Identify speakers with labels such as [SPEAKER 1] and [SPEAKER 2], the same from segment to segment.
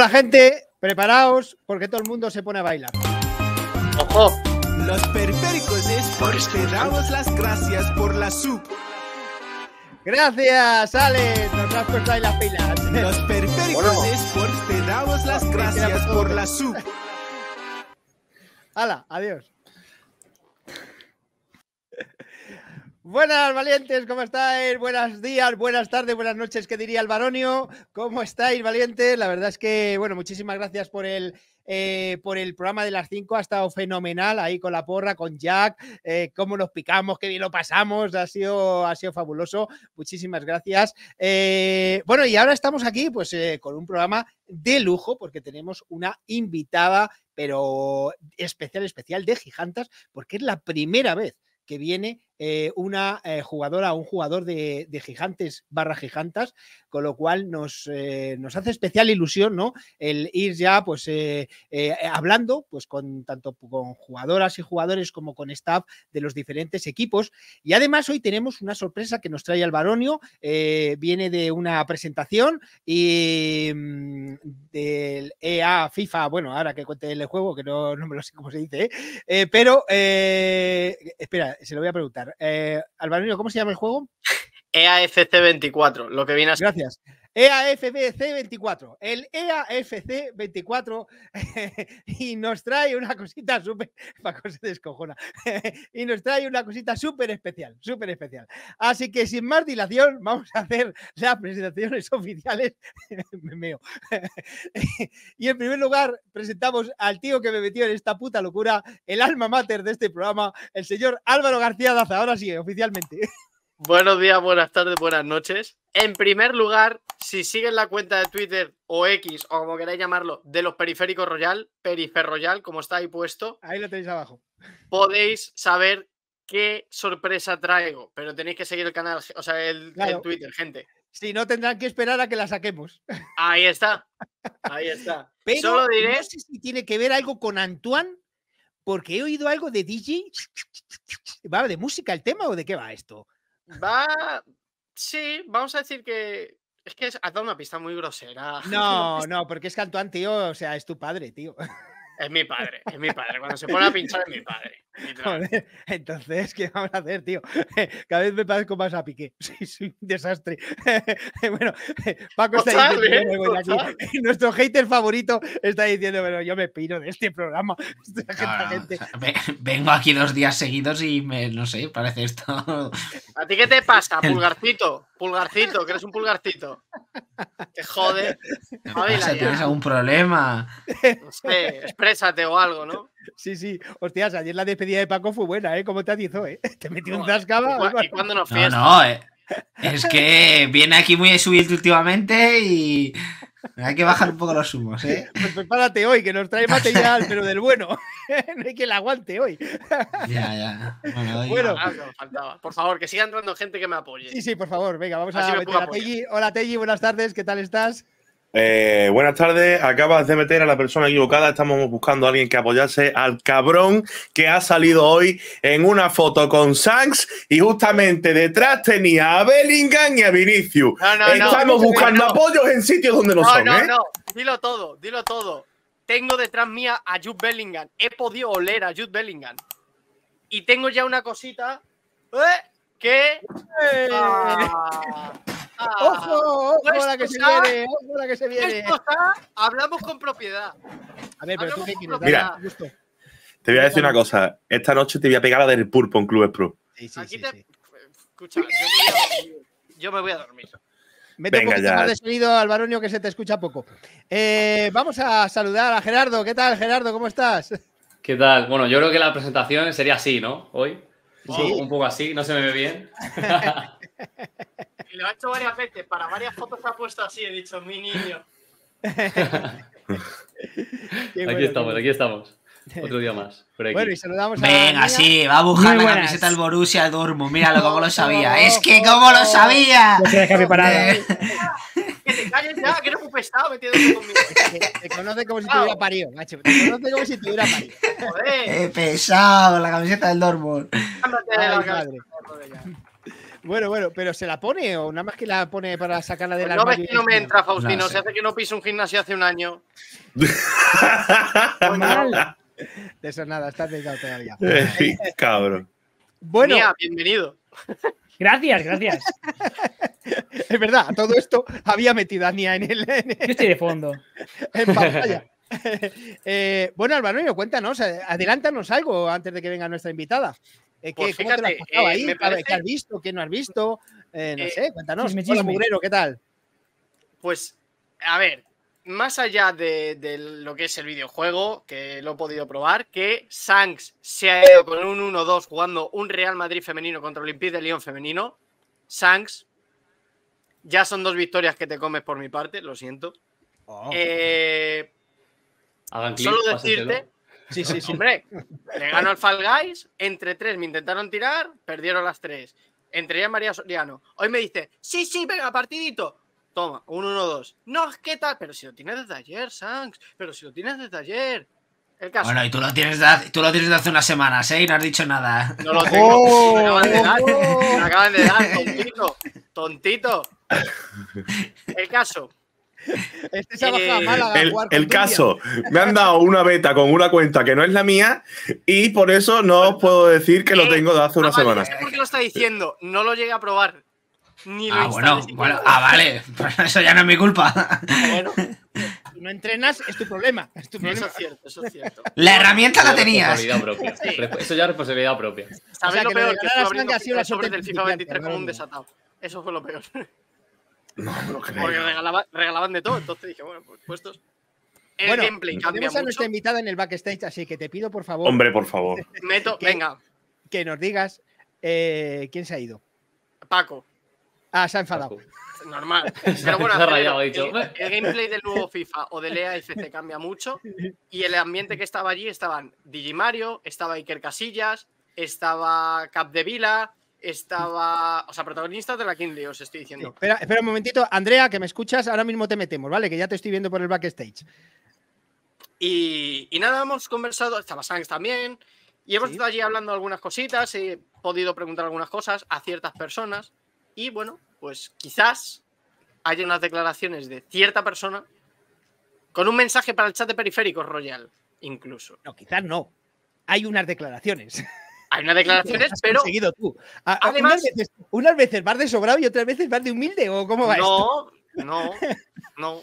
[SPEAKER 1] Hola, gente, preparaos porque todo el mundo se pone a bailar.
[SPEAKER 2] ¡Ojo!
[SPEAKER 3] Los Periféricos Sports te damos las gracias por la sub.
[SPEAKER 1] Gracias, Alex, nos has puesto ahí las pilas.
[SPEAKER 3] Los Periféricos Sports te damos las gracias por la sub.
[SPEAKER 1] Hala, adiós. Buenas, valientes, ¿cómo estáis? Buenos días, buenas tardes, buenas noches, ¿qué diría el Baronio? ¿Cómo estáis, valientes? La verdad es que, bueno, muchísimas gracias por el programa de las 5, ha estado fenomenal ahí con la porra, con Jack, cómo nos picamos, qué bien lo pasamos, ha sido fabuloso, muchísimas gracias. Bueno, y ahora estamos aquí pues con un programa de lujo porque tenemos una invitada, pero especial de Gigantas, porque es la primera vez que viene una jugadora o un jugador de Gigantes / Gigantas, con lo cual nos hace especial ilusión, ¿no? El ir ya pues hablando pues tanto con jugadoras y jugadores como con staff de los diferentes equipos. Y además hoy tenemos una sorpresa que nos trae el Baronio, viene de una presentación y del EA FIFA, bueno, ahora que cuente el juego, que no me lo sé cómo se dice, pero espera, se lo voy a preguntar. Alvaronio, ¿cómo se llama el juego?
[SPEAKER 2] EAFC 24, lo que viene a ser.
[SPEAKER 1] Gracias. EAFC 24, el EAFC 24 y nos trae una cosita súper, Paco se descojona, y nos trae una cosita súper especial. Así que sin más dilación vamos a hacer las presentaciones oficiales. Me meo. Y en primer lugar presentamos al tío que me metió en esta puta locura, el alma mater de este programa, el señor Álvaro García Daza. Ahora sí, oficialmente.
[SPEAKER 2] Buenos días, buenas tardes, buenas noches. En primer lugar, si siguen la cuenta de Twitter o X, o como queráis llamarlo, de los Periféricos Royal, Perifer Royal, como está ahí puesto,
[SPEAKER 1] ahí lo tenéis abajo,
[SPEAKER 2] podéis saber qué sorpresa traigo, pero tenéis que seguir el canal, o sea, el Twitter, gente.
[SPEAKER 1] Si no, tendrán que esperar a que la saquemos.
[SPEAKER 2] Ahí está, ahí está.
[SPEAKER 1] Pero
[SPEAKER 2] solo diré...
[SPEAKER 1] no sé si tiene que ver algo con Antoine, porque he oído algo de DJ. ¿Va de música el tema o de qué va esto?
[SPEAKER 2] Sí, vamos a decir que... Es que has dado una pista muy grosera.
[SPEAKER 1] No, porque es que Antoine, tío, o sea, es tu padre, tío.
[SPEAKER 2] Es mi padre. Cuando se pone a pinchar es mi padre.
[SPEAKER 1] Joder, entonces, ¿qué vamos a hacer, tío? Cada vez me parezco más a Piqué. Sí, soy un desastre. Bueno, Paco está diciendo, aquí. Nuestro hater favorito está diciendo, pero yo me piro de este programa.
[SPEAKER 4] Gente. Vengo aquí 2 días seguidos y no sé, parece esto.
[SPEAKER 2] ¿A ti qué te pasa, pulgarcito? Pulgarcito, que eres un pulgarcito. Te jode.
[SPEAKER 4] ¿Tienes algún problema?
[SPEAKER 2] No sé, exprésate o algo, ¿no?
[SPEAKER 1] Sí. Hostias, ayer la despedida de Paco fue buena, ¿eh? ¿Cómo te atizó, eh? Te metió un zascaba.
[SPEAKER 2] ¿Y cuándo nos fiesta?
[SPEAKER 4] No, es que viene aquí muy subido últimamente y hay que bajar un poco los humos, ¿eh?
[SPEAKER 1] Pues prepárate hoy, que nos trae material, pero del bueno. No hay que la aguante hoy.
[SPEAKER 4] Ya.
[SPEAKER 2] Bueno, faltaba. Por favor, que siga entrando gente que me apoye.
[SPEAKER 1] Sí, por favor. Venga, vamos a meter a Telli. Hola, Telli, buenas tardes. ¿Qué tal estás?
[SPEAKER 5] Buenas tardes, acabas de meter a la persona equivocada. Estamos buscando a alguien que apoyase al cabrón que ha salido hoy en una foto con Sanks y justamente detrás tenía a Bellingham y a Vinicius. Estamos buscando apoyos en sitios donde no son.
[SPEAKER 2] No, dilo todo. Tengo detrás mía a Jude Bellingham. He podido oler a Jude Bellingham. Y tengo ya una cosita que...
[SPEAKER 1] ¡Ojo la que se viene!
[SPEAKER 2] Esto está, hablamos con propiedad.
[SPEAKER 1] A ver, pero tú qué quieres.
[SPEAKER 5] Mira, te voy a decir una cosa. Esta noche te voy a pegar a del pulpo en Clubes Pro.
[SPEAKER 1] Sí.
[SPEAKER 2] Escucha, yo me voy a dormir.
[SPEAKER 1] Mete un poquito más de sonido al Baronio, que se te escucha poco. Vamos a saludar a Gerardo. ¿Qué tal, Gerardo? ¿Cómo estás?
[SPEAKER 6] ¿Qué tal? Bueno, yo creo que la presentación sería así, ¿no? Hoy.
[SPEAKER 1] Sí.
[SPEAKER 6] Un poco así, no se me ve bien.
[SPEAKER 2] Y lo ha hecho varias veces, para varias fotos se ha puesto así, he dicho, mi niño.
[SPEAKER 6] Aquí estamos. Otro día más. Por aquí.
[SPEAKER 1] Bueno, y saludamos a...
[SPEAKER 4] Venga, sí, va a buscar la camiseta del Borussia Dortmund. Míralo, cómo lo sabía. Es que cómo lo sabía.
[SPEAKER 2] Que te calles ya, que eres un pesado metiéndote conmigo.
[SPEAKER 1] Te conoce como si te hubiera parido, macho. Te conoce como si te hubiera parido.
[SPEAKER 2] Joder.
[SPEAKER 4] Pesado, la camiseta del Dortmund.
[SPEAKER 1] Ay, madre. Bueno, pero ¿se la pone o nada más que la pone para sacarla del
[SPEAKER 2] Pues no
[SPEAKER 1] armario?
[SPEAKER 2] ves que no me entra, Faustino.
[SPEAKER 4] No sé.
[SPEAKER 2] Se hace que no piso un gimnasio hace un año.
[SPEAKER 7] Mal.
[SPEAKER 1] De eso nada, estás dedicado todavía.
[SPEAKER 5] Cabrón.
[SPEAKER 1] Bueno,
[SPEAKER 2] Mía, bienvenido.
[SPEAKER 7] Gracias.
[SPEAKER 1] es verdad, todo esto había metido a Nia en
[SPEAKER 7] Yo estoy de fondo.
[SPEAKER 1] en pantalla. Bueno, Alvaronio, cuéntanos, adelántanos algo antes de que venga nuestra invitada.
[SPEAKER 2] Pues
[SPEAKER 1] ¿Cómo te lo has
[SPEAKER 2] fíjate,
[SPEAKER 1] pasado ahí?
[SPEAKER 2] me parece-
[SPEAKER 1] ¿Qué has visto? ¿Qué no has visto? No sé, cuéntanos.
[SPEAKER 7] chisme,
[SPEAKER 1] Hola,
[SPEAKER 7] chisme.
[SPEAKER 1] Mugrero, ¿qué tal?
[SPEAKER 2] Pues, a ver, más allá de lo que es el videojuego, que lo he podido probar, que Sanks se ha ido con un 1-2 jugando un Real Madrid femenino contra Olympique de Lyon femenino. Sanks, ya son 2 victorias que te comes por mi parte, lo siento.
[SPEAKER 1] Oh,
[SPEAKER 6] Hagan clic,
[SPEAKER 2] Solo
[SPEAKER 6] pásenselo.
[SPEAKER 2] decirte,
[SPEAKER 1] sí.
[SPEAKER 2] hombre, le gano al Fall Guys, entre 3 me intentaron tirar, perdieron las 3. Entre ella y María Soriano. Hoy me dice, sí, venga, partidito. Toma, un 1-2. No, ¿qué tal? Pero si lo tienes desde ayer, Sanks. Pero si lo tienes desde ayer. El caso.
[SPEAKER 4] Bueno, y tú lo tienes de hace unas semanas, ¿eh? Y no has dicho nada.
[SPEAKER 2] No lo tengo.
[SPEAKER 1] ¡Oh!
[SPEAKER 2] Me acaban de dar. Me acaban de dar, tontito. Tontito. El caso.
[SPEAKER 1] Este se ha bajado a Málaga a jugar con
[SPEAKER 5] El
[SPEAKER 1] Dumbia.
[SPEAKER 5] caso, me han dado una beta con una cuenta que no es la mía y por eso no os puedo decir que lo tengo de hace una
[SPEAKER 2] vale,
[SPEAKER 5] semana.
[SPEAKER 2] no sé por qué lo está diciendo. No lo llegué a probar. Ni lo
[SPEAKER 4] Ah,
[SPEAKER 2] instalé
[SPEAKER 4] bueno,
[SPEAKER 2] siquiera.
[SPEAKER 4] vale. Pues eso ya no es mi culpa.
[SPEAKER 2] Bueno,
[SPEAKER 1] Si no entrenas, es tu problema. Es tu
[SPEAKER 2] eso
[SPEAKER 1] problema.
[SPEAKER 2] es cierto, eso es cierto.
[SPEAKER 4] La herramienta
[SPEAKER 6] Eso
[SPEAKER 4] la
[SPEAKER 6] ya
[SPEAKER 4] tenías.
[SPEAKER 6] responsabilidad propia.
[SPEAKER 2] Sí.
[SPEAKER 6] Eso ya es responsabilidad propia.
[SPEAKER 2] ¿Sabéis
[SPEAKER 1] O sea,
[SPEAKER 2] lo
[SPEAKER 1] que lo de
[SPEAKER 2] peor? Que
[SPEAKER 1] ganar a
[SPEAKER 2] estuve
[SPEAKER 1] Sank
[SPEAKER 2] abriendo
[SPEAKER 1] ha sido la
[SPEAKER 2] sobres
[SPEAKER 1] suerte
[SPEAKER 2] del FIFA
[SPEAKER 1] principiante,
[SPEAKER 2] 23 como un
[SPEAKER 1] Alvaronio.
[SPEAKER 2] desatado. Eso fue lo peor.
[SPEAKER 5] No me lo creo.
[SPEAKER 2] Porque regalaban de todo. Entonces dije, bueno, pues puestos. El
[SPEAKER 1] Bueno,
[SPEAKER 2] gameplay cambia
[SPEAKER 1] tenemos a
[SPEAKER 2] mucho.
[SPEAKER 1] nuestra invitada en el backstage, así que te pido, por favor,
[SPEAKER 5] Hombre, por favor.
[SPEAKER 1] ¿Qué?
[SPEAKER 2] Venga,
[SPEAKER 1] que nos digas quién se ha ido.
[SPEAKER 2] Paco.
[SPEAKER 1] Ah, se ha enfadado.
[SPEAKER 2] Normal. Pero bueno,
[SPEAKER 6] Se ha rayado, ha
[SPEAKER 2] el
[SPEAKER 6] dicho.
[SPEAKER 2] gameplay del nuevo FIFA o del EA FC cambia mucho. Y el ambiente que estaba allí estaban Digimario, estaba Iker Casillas, estaba Capdevila, estaba. O sea, protagonistas de la Kingsley, os estoy
[SPEAKER 1] Sí,
[SPEAKER 2] diciendo.
[SPEAKER 1] espera un momentito. Andrea, que me escuchas, ahora mismo te metemos, ¿vale? Que ya te estoy viendo por el backstage.
[SPEAKER 2] Y nada, hemos conversado, estaba Sanks también, y hemos
[SPEAKER 1] Sí.
[SPEAKER 2] estado allí hablando algunas cositas, he podido preguntar algunas cosas a ciertas personas, y bueno, pues quizás haya unas declaraciones de cierta persona con un mensaje para el chat de Periféricos Royal, incluso.
[SPEAKER 1] No, quizás no. Hay unas declaraciones.
[SPEAKER 2] Hay unas declaraciones,
[SPEAKER 1] Has
[SPEAKER 2] pero
[SPEAKER 1] conseguido tú.
[SPEAKER 2] Además-
[SPEAKER 1] unas veces vas de sobrado y otras veces vas de humilde, ¿o cómo va esto?
[SPEAKER 2] no.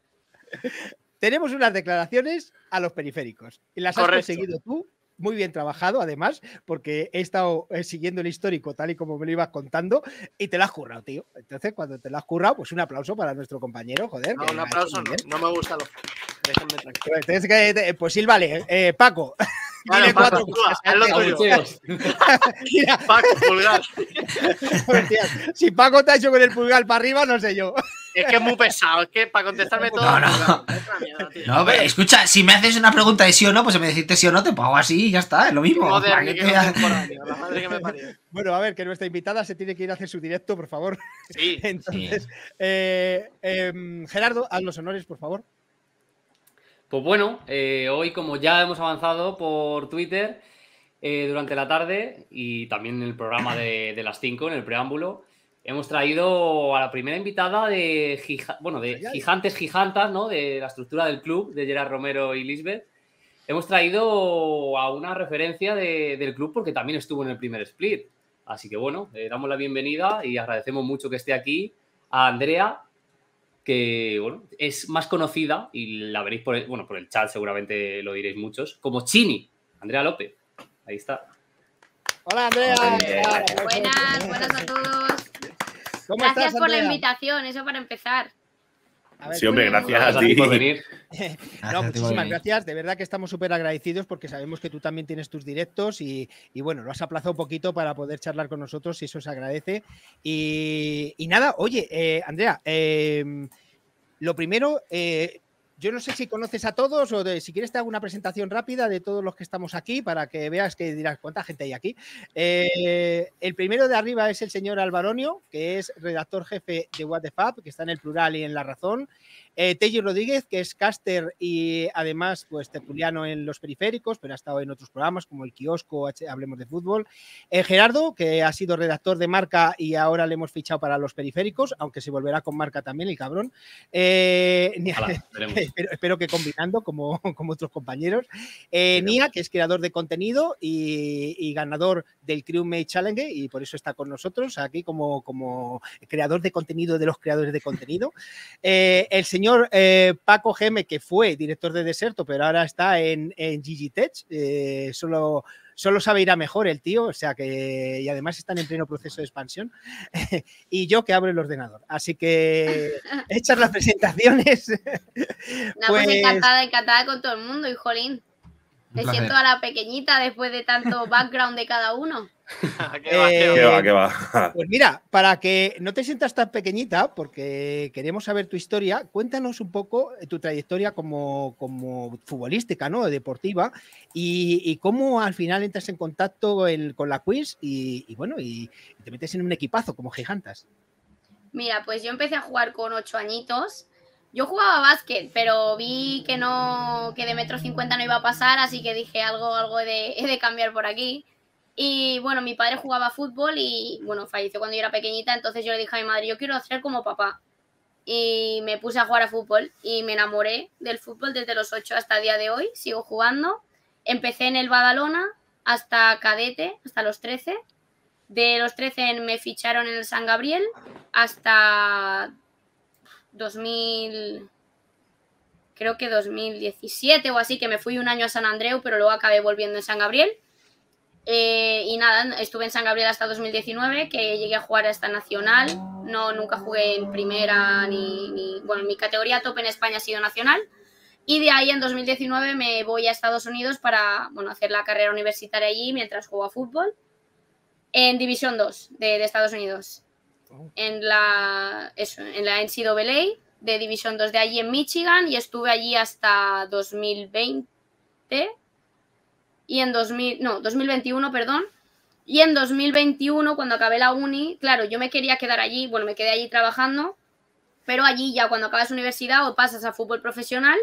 [SPEAKER 1] Tenemos unas declaraciones a los periféricos. Y las has
[SPEAKER 2] Correcto.
[SPEAKER 1] conseguido tú. Muy bien trabajado, además, porque he estado siguiendo el histórico tal y como me lo ibas contando y te lo has currado, tío. Entonces, cuando te lo has currado, pues un aplauso para nuestro compañero, joder.
[SPEAKER 2] No,
[SPEAKER 1] que
[SPEAKER 2] un
[SPEAKER 1] lo ha hecho
[SPEAKER 2] aplauso
[SPEAKER 1] muy
[SPEAKER 2] no,
[SPEAKER 1] bien.
[SPEAKER 2] no me gusta los. Déjenme tranquilo.
[SPEAKER 1] Pues sí, vale. Paco,
[SPEAKER 2] Vale,
[SPEAKER 1] dile
[SPEAKER 2] Paco,
[SPEAKER 1] cuatro
[SPEAKER 2] tú,
[SPEAKER 1] cosas.
[SPEAKER 2] haz lo tuyo.
[SPEAKER 6] Abucheos.
[SPEAKER 1] Mira,
[SPEAKER 2] Paco, pulgar.
[SPEAKER 1] hostias, si Paco te ha hecho con el pulgar para arriba, no sé yo.
[SPEAKER 2] Es que es muy pesado, es que para contestarme todo.
[SPEAKER 4] No, no.
[SPEAKER 2] pulgar. Es una mierda, tío.
[SPEAKER 4] No, pero escucha, si me haces una pregunta de sí o no, pues si me decís sí o no, te pago así y ya está, es lo mismo.
[SPEAKER 2] Joder,
[SPEAKER 4] ¿Para
[SPEAKER 2] ni
[SPEAKER 4] qué
[SPEAKER 2] que
[SPEAKER 4] te-
[SPEAKER 2] contemporáneo, la madre que me parió.
[SPEAKER 1] Bueno, a ver, que nuestra invitada se tiene que ir a hacer su directo, por favor.
[SPEAKER 2] Sí,
[SPEAKER 1] Entonces, Gerardo, haz los honores, por favor.
[SPEAKER 6] Pues bueno, hoy como ya hemos avanzado por Twitter durante la tarde y también en el programa de las 5, en el preámbulo, hemos traído a la primera invitada de Gigantes Gigantas, ¿no? De la estructura del club, de Gerard Romero y Lisbeth. Hemos traído a una referencia del club porque también estuvo en el primer split. Así que bueno, damos la bienvenida y agradecemos mucho que esté aquí a Andrea, que bueno, es más conocida y la veréis por el chat, seguramente lo diréis muchos, como Chini, Andrea López. Ahí está.
[SPEAKER 1] Hola, Andrea.
[SPEAKER 8] Buenas a todos.
[SPEAKER 1] ¿Cómo
[SPEAKER 8] Gracias
[SPEAKER 1] estás,
[SPEAKER 8] por la
[SPEAKER 1] Andrea?
[SPEAKER 8] invitación, eso para empezar.
[SPEAKER 1] A ver,
[SPEAKER 5] Sí, hombre,
[SPEAKER 1] pues,
[SPEAKER 5] gracias a
[SPEAKER 6] ti
[SPEAKER 5] ti.
[SPEAKER 6] por venir.
[SPEAKER 1] No, muchísimas gracias. De verdad que estamos súper agradecidos porque sabemos que tú también tienes tus directos y bueno, lo has aplazado un poquito para poder charlar con nosotros y eso se agradece. Y nada, oye, Andrea, lo primero, yo no sé si conoces a todos o si quieres te hago una presentación rápida de todos los que estamos aquí para que veas que dirás cuánta gente hay aquí. El primero de arriba es el señor Alvaronio, que es redactor jefe de What the Fab, que está en El Plural y en La Razón. Tello Rodríguez, que es caster y además pues tertuliano en Los Periféricos, pero ha estado en otros programas como El Kiosco, Hablemos de Fútbol. Gerardo, que ha sido redactor de Marca y ahora le hemos fichado para Los Periféricos, aunque se volverá con Marca también, el cabrón. Espero que combinando como otros compañeros. Nia, que es creador de contenido y ganador del Crewmate Challenge y por eso está con nosotros aquí como creador de contenido de los creadores de contenido. El señor Paco Geme, que fue director de Deserto, pero ahora está en Gigitech, solo sabe ir a mejor el tío, o sea que, y además están en pleno proceso de expansión, y yo que abro el ordenador. Así que hechas las presentaciones.
[SPEAKER 8] Pues encantada con todo el mundo, y jolín. Me siento a la pequeñita después de tanto background de cada uno.
[SPEAKER 5] ¿Qué va?
[SPEAKER 1] Pues mira, para que no te sientas tan pequeñita, porque queremos saber tu historia, cuéntanos un poco tu trayectoria como futbolística, ¿no? Deportiva, y cómo al final entras en contacto con la quiz y te metes en un equipazo como Gigantas.
[SPEAKER 8] Mira, pues yo empecé a jugar con 8 añitos. Yo jugaba básquet, pero vi que de 1,50 m no iba a pasar, así que dije algo he de cambiar por aquí. Y bueno, mi padre jugaba fútbol y bueno, falleció cuando yo era pequeñita, entonces yo le dije a mi madre, yo quiero hacer como papá. Y me puse a jugar a fútbol y me enamoré del fútbol desde los 8 hasta el día de hoy, sigo jugando. Empecé en el Badalona hasta cadete, hasta los 13. De los 13 me ficharon en el San Gabriel hasta 2017 o así, que me fui un año a San Andreu, pero luego acabé volviendo en San Gabriel. Y nada, estuve en San Gabriel hasta 2019, que llegué a jugar hasta Nacional. Nunca jugué en primera bueno, mi categoría top en España ha sido Nacional. Y de ahí en 2019 me voy a Estados Unidos para hacer la carrera universitaria allí mientras juego a fútbol. En División 2 de Estados Unidos. En la NCAA de División 2 de allí en Michigan, y estuve allí hasta 2020 y en 2021, perdón. Y en 2021, cuando acabé la uni, claro, yo me quería quedar allí, me quedé allí trabajando, pero allí ya cuando acabas universidad o pasas a fútbol profesional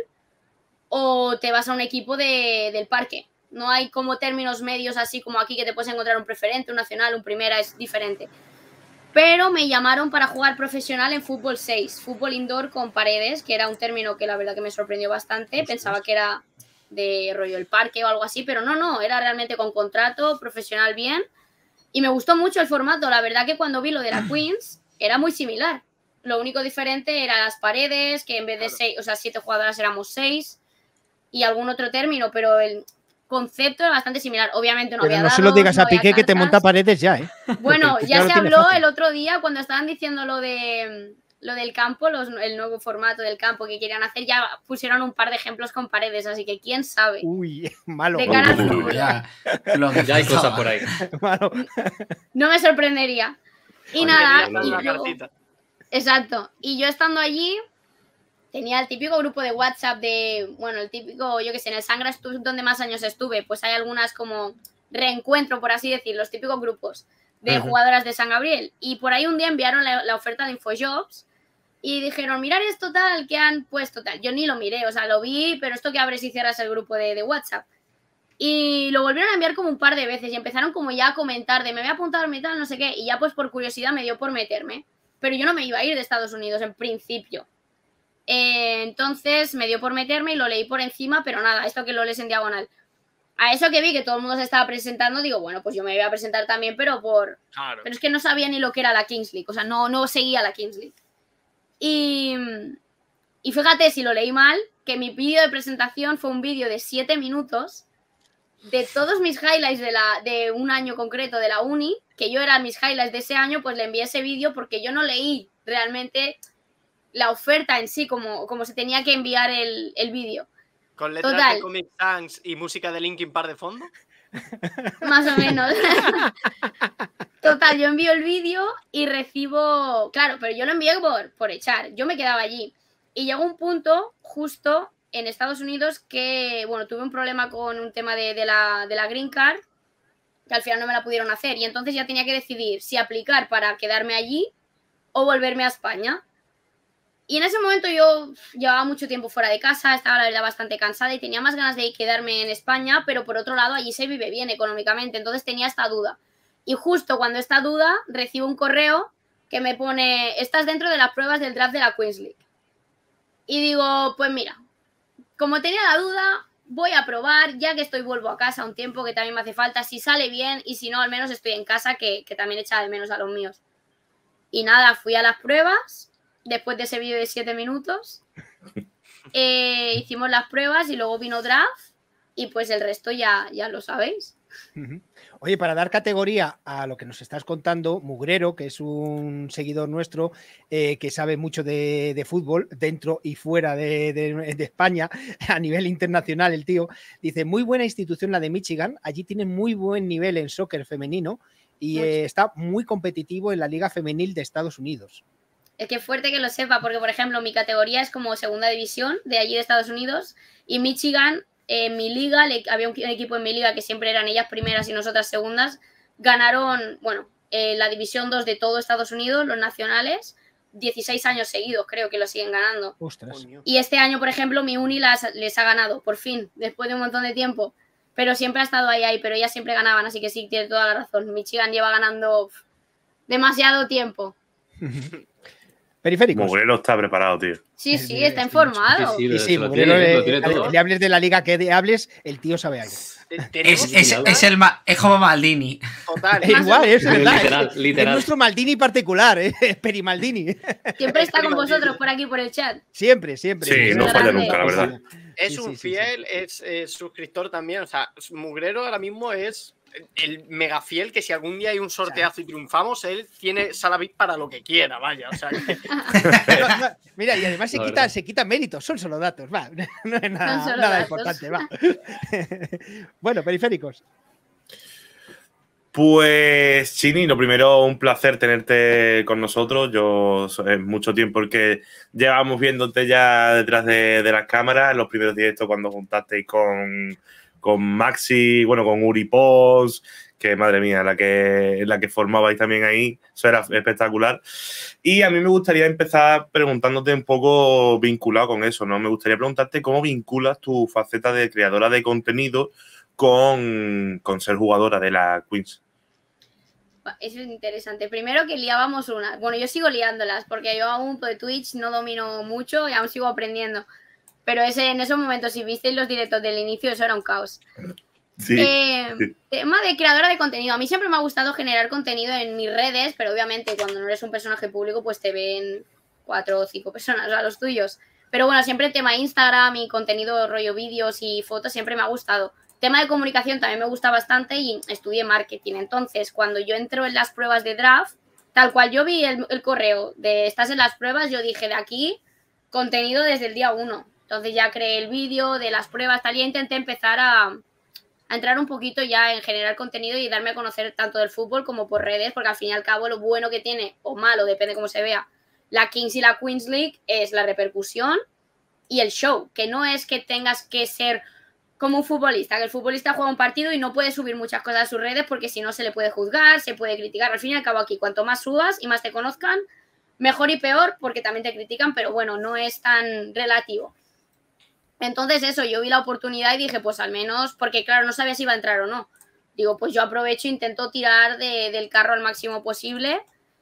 [SPEAKER 8] o te vas a un equipo del parque. No hay como términos medios así como aquí que te puedes encontrar un preferente, un nacional, un primera, es diferente. Pero me llamaron para jugar profesional en fútbol 6, fútbol indoor con paredes, que era un término que la verdad que me sorprendió bastante. Pensaba que era de rollo el parque o algo así, pero no, era realmente con contrato, profesional bien. Y me gustó mucho el formato. La verdad que cuando vi lo de la Queens era muy similar. Lo único diferente eran las paredes, que en vez de 7 jugadoras éramos 6 y algún otro término, pero el concepto era bastante similar. Obviamente
[SPEAKER 1] pero no se lo digas a Piqué que te monta paredes ya, ¿eh?
[SPEAKER 8] Bueno, ya se habló el otro día cuando estaban diciendo lo del campo, el nuevo formato del campo que querían hacer, ya pusieron un par de ejemplos con paredes, así que quién sabe.
[SPEAKER 1] Uy, malo.
[SPEAKER 8] De cara
[SPEAKER 6] ya hay cosas por ahí.
[SPEAKER 1] Malo.
[SPEAKER 8] No me sorprendería. Y nada, exacto. Y yo estando allí tenía el típico grupo de WhatsApp el típico, yo que sé, en el Sangra donde más años estuve, pues hay algunas como reencuentro, por así decir, los típicos grupos de jugadoras de San Gabriel. Y por ahí un día enviaron la oferta de InfoJobs y dijeron, mirar esto tal, que han puesto tal. Yo ni lo miré, lo vi, pero esto que abres y cierras el grupo de WhatsApp. Y lo volvieron a enviar como un par de veces y empezaron como ya a comentar de me voy a apuntarme tal, no sé qué. Y ya pues por curiosidad me dio por meterme. Pero yo no me iba a ir de Estados Unidos en principio. Entonces me dio por meterme y lo leí por encima, pero nada, esto que lo lees en diagonal. A eso que vi que todo el mundo se estaba presentando, digo, bueno, pues yo me voy a presentar también, pero
[SPEAKER 2] Claro.
[SPEAKER 8] Pero es que no sabía ni lo que era la Kings League, no seguía la Kings League. Y fíjate si lo leí mal, que mi vídeo de presentación fue un vídeo de 7 minutos de todos mis highlights de un año concreto de la uni, que yo eran mis highlights de ese año, pues le envié ese vídeo porque yo no leí realmente la oferta en sí, como se tenía que enviar el vídeo.
[SPEAKER 2] ¿Con letras de Comic Sans y música de Linkin Park de fondo?
[SPEAKER 8] Más o menos. Total, yo envío el vídeo y recibo... Claro, pero yo lo envié por echar. Yo me quedaba allí. Y llegó un punto justo en Estados Unidos que, bueno, tuve un problema con un tema de la Green Card, que al final no me la pudieron hacer. Y entonces ya tenía que decidir si aplicar para quedarme allí o volverme a España. Y en ese momento yo llevaba mucho tiempo fuera de casa, estaba la verdad bastante cansada y tenía más ganas de quedarme en España, pero por otro lado allí se vive bien económicamente, entonces tenía esta duda. Y justo cuando esta duda recibo un correo que me pone, estás dentro de las pruebas del draft de la Queens League. Y digo, pues mira, como tenía la duda, voy a probar, ya que estoy vuelvo a casa un tiempo que también me hace falta, si sale bien y si no, al menos estoy en casa que también echa de menos a los míos. Y nada, fui a las pruebas. Después de ese vídeo de 7 minutos, hicimos las pruebas y luego vino draft y pues el resto ya lo sabéis.
[SPEAKER 1] Oye, para dar categoría a lo que nos estás contando, Mugrero, que es un seguidor nuestro que sabe mucho de fútbol dentro y fuera de España, a nivel internacional, el tío, dice, muy buena institución la de Michigan, allí tiene muy buen nivel en soccer femenino y está muy competitivo en la Liga Femenil de Estados Unidos.
[SPEAKER 8] Es que fuerte que lo sepa, porque por ejemplo mi categoría es como segunda división de allí de Estados Unidos y Michigan, en mi liga, había un equipo en mi liga que siempre eran ellas primeras y nosotras segundas, ganaron, bueno, la división 2 de todo Estados Unidos, los nacionales, 16 años seguidos creo que lo siguen ganando.
[SPEAKER 1] Ostras.
[SPEAKER 8] Y este año, por ejemplo, mi uni les ha ganado, por fin, después de un montón de tiempo, pero siempre ha estado ahí, pero ellas siempre ganaban, así que sí, tiene toda la razón. Michigan lleva ganando demasiado tiempo.
[SPEAKER 1] Periféricos.
[SPEAKER 5] Mugrero está preparado, tío.
[SPEAKER 8] Sí, está informado.
[SPEAKER 6] Sí, lo
[SPEAKER 1] Mugrero,
[SPEAKER 6] tiene todo.
[SPEAKER 1] le hables de la liga que hables, el tío sabe algo.
[SPEAKER 4] Es como Maldini.
[SPEAKER 2] Total.
[SPEAKER 1] Igual, es verdad.
[SPEAKER 6] Literal.
[SPEAKER 1] Es nuestro Maldini particular, Peri Maldini.
[SPEAKER 8] Siempre está con vosotros por aquí, por el chat.
[SPEAKER 1] Siempre.
[SPEAKER 5] Sí, no falla nunca, la verdad.
[SPEAKER 2] Es un fiel, es suscriptor también. O sea, Mugrero ahora mismo es el mega fiel que si algún día hay un sorteazo y triunfamos, él tiene sala VIP para lo que quiera, vaya. O sea, que...
[SPEAKER 1] No, mira, y además se quita méritos, son solo datos, va. No es nada importante, va. Bueno, periféricos.
[SPEAKER 5] Pues, Chini, lo primero, un placer tenerte con nosotros. Yo es mucho tiempo el que llevamos viéndote ya detrás de las cámaras, en los primeros directos cuando juntasteis con Maxi, bueno, con Uri Pons, que madre mía, la que formabais también ahí, eso era espectacular. Y a mí me gustaría empezar preguntándote un poco vinculado con eso, ¿no? Me gustaría preguntarte cómo vinculas tu faceta de creadora de contenido con ser jugadora de la Queens.
[SPEAKER 8] Eso es interesante. Primero que liábamos una. Bueno, yo sigo liándolas porque yo aún de Twitch no domino mucho y aún sigo aprendiendo. Pero en esos momentos, si visteis los directos del inicio, eso era un caos.
[SPEAKER 5] Sí.
[SPEAKER 8] Tema de creadora de contenido. A mí siempre me ha gustado generar contenido en mis redes, pero obviamente cuando no eres un personaje público, pues te ven 4 o 5 personas, o sea, los tuyos. Pero bueno, siempre el tema Instagram y contenido, rollo vídeos y fotos, siempre me ha gustado. Tema de comunicación también me gusta bastante y estudié marketing. Entonces, cuando yo entro en las pruebas de draft, tal cual yo vi el correo de estás en las pruebas, yo dije, de aquí, contenido desde el día 1. Entonces ya creé el vídeo de las pruebas, tal, y intenté empezar a entrar un poquito ya en generar contenido y darme a conocer tanto del fútbol como por redes, porque al fin y al cabo lo bueno que tiene, o malo, depende cómo se vea, la Kings y la Queens League es la repercusión y el show, que no es que tengas que ser como un futbolista, que el futbolista juega un partido y no puede subir muchas cosas a sus redes porque si no se le puede juzgar, se puede criticar. Al fin y al cabo aquí, cuanto más subas y más te conozcan, mejor y peor, porque también te critican, pero bueno, no es tan relativo. Entonces eso, yo vi la oportunidad y dije, pues al menos, porque claro, no sabía si iba a entrar o no. Digo, pues yo aprovecho e intento tirar del carro al máximo posible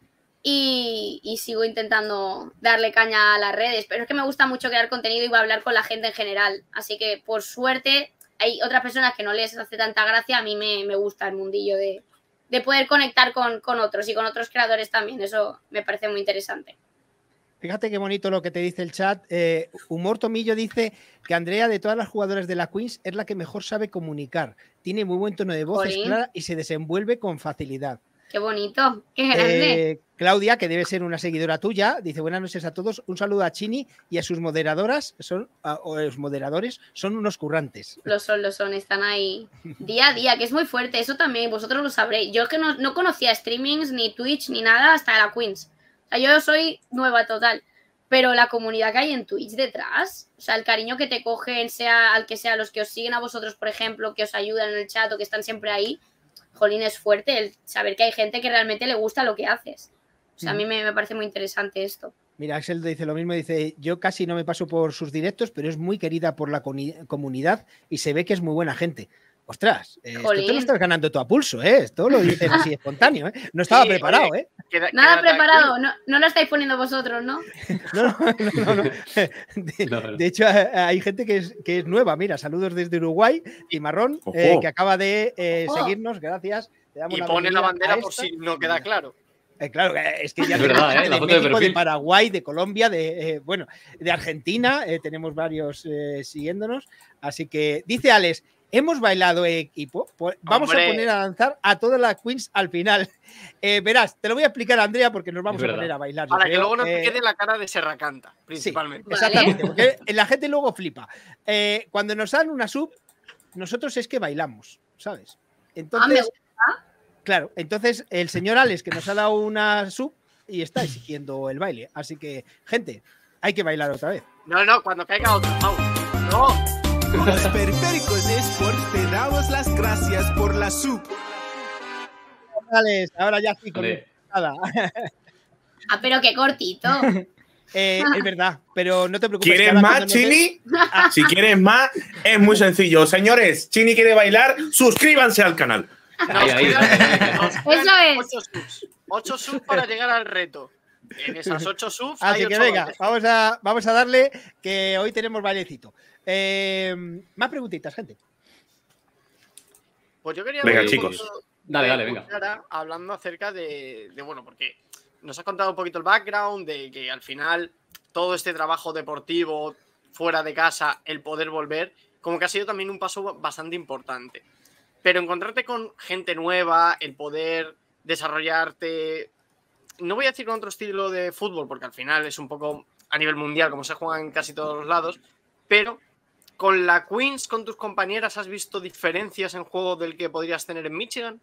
[SPEAKER 8] y sigo intentando darle caña a las redes. Pero es que me gusta mucho crear contenido y voy a hablar con la gente en general. Así que, por suerte, hay otras personas que no les hace tanta gracia. A mí me gusta el mundillo de poder conectar con otros y con otros creadores también. Eso me parece muy interesante.
[SPEAKER 1] Fíjate qué bonito lo que te dice el chat. Humor Tomillo dice que Andrea, de todas las jugadoras de la Queens, es la que mejor sabe comunicar. Tiene muy buen tono de voz, es clara y se desenvuelve con facilidad.
[SPEAKER 8] Qué bonito, qué grande.
[SPEAKER 1] Claudia, que debe ser una seguidora tuya, dice buenas noches a todos. Un saludo a Chini y a sus moderadoras, o los moderadores, son unos currantes.
[SPEAKER 8] Lo son, están ahí día a día, que es muy fuerte. Eso también, vosotros lo sabréis. Yo es que no conocía streamings, ni Twitch, ni nada hasta la Queens. O sea, yo soy nueva total. pero la comunidad que hay en Twitch detrás, o sea, el cariño que te cogen, sea al que sea, los que os siguen a vosotros, por ejemplo, que os ayudan en el chat o que están siempre ahí, jolín, es fuerte el saber que hay gente que realmente le gusta lo que haces. O sea, a mí me parece muy interesante esto.
[SPEAKER 1] Mira, Axel dice lo mismo, dice, yo casi no me paso por sus directos, pero es muy querida por la comunidad y se ve que es muy buena gente. Ostras, esto te lo estás ganando tú a pulso, ¿eh? Esto lo dicen así espontáneo, ¿eh? No estaba preparado,
[SPEAKER 2] oye,
[SPEAKER 1] ¿eh?
[SPEAKER 8] Nada preparado, no lo estáis poniendo vosotros, ¿no?
[SPEAKER 1] No. De hecho, hay gente que es nueva. Mira, saludos desde Uruguay, Cimarrón, que acaba de seguirnos, gracias.
[SPEAKER 2] Y pone la bandera por si no queda claro.
[SPEAKER 1] Claro, es que ya
[SPEAKER 6] es verdad,
[SPEAKER 1] de México, de Paraguay, de Colombia, de Argentina, tenemos varios siguiéndonos. Así que dice Alex, hemos bailado equipo. Vamos a poner a danzar a todas las queens al final. Verás, te lo voy a explicar, Andrea, porque nos vamos a poner a bailar.
[SPEAKER 2] Para que luego no te quede la cara de Serracanta, principalmente.
[SPEAKER 1] Sí, exactamente, porque la gente luego flipa. Cuando nos dan una sub, nosotros es que bailamos, ¿sabes? Entonces, claro, entonces el señor Alex que nos ha dado una sub y está exigiendo el baile. Así que, gente, hay que bailar otra vez.
[SPEAKER 2] No, cuando caiga otro. No.
[SPEAKER 3] Los Periféricos Esports te damos las gracias por la sub.
[SPEAKER 1] Alex, ahora ya sí con nada.
[SPEAKER 8] Pero qué cortito.
[SPEAKER 1] Es verdad, pero no te preocupes.
[SPEAKER 5] ¿Quieres más, Chini? Si quieres más, es muy sencillo. Señores, Chini quiere bailar, suscríbanse al canal.
[SPEAKER 8] Eso es.
[SPEAKER 2] 8 subs para llegar al reto. En esas 8 subs
[SPEAKER 1] así
[SPEAKER 2] hay
[SPEAKER 1] que
[SPEAKER 2] 8
[SPEAKER 1] venga, vamos a darle que hoy tenemos bailecito. Más preguntitas, gente.
[SPEAKER 2] Pues yo quería
[SPEAKER 5] venga, chicos.
[SPEAKER 6] Dale, venga.
[SPEAKER 2] Hablando acerca de bueno, porque nos has contado un poquito el background de que al final todo este trabajo deportivo fuera de casa, el poder volver, como que ha sido también un paso bastante importante. Pero encontrarte con gente nueva, el poder desarrollarte, no voy a decir con otro estilo de fútbol, porque al final es un poco a nivel mundial, como se juega en casi todos los lados, pero con la Queens, con tus compañeras, ¿has visto diferencias en juego del que podrías tener en Michigan?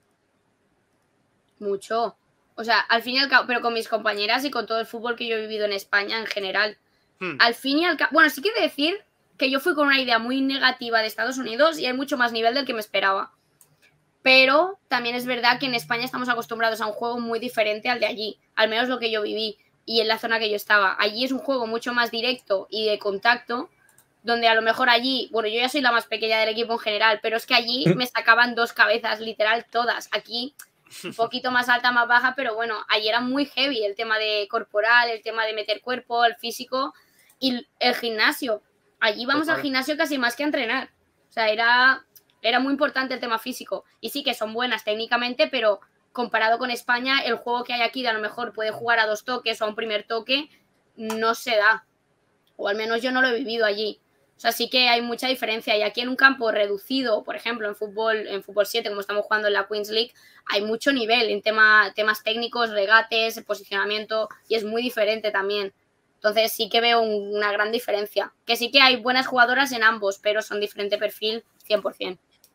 [SPEAKER 8] Mucho. O sea, al fin y al cabo, pero con mis compañeras y con todo el fútbol que yo he vivido en España en general. Al fin y al cabo, bueno, sí que he de decir que yo fui con una idea muy negativa de Estados Unidos y hay mucho más nivel del que me esperaba. Pero también es verdad que en España estamos acostumbrados a un juego muy diferente al de allí, al menos lo que yo viví y en la zona que yo estaba. Allí es un juego mucho más directo y de contacto, donde a lo mejor allí, bueno, yo ya soy la más pequeña del equipo en general, pero es que allí me sacaban 2 cabezas, literal, todas. Aquí un poquito más alta, más baja, pero bueno, allí era muy heavy el tema de corporal, el tema de meter cuerpo, el físico y el gimnasio. Allí vamos al gimnasio casi más que a entrenar. O sea, era muy importante el tema físico. Y sí que son buenas técnicamente, pero comparado con España, el juego que hay aquí de a lo mejor puede jugar a 2 toques o a un primer toque, no se da. O al menos yo no lo he vivido allí. O sea, sí que hay mucha diferencia. Y aquí en un campo reducido, por ejemplo, en fútbol 7, como estamos jugando en la Queens League, hay mucho nivel en temas técnicos, regates, posicionamiento, y es muy diferente también. Entonces sí que veo una gran diferencia. Que sí que hay buenas jugadoras en ambos, pero son diferente perfil 100%.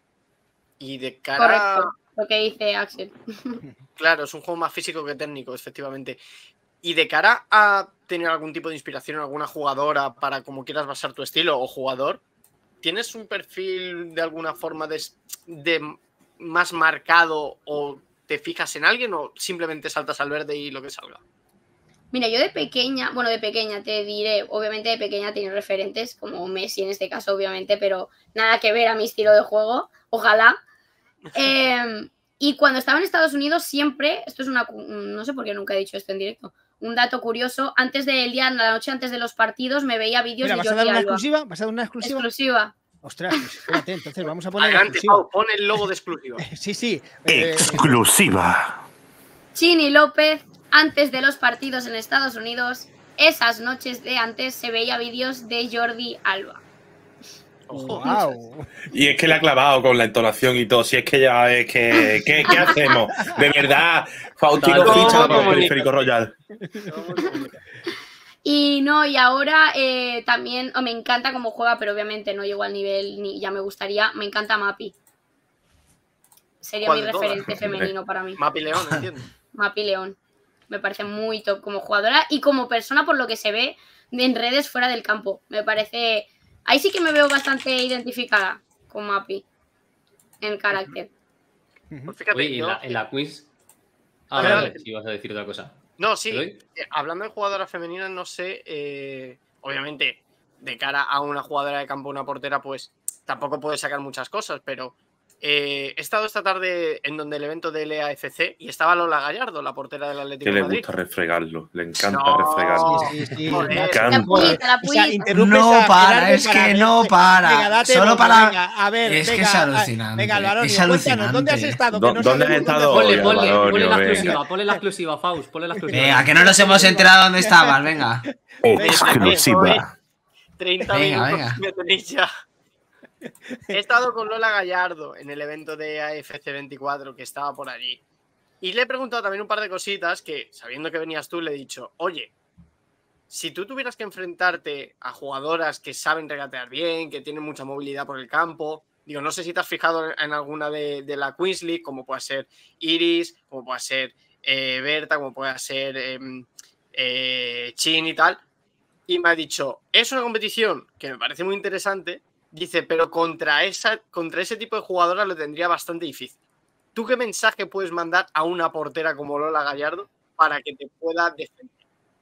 [SPEAKER 2] Y de cara...
[SPEAKER 8] Correcto, lo que dice Axel.
[SPEAKER 2] Claro, es un juego más físico que técnico, efectivamente. Y de cara a tener algún tipo de inspiración en alguna jugadora para como quieras basar tu estilo o jugador, ¿tienes un perfil de alguna forma de más marcado o te fijas en alguien o simplemente saltas al verde y lo que salga?
[SPEAKER 8] Mira, yo de pequeña te diré, obviamente de pequeña tenía referentes, como Messi en este caso, obviamente, pero nada que ver a mi estilo de juego, ojalá. Y cuando estaba en Estados Unidos siempre, esto es no sé por qué nunca he dicho esto en directo, un dato curioso, antes del día, la noche antes de los partidos me veía vídeos de Jordi Alba.
[SPEAKER 1] ¿Vas a dar una exclusiva? ¿Vas a dar una exclusiva?
[SPEAKER 8] Exclusiva.
[SPEAKER 1] Ostras, pues espérate, entonces vamos a poner
[SPEAKER 2] adelante, Pau, pon el logo de exclusiva.
[SPEAKER 1] Sí.
[SPEAKER 5] Exclusiva.
[SPEAKER 8] Chini López, antes de los partidos en Estados Unidos, esas noches de antes se veía vídeos de Jordi Alba.
[SPEAKER 2] Ojo.
[SPEAKER 1] Wow.
[SPEAKER 5] Y es que le ha clavado con la entonación y todo. Si es que ya es que... ¿Qué hacemos? De verdad. Faustino ficha para el Periférico Royal.
[SPEAKER 8] Y ahora también me encanta cómo juega, pero obviamente no llego al nivel ni ya me gustaría. Me encanta Mapi. Sería mi referente femenino para mí.
[SPEAKER 2] Mapi León, entiendo.
[SPEAKER 8] Mapi León. Me parece muy top como jugadora y como persona por lo que se ve en redes fuera del campo. Me parece... Ahí sí que me veo bastante identificada con Mapi en carácter.
[SPEAKER 2] Pues fíjate,
[SPEAKER 6] Oye,
[SPEAKER 2] yo-
[SPEAKER 6] en la quiz.
[SPEAKER 2] Dale,
[SPEAKER 6] Vale,
[SPEAKER 2] dale.
[SPEAKER 6] si ibas a decir otra cosa.
[SPEAKER 2] No,
[SPEAKER 6] ¿Te
[SPEAKER 2] sí.
[SPEAKER 6] doy?
[SPEAKER 2] Hablando de jugadoras femeninas, no sé, obviamente, de cara a una jugadora de campo, una portera, pues tampoco puede sacar muchas cosas, pero he estado esta tarde en donde el evento del EAFC y estaba Lola Gallardo, la portera del Atlético
[SPEAKER 5] Que
[SPEAKER 2] de
[SPEAKER 5] le
[SPEAKER 2] Madrid.
[SPEAKER 5] gusta refregarlo, le encanta
[SPEAKER 2] No.
[SPEAKER 5] refregarlo.
[SPEAKER 1] Sí,
[SPEAKER 2] Joder.
[SPEAKER 5] Me
[SPEAKER 8] La
[SPEAKER 5] encanta.
[SPEAKER 8] puita, la
[SPEAKER 1] O sea,
[SPEAKER 8] puita.
[SPEAKER 1] interrumpes
[SPEAKER 4] No
[SPEAKER 1] a
[SPEAKER 4] para,
[SPEAKER 1] Gerardo
[SPEAKER 4] es que no
[SPEAKER 1] Venga,
[SPEAKER 4] para.
[SPEAKER 1] date
[SPEAKER 4] Solo
[SPEAKER 1] boca,
[SPEAKER 4] para.
[SPEAKER 1] venga, a ver,
[SPEAKER 4] Es que
[SPEAKER 1] venga,
[SPEAKER 4] es alucinante.
[SPEAKER 1] Venga, Alvaronio,
[SPEAKER 4] Es
[SPEAKER 1] cuéntanos, ¿dónde has
[SPEAKER 4] alucinante.
[SPEAKER 1] estado? Que
[SPEAKER 5] ¿Dónde has
[SPEAKER 1] sabemos
[SPEAKER 5] estado
[SPEAKER 1] dónde
[SPEAKER 5] hoy,
[SPEAKER 1] has
[SPEAKER 6] Ponle
[SPEAKER 5] Alvaronio?
[SPEAKER 6] la
[SPEAKER 5] venga.
[SPEAKER 6] exclusiva, ponle la exclusiva, Faust, ponle la exclusiva.
[SPEAKER 4] ¿A que no nos hemos enterado dónde estabas? Venga.
[SPEAKER 5] Exclusiva.
[SPEAKER 2] 30
[SPEAKER 4] Venga,
[SPEAKER 2] minutos
[SPEAKER 4] venga.
[SPEAKER 2] me tenéis ya. He estado con Lola Gallardo en el evento de AFC 24 que estaba por allí. Y le he preguntado también un par de cositas que, sabiendo que venías tú, le he dicho, oye, si tú tuvieras que enfrentarte a jugadoras que saben regatear bien, que tienen mucha movilidad por el campo, digo, no sé si te has fijado en alguna de la Queens League, como pueda ser Iris, como pueda ser Berta, como pueda ser Chin y tal. Y me ha dicho, es una competición que me parece muy interesante. Dice, pero contra ese tipo de jugadoras lo tendría bastante difícil. ¿Tú qué mensaje puedes mandar a una portera como Lola Gallardo para que te pueda defender?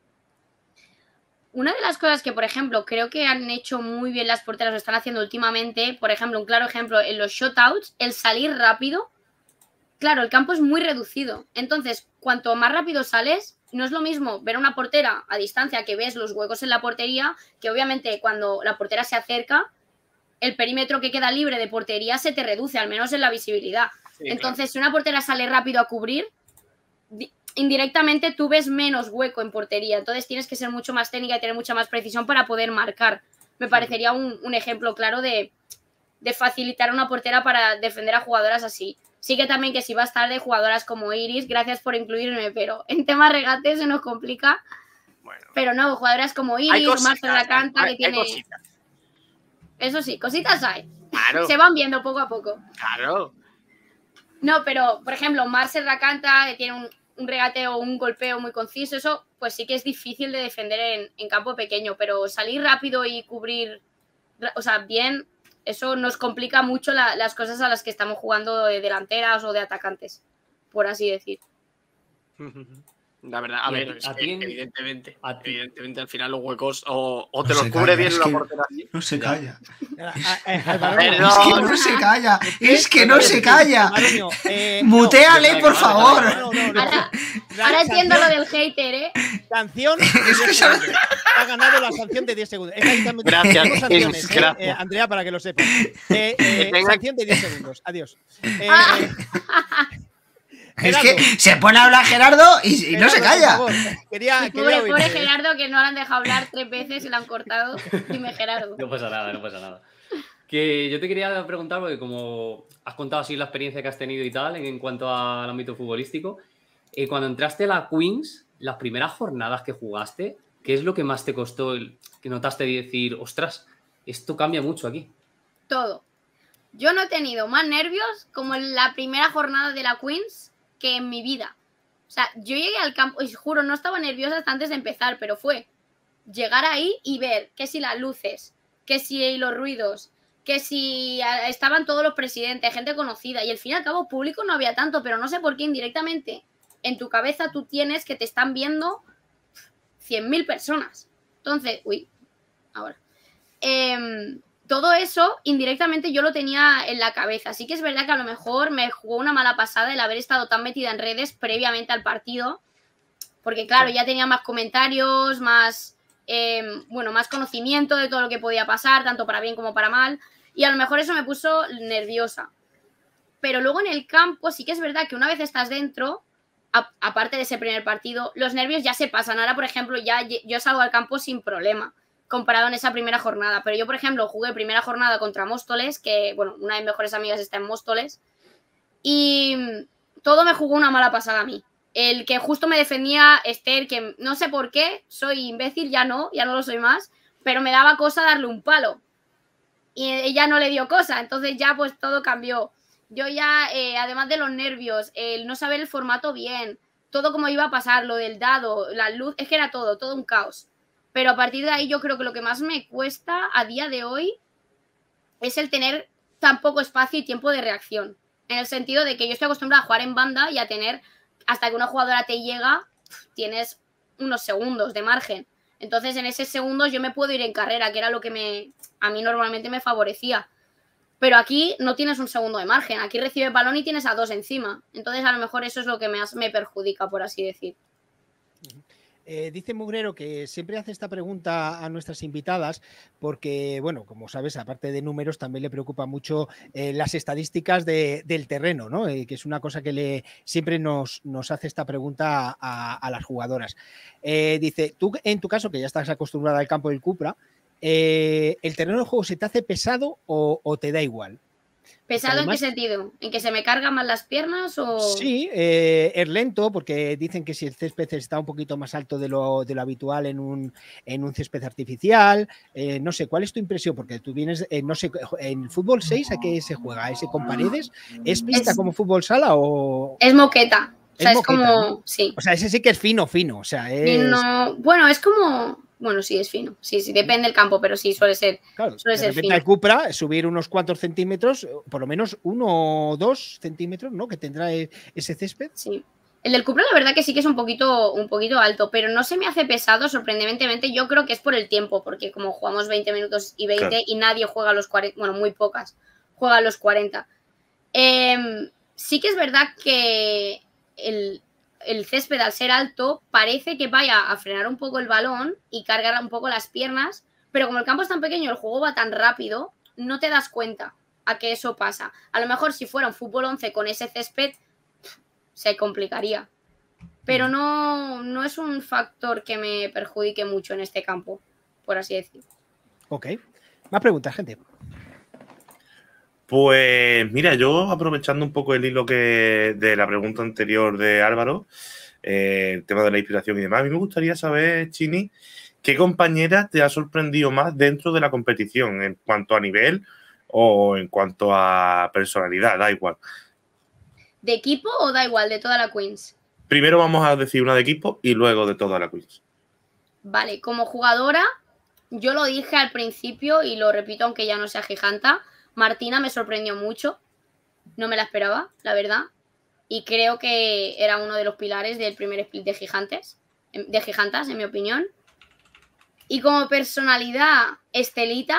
[SPEAKER 8] Una de las cosas que, por ejemplo, creo que han hecho muy bien las porteras, lo están haciendo últimamente, por ejemplo, un claro ejemplo, en los shotouts, el salir rápido. Claro, el campo es muy reducido. Entonces, cuanto más rápido sales, no es lo mismo ver a una portera a distancia que ves los huecos en la portería, que obviamente cuando la portera se acerca, el perímetro que queda libre de portería se te reduce, al menos en la visibilidad.
[SPEAKER 2] Sí,
[SPEAKER 8] Entonces, si una portera sale rápido a cubrir, indirectamente tú ves menos hueco en portería. Entonces tienes que ser mucho más técnica y tener mucha más precisión para poder marcar. Me parecería un ejemplo claro de facilitar a una portera para defender a jugadoras así. Sí que también que si vas tarde, jugadoras como Iris, gracias por incluirme, pero en temas regates se nos complica.
[SPEAKER 2] Bueno,
[SPEAKER 8] Pero no, jugadoras como
[SPEAKER 2] hay
[SPEAKER 8] Iris,
[SPEAKER 2] cositas,
[SPEAKER 8] Marta la Canta, que
[SPEAKER 2] hay
[SPEAKER 8] tiene...
[SPEAKER 2] cositas.
[SPEAKER 8] Eso sí, cositas hay.
[SPEAKER 2] Claro,
[SPEAKER 8] Se van viendo poco a poco.
[SPEAKER 2] claro.
[SPEAKER 8] No, pero, por ejemplo, Marcel Racanta, que tiene un regateo, un golpeo muy conciso, eso pues sí que es difícil de defender en campo pequeño, pero salir rápido y cubrir, o sea, bien, eso nos complica mucho las cosas a las que estamos jugando de delanteras o de atacantes, por así decir.
[SPEAKER 2] La verdad, a
[SPEAKER 6] Y
[SPEAKER 2] ver, es
[SPEAKER 6] a
[SPEAKER 2] que
[SPEAKER 6] ti en-
[SPEAKER 2] evidentemente,
[SPEAKER 6] a ti-
[SPEAKER 2] evidentemente al final los huecos o te
[SPEAKER 4] No
[SPEAKER 2] los
[SPEAKER 4] se
[SPEAKER 2] cubre
[SPEAKER 4] calla,
[SPEAKER 2] bien
[SPEAKER 4] es
[SPEAKER 2] una
[SPEAKER 4] que-
[SPEAKER 2] portera así.
[SPEAKER 4] No se calla.
[SPEAKER 1] Alvaronio,
[SPEAKER 2] Perdón.
[SPEAKER 4] Es que no se calla. Es que no se calla.
[SPEAKER 1] Alvaronio,
[SPEAKER 4] Muteale,
[SPEAKER 6] no,
[SPEAKER 4] por
[SPEAKER 6] no,
[SPEAKER 4] favor.
[SPEAKER 8] Ahora entiendo lo del hater, ¿eh?
[SPEAKER 1] Sanción de 10
[SPEAKER 4] que
[SPEAKER 1] segundos. Ha ganado la sanción de 10 segundos.
[SPEAKER 2] Gracias,
[SPEAKER 1] Tenemos sanciones,
[SPEAKER 2] Jesús, gracias.
[SPEAKER 1] Andrea, para que lo sepas.
[SPEAKER 2] tenga-
[SPEAKER 1] Sanción de 10 segundos. Adiós.
[SPEAKER 4] Es
[SPEAKER 1] Gerardo,
[SPEAKER 4] que se pone a hablar Gerardo y no se
[SPEAKER 1] Gerardo,
[SPEAKER 4] calla.
[SPEAKER 1] por favor. Quería
[SPEAKER 8] Pobre
[SPEAKER 1] oírte.
[SPEAKER 8] Gerardo, que no le han dejado hablar 3 veces y lo han cortado. Dime, Gerardo.
[SPEAKER 6] No pasa nada, no pasa nada. Que yo te quería preguntar, porque como has contado así la experiencia que has tenido y tal en cuanto al ámbito futbolístico, cuando entraste a la Queens, las primeras jornadas que jugaste, ¿qué es lo que más te costó que notaste de decir, ostras, esto cambia mucho aquí?
[SPEAKER 8] Todo. Yo no he tenido más nervios como en la primera jornada de la Queens que en mi vida. O sea, yo llegué al campo, y juro, no estaba nerviosa hasta antes de empezar, pero fue llegar ahí y ver que si las luces, que si los ruidos, que si estaban todos los presidentes, gente conocida, y al fin y al cabo público no había tanto, pero no sé por qué indirectamente en tu cabeza tú tienes que te están viendo 100.000 personas. Entonces, ahora. Todo eso indirectamente yo lo tenía en la cabeza. Así que es verdad que a lo mejor me jugó una mala pasada el haber estado tan metida en redes previamente al partido. Porque claro, ya tenía más comentarios, más conocimiento de todo lo que podía pasar, tanto para bien como para mal. Y a lo mejor eso me puso nerviosa. Pero luego en el campo sí que es verdad que una vez estás dentro, aparte de ese primer partido, los nervios ya se pasan. Ahora, por ejemplo, yo salgo al campo sin problema, comparado en esa primera jornada. Pero yo, por ejemplo, jugué primera jornada contra Móstoles, que, bueno, una de mis mejores amigas está en Móstoles, y todo me jugó una mala pasada a mí. El que justo me defendía Esther, que no sé por qué, soy imbécil, ya no lo soy más, pero me daba cosa darle un palo. Y ella no le dio cosa, entonces ya pues todo cambió. Yo ya, además de los nervios, el no saber el formato bien, todo como iba a pasar, lo del dado, la luz, es que era todo un caos. Pero a partir de ahí yo creo que lo que más me cuesta a día de hoy es el tener tan poco espacio y tiempo de reacción. En el sentido de que yo estoy acostumbrada a jugar en banda y a tener, hasta que una jugadora te llega, tienes unos segundos de margen. Entonces en esos segundos yo me puedo ir en carrera, que era lo que a mí normalmente me favorecía. Pero aquí no tienes un segundo de margen. Aquí recibes el balón y tienes a 2 encima. Entonces a lo mejor eso es lo que me perjudica, por así decir.
[SPEAKER 1] Dice Mugrero que siempre hace esta pregunta a nuestras invitadas porque, bueno, como sabes, aparte de números, también le preocupa mucho las estadísticas del terreno, ¿no? Que es una cosa que siempre nos hace esta pregunta a las jugadoras. Dice, tú en tu caso, que ya estás acostumbrada al campo del Cupra, ¿el terreno de juego se te hace pesado o te da igual?
[SPEAKER 8] ¿Pesado
[SPEAKER 1] Además,
[SPEAKER 8] en qué sentido? ¿En que se me cargan más las piernas o...?
[SPEAKER 1] Sí, es lento porque dicen que si el césped está un poquito más alto de lo habitual en un césped artificial, no sé, ¿cuál es tu impresión? Porque tú vienes, no sé, en fútbol 6 ¿a qué se juega? ¿Ese con paredes? ¿Es pista como fútbol sala o...?
[SPEAKER 8] Es moqueta. O sea, es
[SPEAKER 1] moqueta,
[SPEAKER 8] como...
[SPEAKER 1] ¿no?
[SPEAKER 8] Sí.
[SPEAKER 1] O sea, ese sí que es fino, o sea, es...
[SPEAKER 8] Fino... Bueno, es como... Bueno, sí, es fino. Sí, depende del campo, pero sí, suele ser,
[SPEAKER 1] claro,
[SPEAKER 8] suele ser fino.
[SPEAKER 1] El Cupra, subir unos cuantos centímetros, por lo menos 1 o 2 centímetros, ¿no? Que tendrá ese césped.
[SPEAKER 8] Sí. El del Cupra, la verdad que sí que es un poquito alto, pero no se me hace pesado, sorprendentemente. Yo creo que es por el tiempo, porque como jugamos 20 minutos y 20 claro. Y nadie juega los 40, bueno, muy pocas juegan los 40. Sí que es verdad que el césped, al ser alto, parece que vaya a frenar un poco el balón y cargar un poco las piernas, pero como el campo es tan pequeño y el juego va tan rápido, no te das cuenta a que eso pasa. A lo mejor si fuera un fútbol 11 con ese césped, se complicaría. Pero no es un factor que me perjudique mucho en este campo, por así decirlo.
[SPEAKER 1] Ok. Más preguntas, gente.
[SPEAKER 5] Pues mira, yo aprovechando un poco el hilo de la pregunta anterior de Álvaro, el tema de la inspiración y demás, a mí me gustaría saber, Chini, ¿qué compañera te ha sorprendido más dentro de la competición en cuanto a nivel o en cuanto a personalidad? Da igual.
[SPEAKER 8] ¿De equipo o da igual, de toda la Queens?
[SPEAKER 5] Primero vamos a decir una de equipo y luego de toda la Queens.
[SPEAKER 8] Vale, como jugadora, yo lo dije al principio y lo repito aunque ya no sea giganta, Martina me sorprendió mucho, no me la esperaba, la verdad, y creo que era uno de los pilares del primer split de gigantas, en mi opinión. Y como personalidad, Estelita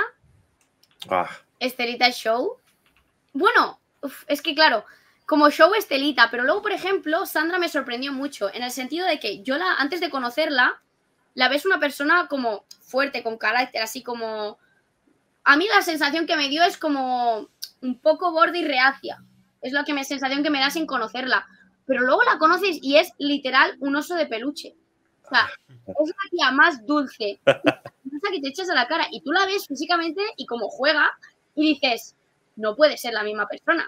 [SPEAKER 8] Show. Bueno, es que claro, como show Estelita, pero luego, por ejemplo, Sandra me sorprendió mucho, en el sentido de que yo antes de conocerla, la ves una persona como fuerte, con carácter, así como... A mí la sensación que me dio es como un poco borde y reacia. Es la sensación que me da sin conocerla. Pero luego la conoces y es literal un oso de peluche. O sea, es la tía más dulce. Esa que te echas a la cara y tú la ves físicamente y como juega y dices, no puede ser la misma persona.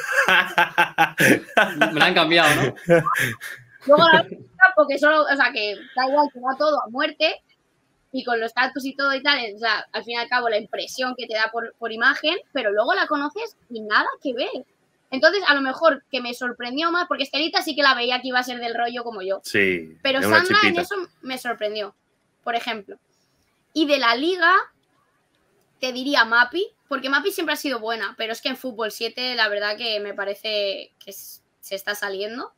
[SPEAKER 6] Me la han cambiado, ¿no?
[SPEAKER 8] Luego la ves porque solo, o sea, que da igual que va todo a muerte. Y con los tactos y todo y tal, o sea, al fin y al cabo la impresión que te da por imagen, pero luego la conoces y nada que ver. Entonces, a lo mejor que me sorprendió más, porque Estelita sí que la veía que iba a ser del rollo como yo.
[SPEAKER 5] Sí.
[SPEAKER 8] Pero Sandra en eso me sorprendió, por ejemplo. Y de la liga, te diría Mapi, porque Mapi siempre ha sido buena, pero es que en Fútbol 7 la verdad que me parece que se está saliendo.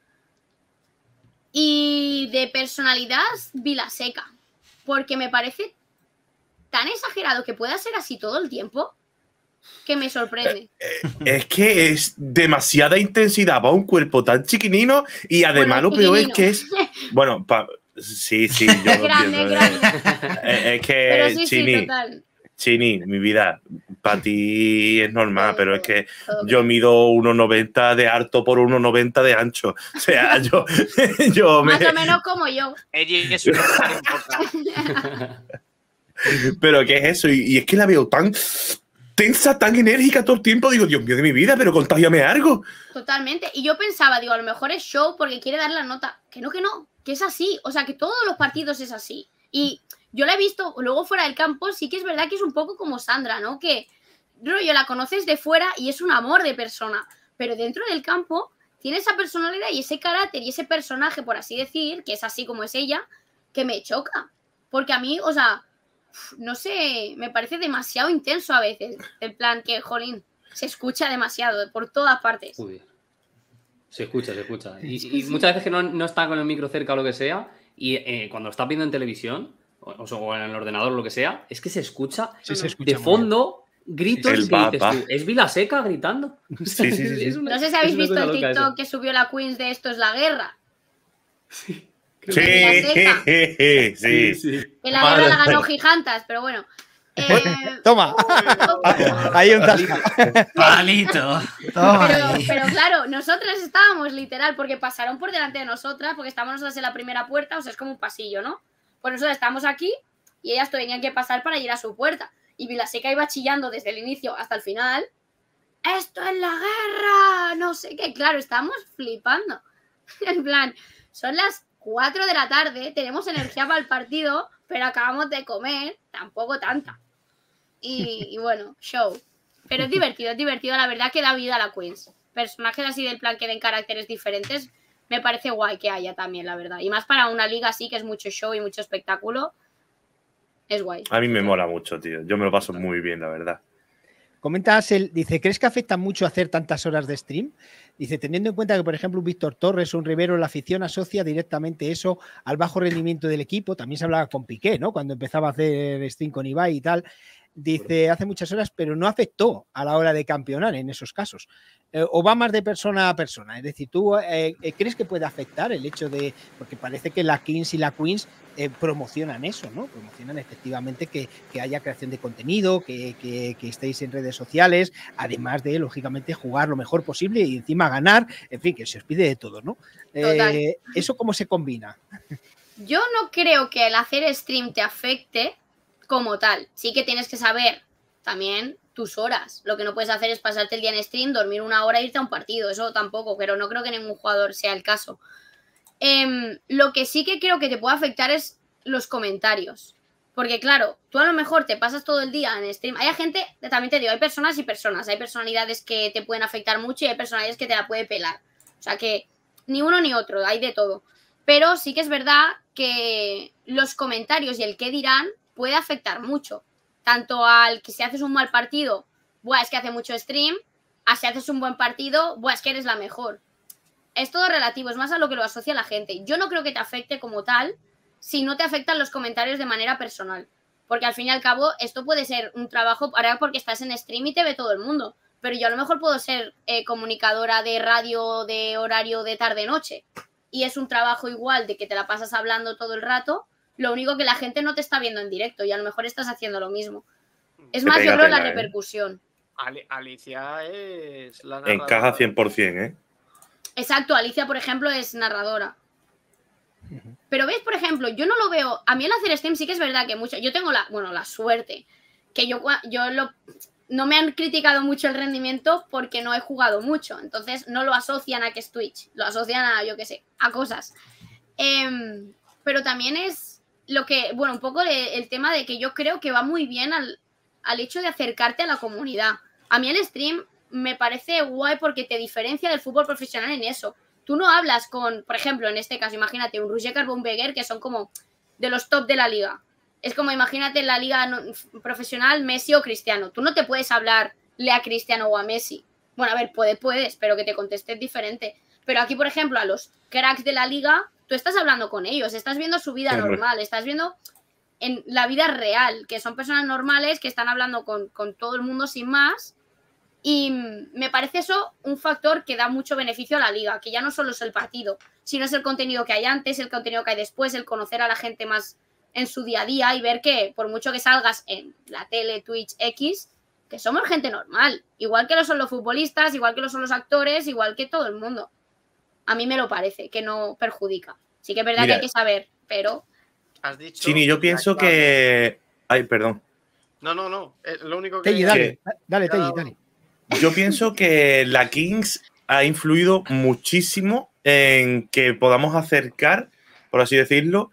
[SPEAKER 8] Y de personalidad, Vilaseca. Porque me parece tan exagerado que pueda ser así todo el tiempo que me sorprende.
[SPEAKER 5] Es que es demasiada intensidad para un cuerpo tan chiquinino y además lo peor es que es... Bueno, sí, yo lo entiendo. Es que,
[SPEAKER 8] pero sí,
[SPEAKER 5] Chini,
[SPEAKER 8] total.
[SPEAKER 5] Chini, mi vida, para ti es normal, pero es que yo mido 1,90 de alto por 1,90 de ancho. O sea, yo
[SPEAKER 8] más o menos como yo.
[SPEAKER 2] Ella es una importante.
[SPEAKER 5] Pero ¿qué es eso? Y es que la veo tan tensa, tan enérgica todo el tiempo. Digo, Dios mío de mi vida, pero contágiame algo.
[SPEAKER 8] Totalmente. Y yo pensaba, digo, a lo mejor es show porque quiere dar la nota. Que no, que es así. O sea, que todos los partidos es así. Y yo la he visto luego fuera del campo, sí que es verdad que es un poco como Sandra, ¿no? Que rollo la conoces de fuera y es un amor de persona, pero dentro del campo tiene esa personalidad y ese carácter y ese personaje, por así decir, que es así como es ella, que me choca. Porque a mí, o sea, no sé, me parece demasiado intenso a veces. El plan que, jolín, se escucha demasiado por todas partes.
[SPEAKER 6] Uy, se escucha, se escucha. Y muchas veces que no está con el micro cerca o lo que sea, y cuando estás viendo en televisión, o en el ordenador o lo que sea, es que se escucha,
[SPEAKER 1] Sí, se escucha
[SPEAKER 6] de
[SPEAKER 1] muy
[SPEAKER 6] fondo gritos
[SPEAKER 5] El
[SPEAKER 6] que
[SPEAKER 5] va,
[SPEAKER 6] dices
[SPEAKER 5] va.
[SPEAKER 6] tú, es Vilaseca gritando.
[SPEAKER 5] Sí, sí, sí, sí.
[SPEAKER 6] Es una-
[SPEAKER 8] No sé si
[SPEAKER 6] es
[SPEAKER 8] habéis
[SPEAKER 6] una
[SPEAKER 8] visto
[SPEAKER 6] cosa
[SPEAKER 8] el
[SPEAKER 6] loca
[SPEAKER 8] TikTok
[SPEAKER 6] eso.
[SPEAKER 8] que subió la Queens de Esto es la guerra.
[SPEAKER 5] Sí,
[SPEAKER 8] Vilaseca.
[SPEAKER 5] sí.
[SPEAKER 8] Que la guerra la ganó Gigantas, pero bueno.
[SPEAKER 1] Toma. Ahí un tasca.
[SPEAKER 4] Palito. Toma ahí.
[SPEAKER 8] Pero claro, nosotras estábamos literal, porque pasaron por delante de nosotras, porque estábamos nosotras en la primera puerta, o sea, es como un pasillo, ¿no? Pues nosotras estábamos aquí y ellas tenían que pasar para ir a su puerta. Y Vilaseca iba chillando desde el inicio hasta el final. ¡Esto es la guerra! No sé qué. Claro, estábamos flipando. En plan, son las 4 de la tarde, tenemos energía para el partido, pero acabamos de comer, tampoco tanta. Y bueno, show. Pero es divertido, la verdad que da vida a la Queens. Personajes así del plan que den caracteres diferentes, me parece guay que haya también, la verdad. Y más para una liga así que es mucho show y mucho espectáculo, es guay.
[SPEAKER 5] A mí me mola mucho, tío. Yo me lo paso muy bien, la verdad.
[SPEAKER 1] Comenta Asel, dice, ¿crees que afecta mucho hacer tantas horas de stream? Dice, teniendo en cuenta que, por ejemplo, un Víctor Torres o un Rivero, la afición asocia directamente eso al bajo rendimiento del equipo. También se hablaba con Piqué, ¿no? Cuando empezaba a hacer stream con Ibai y tal. Dice, hace muchas horas, pero no afectó a la hora de campeonar en esos casos. O va más de persona a persona. Es decir, ¿tú crees que puede afectar el hecho de...? Porque parece que la Kings y la Queens promocionan eso, ¿no? Promocionan efectivamente que haya creación de contenido, que estéis en redes sociales, además de, lógicamente, jugar lo mejor posible y encima ganar. En fin, que se os pide de todo, ¿no? ¿Eso cómo se combina?
[SPEAKER 8] Yo no creo que el hacer stream te afecte como tal. Sí que tienes que saber también tus horas. Lo que no puedes hacer es pasarte el día en stream, dormir una hora e irte a un partido. Eso tampoco, pero no creo que ningún jugador sea el caso. Lo que sí que creo que te puede afectar es los comentarios. Porque claro, tú a lo mejor te pasas todo el día en stream. Hay gente, también te digo, hay personas y personas. Hay personalidades que te pueden afectar mucho y hay personalidades que te la puede pelar. O sea que ni uno ni otro, hay de todo. Pero sí que es verdad que los comentarios y el qué dirán puede afectar mucho. Tanto al que si haces un mal partido, buah, es que hace mucho stream, a si haces un buen partido, buah, es que eres la mejor. Es todo relativo, es más a lo que lo asocia la gente. Yo no creo que te afecte como tal si no te afectan los comentarios de manera personal. Porque al fin y al cabo, esto puede ser un trabajo ahora porque estás en stream y te ve todo el mundo. Pero yo a lo mejor puedo ser comunicadora de radio de horario de tarde-noche. Y es un trabajo igual de que te la pasas hablando todo el rato. Lo único que la gente no te está viendo en directo y a lo mejor estás haciendo lo mismo. Es más, yo creo la repercusión.
[SPEAKER 2] Alicia es la narradora.
[SPEAKER 5] Encaja 100%, ¿eh?
[SPEAKER 8] Exacto, Alicia, por ejemplo, es narradora. Pero ves, por ejemplo, yo no lo veo. A mí el hacer stream sí que es verdad que mucho. Yo tengo la suerte. Que no me han criticado mucho el rendimiento porque no he jugado mucho. Entonces no lo asocian a que es Twitch. Lo asocian a, yo qué sé, a cosas. Pero también es lo que, bueno, un poco el tema de que yo creo que va muy bien al hecho de acercarte a la comunidad. A mí el stream me parece guay porque te diferencia del fútbol profesional en eso. Tú no hablas con, por ejemplo, en este caso, imagínate, un Rijkaard Bumbeguer que son como de los top de la liga. Es como, imagínate en la liga profesional Messi o Cristiano. Tú no te puedes hablarle a Cristiano o a Messi. Bueno, a ver, puedes, pero que te contestes diferente. Pero aquí, por ejemplo, a los cracks de la liga, tú estás hablando con ellos, estás viendo su vida normal, estás viendo en la vida real, que son personas normales que están hablando con todo el mundo sin más. Y me parece eso un factor que da mucho beneficio a la liga, que ya no solo es el partido, sino es el contenido que hay antes, el contenido que hay después, el conocer a la gente más en su día a día y ver que por mucho que salgas en la tele, Twitch, X, que somos gente normal, igual que lo son los futbolistas, igual que lo son los actores, igual que todo el mundo. A mí me lo parece, que no perjudica. Sí que es verdad que hay que saber, pero...
[SPEAKER 2] Has dicho...
[SPEAKER 5] Chini, yo pienso que... Ay, perdón.
[SPEAKER 2] No. Lo único que...
[SPEAKER 1] Teji, dale, Teji.
[SPEAKER 5] Yo pienso que la Kings ha influido muchísimo en que podamos acercar, por así decirlo,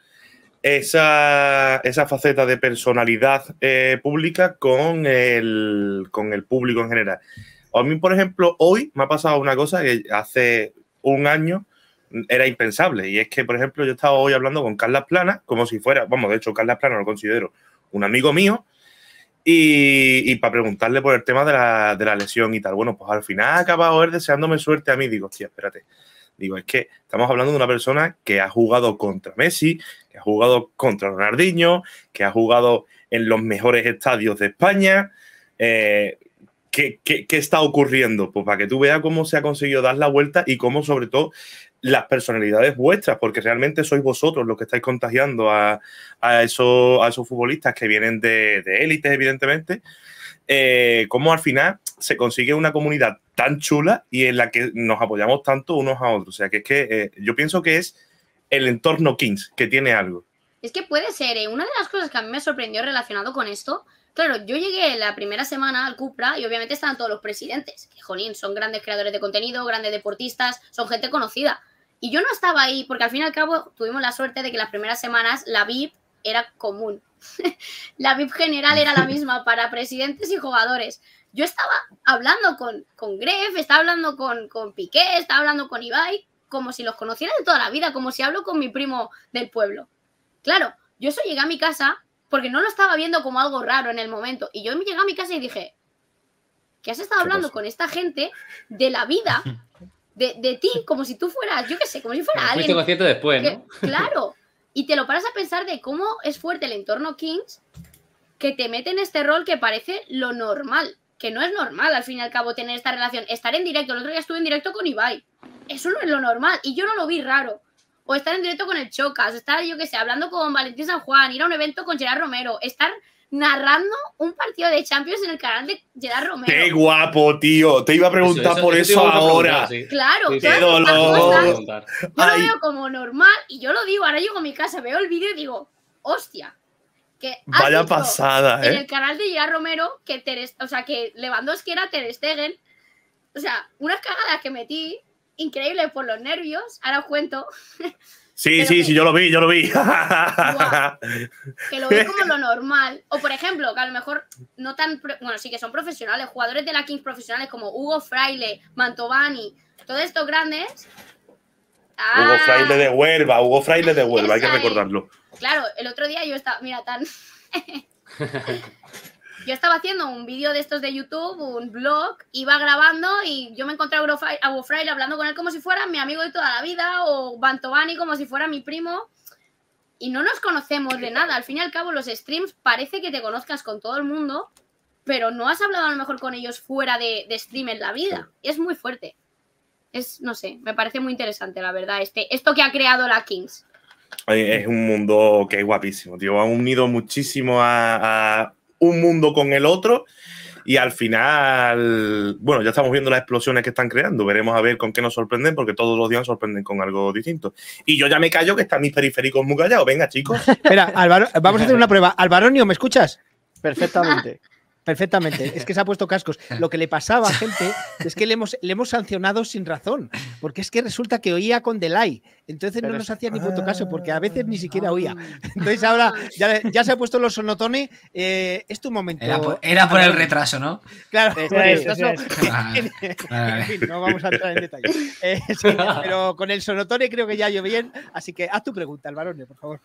[SPEAKER 5] esa faceta de personalidad pública con el público en general. A mí, por ejemplo, hoy me ha pasado una cosa que hace un año era impensable. Y es que, por ejemplo, yo estaba hoy hablando con Carlas Plana, como si fuera, vamos, de hecho, Carlas Plana lo considero un amigo mío, y para preguntarle por el tema de la lesión y tal. Bueno, pues al final ha acabado él deseándome suerte a mí. Digo, hostia, espérate. Digo, es que estamos hablando de una persona que ha jugado contra Messi, que ha jugado contra Ronaldinho, que ha jugado en los mejores estadios de España. ¿Qué está ocurriendo? Pues para que tú veas cómo se ha conseguido dar la vuelta y cómo, sobre todo, las personalidades vuestras, porque realmente sois vosotros los que estáis contagiando a esos futbolistas que vienen de élites, evidentemente, cómo al final se consigue una comunidad tan chula y en la que nos apoyamos tanto unos a otros. O sea, que es que yo pienso que es el entorno Kings que tiene algo.
[SPEAKER 8] Es que puede ser, una de las cosas que a mí me sorprendió relacionado con esto, claro, yo llegué la primera semana al Cupra y obviamente estaban todos los presidentes, que jolín, son grandes creadores de contenido, grandes deportistas, son gente conocida. Y yo no estaba ahí porque al fin y al cabo tuvimos la suerte de que las primeras semanas la VIP era común. La VIP general era la misma para presidentes y jugadores. Yo estaba hablando con Gref, estaba hablando con Piqué, estaba hablando con Ibai, como si los conociera de toda la vida, como si hablo con mi primo del pueblo. Claro, yo eso llegué a mi casa porque no lo estaba viendo como algo raro en el momento. Y yo llegué a mi casa y dije, ¿qué has estado hablando con esta gente de la vida, de ti, como si tú fueras, yo qué sé, como si fuera alguien?
[SPEAKER 6] Fuiste consciente después, ¿no?
[SPEAKER 8] Claro. Y te lo paras a pensar de cómo es fuerte el entorno Kings que te mete en este rol que parece lo normal. Que no es normal, al fin y al cabo, tener esta relación. Estar en directo, el otro día estuve en directo con Ibai. Eso no es lo normal. Y yo no lo vi raro. O estar en directo con el Chocas, estar, yo qué sé, hablando con Valentín San Juan, ir a un evento con Gerard Romero, estar narrando un partido de Champions en el canal de Gerard Romero.
[SPEAKER 5] ¡Qué guapo, tío! Te iba a preguntar por eso ahora.
[SPEAKER 6] Sí.
[SPEAKER 8] Claro,
[SPEAKER 6] Sí,
[SPEAKER 5] ¡qué dolor!
[SPEAKER 8] yo lo veo como normal y yo lo digo, ahora llego a mi casa, veo el vídeo y digo, hostia, que
[SPEAKER 5] vaya pasada,
[SPEAKER 8] en el canal de Gerard Romero que que Lewandowski era Ter Stegen, o sea, unas cagadas que metí increíbles por los nervios, ahora os cuento.
[SPEAKER 5] Sí, yo lo vi.
[SPEAKER 8] Wow, que lo vi como lo normal. O por ejemplo, que a lo mejor no tan... Bueno, sí que son profesionales, jugadores de la Kings profesionales como Hugo Fraile, Mantovani, todos estos grandes.
[SPEAKER 5] Hugo Fraile de Huelva, hay que recordarlo.
[SPEAKER 8] Claro, el otro día yo estaba... Mira, yo estaba haciendo un vídeo de estos de YouTube, un blog, iba grabando y yo me encontré a Hugo Fraile hablando con él como si fuera mi amigo de toda la vida, o Mantovani como si fuera mi primo, y no nos conocemos de nada. Al fin y al cabo, los streams parece que te conozcas con todo el mundo, pero no has hablado a lo mejor con ellos fuera de stream en la vida. Es muy fuerte. No sé, me parece muy interesante, la verdad, esto que ha creado la Kings.
[SPEAKER 5] Es un mundo que es guapísimo, tío. Han unido muchísimo a un mundo con el otro y al final, bueno, ya estamos viendo las explosiones que están creando. Veremos a ver con qué nos sorprenden, porque todos los días nos sorprenden con algo distinto. Y yo ya me callo, que están mis periféricos muy callados. Venga, chicos.
[SPEAKER 1] Espera, vamos a hacer una prueba. Alvaronio, ¿me escuchas?
[SPEAKER 9] Perfectamente.
[SPEAKER 1] Perfectamente, es que se ha puesto cascos. Lo que le pasaba a gente es que le hemos sancionado sin razón, porque es que resulta que oía con delay, entonces no nos hacía ni puto caso, porque a veces ni siquiera oía. Entonces ahora ya se ha puesto los sonotones, es tu momento.
[SPEAKER 4] Era por el retraso, ¿no?
[SPEAKER 1] Claro, por el retraso.
[SPEAKER 4] Vale.
[SPEAKER 1] En fin, no vamos a entrar en detalle. Sí, pero con el sonotone creo que ya yo bien, así que haz tu pregunta, Alvaronio, por favor.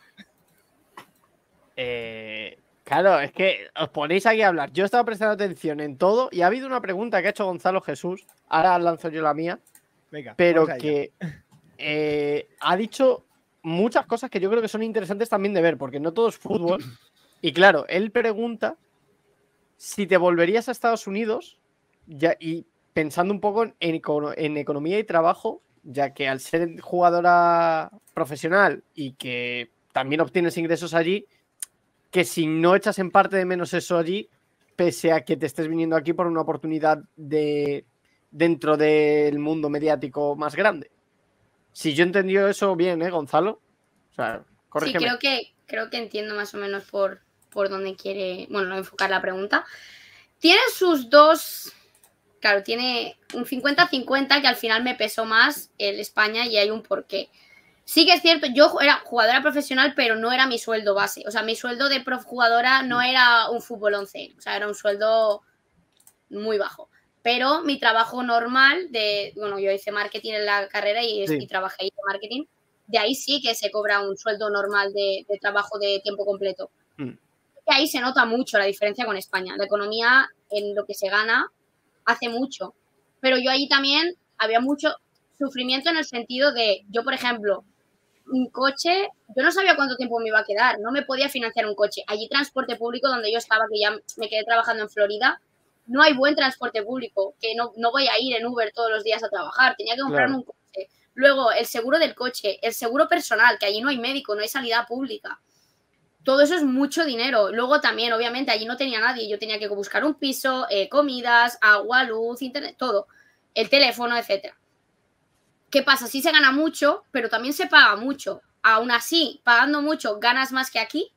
[SPEAKER 9] Claro, es que os ponéis aquí a hablar. Yo estaba prestando atención en todo y ha habido una pregunta que ha hecho Gonzalo Jesús. Ahora lanzo yo la mía.
[SPEAKER 1] Venga,
[SPEAKER 9] pero que ha dicho muchas cosas que yo creo que son interesantes también de ver, porque no todo es fútbol. Y claro, él pregunta si te volverías a Estados Unidos, y pensando un poco en economía y trabajo, ya que al ser jugadora profesional y que también obtienes ingresos allí, que si no echas en parte de menos eso allí, pese a que te estés viniendo aquí por una oportunidad dentro del mundo mediático más grande. Si yo he entendido eso bien, Gonzalo? O sea, corrígeme.
[SPEAKER 8] Sí, creo que entiendo más o menos por dónde quiere, bueno, enfocar la pregunta. Tiene sus dos... Claro, tiene un 50-50 que al final me pesó más el España y hay un porqué. Sí que es cierto, yo era jugadora profesional, pero no era mi sueldo base. O sea, mi sueldo de jugadora no era un fútbol 11. O sea, era un sueldo muy bajo. Pero mi trabajo normal bueno, yo hice marketing en la carrera y trabajé ahí en marketing. De ahí sí que se cobra un sueldo normal de trabajo de tiempo completo. Y ahí se nota mucho la diferencia con España. La economía en lo que se gana hace mucho. Pero yo ahí también había mucho sufrimiento en el sentido de, yo por ejemplo, un coche, yo no sabía cuánto tiempo me iba a quedar, no me podía financiar un coche. Allí transporte público donde yo estaba, que ya me quedé trabajando en Florida, no hay buen transporte público, que no voy a ir en Uber todos los días a trabajar, tenía que comprarme un coche. Luego, el seguro del coche, el seguro personal, que allí no hay médico, no hay sanidad pública. Todo eso es mucho dinero. Luego también, obviamente, allí no tenía nadie. Yo tenía que buscar un piso, comidas, agua, luz, internet, todo. El teléfono, etcétera. ¿Qué pasa? Sí se gana mucho, pero también se paga mucho. Aún así, pagando mucho, ganas más que aquí.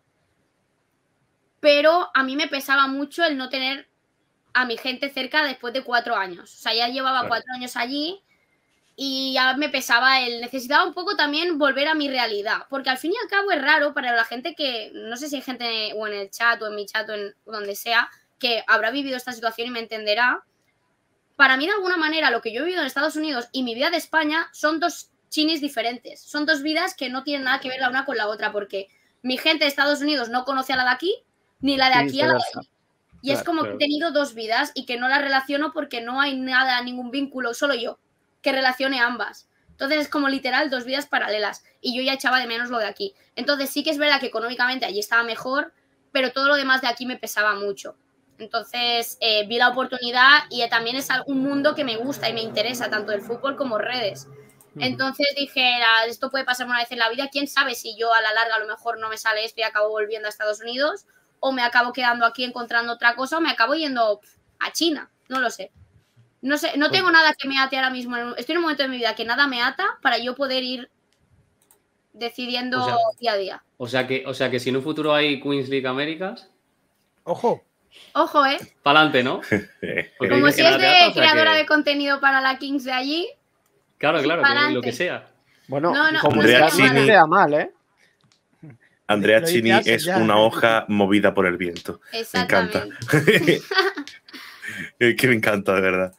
[SPEAKER 8] Pero a mí me pesaba mucho el no tener a mi gente cerca después de 4 años. O sea, ya llevaba 4 años allí y ya me pesaba necesitaba un poco también volver a mi realidad, porque al fin y al cabo es raro para la gente que, no sé si hay gente o en el chat o en mi chat o en donde sea, que habrá vivido esta situación y me entenderá. Para mí, de alguna manera, lo que yo he vivido en Estados Unidos y mi vida de España son 2 chinis diferentes. Son 2 vidas que no tienen nada que ver la una con la otra, porque mi gente de Estados Unidos no conoce a la de aquí, ni la de aquí a la de allí. Y es como que he tenido 2 vidas y que no las relaciono porque no hay nada, ningún vínculo, solo yo, que relacione ambas. Entonces es como literal 2 vidas paralelas y yo ya echaba de menos lo de aquí. Entonces sí que es verdad que económicamente allí estaba mejor, pero todo lo demás de aquí me pesaba mucho. Entonces vi la oportunidad y también es un mundo que me gusta y me interesa, tanto el fútbol como redes. Entonces dije, esto puede pasar una vez en la vida, quién sabe si yo a la larga a lo mejor no me sale esto y acabo volviendo a Estados Unidos, o me acabo quedando aquí encontrando otra cosa, o me acabo yendo a China, no lo sé. No sé, no tengo nada que me ate ahora mismo. Estoy en un momento de mi vida que nada me ata para yo poder ir decidiendo día a día.
[SPEAKER 6] O sea que si en un futuro hay Queens League Américas...
[SPEAKER 1] ¡Ojo!
[SPEAKER 8] Ojo,
[SPEAKER 6] Pa'lante, ¿no?
[SPEAKER 8] Como si es de creadora de contenido para la Kings de allí.
[SPEAKER 6] Claro, lo que sea.
[SPEAKER 9] Bueno,
[SPEAKER 5] como Andrea Chini,
[SPEAKER 9] queda mal, ¿eh?
[SPEAKER 5] Andrea Chini es una hoja movida por el viento. Me encanta. Que me encanta, de verdad.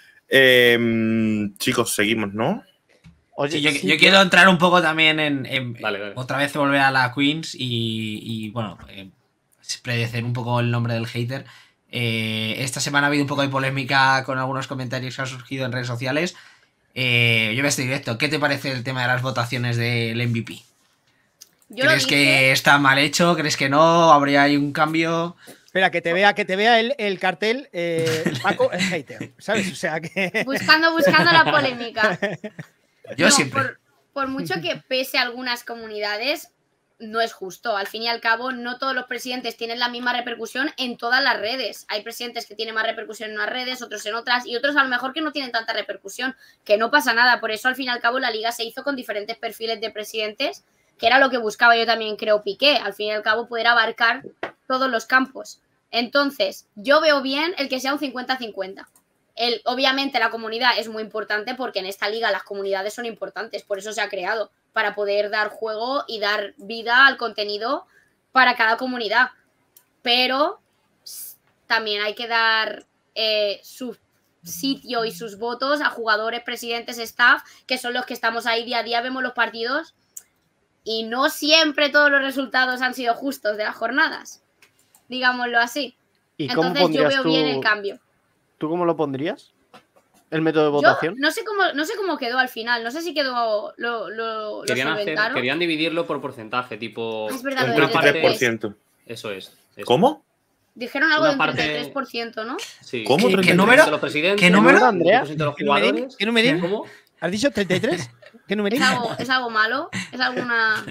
[SPEAKER 5] Chicos, seguimos, ¿no?
[SPEAKER 4] Oye, sí, yo quiero entrar un poco también en
[SPEAKER 6] vale.
[SPEAKER 4] Otra vez volver a la Queens y bueno, predecir un poco el nombre del hater. Esta semana ha habido un poco de polémica con algunos comentarios que han surgido en redes sociales. Yo voy a estar directo. ¿Qué te parece el tema de las votaciones del MVP? ¿Crees que está mal hecho? ¿Crees que no? ¿Habría ahí un cambio?
[SPEAKER 1] Espera, que te vea el cartel, Paco, el hater, ¿sabes? O sea que...
[SPEAKER 8] Buscando la polémica.
[SPEAKER 4] Yo siempre.
[SPEAKER 8] Por mucho que pese a algunas comunidades, no es justo. Al fin y al cabo, no todos los presidentes tienen la misma repercusión en todas las redes. Hay presidentes que tienen más repercusión en unas redes, otros en otras, y otros a lo mejor que no tienen tanta repercusión, que no pasa nada. Por eso, al fin y al cabo, la liga se hizo con diferentes perfiles de presidentes, que era lo que buscaba yo también, creo, Piqué. Al fin y al cabo, poder abarcar todos los campos. Entonces, yo veo bien el que sea un 50-50. Obviamente la comunidad es muy importante porque en esta liga las comunidades son importantes, por eso se ha creado, para poder dar juego y dar vida al contenido para cada comunidad. Pero también hay que dar su sitio y sus votos a jugadores, presidentes, staff, que son los que estamos ahí día a día, vemos los partidos y no siempre todos los resultados han sido justos de las jornadas, digámoslo así.
[SPEAKER 9] ¿Y
[SPEAKER 8] entonces yo veo bien el cambio.
[SPEAKER 9] ¿Tú cómo lo pondrías? ¿El método de votación?
[SPEAKER 8] Yo no sé cómo quedó al final. No sé si quedó. Lo
[SPEAKER 6] querían dividirlo por porcentaje, tipo.
[SPEAKER 8] Es verdad,
[SPEAKER 5] un 33%.
[SPEAKER 6] Eso es.
[SPEAKER 5] ¿Cómo?
[SPEAKER 8] Dijeron algo del 33%, ¿no?
[SPEAKER 6] Sí.
[SPEAKER 5] ¿Cómo?
[SPEAKER 4] ¿Qué número?
[SPEAKER 6] Los presidentes,
[SPEAKER 4] ¿Qué número,
[SPEAKER 9] Andrea?
[SPEAKER 6] De los jugadores.
[SPEAKER 1] ¿Qué numerín?
[SPEAKER 6] ¿Cómo?
[SPEAKER 1] ¿Has dicho 33? ¿Qué numerín?
[SPEAKER 8] ¿Es algo malo? ¿Es alguna...?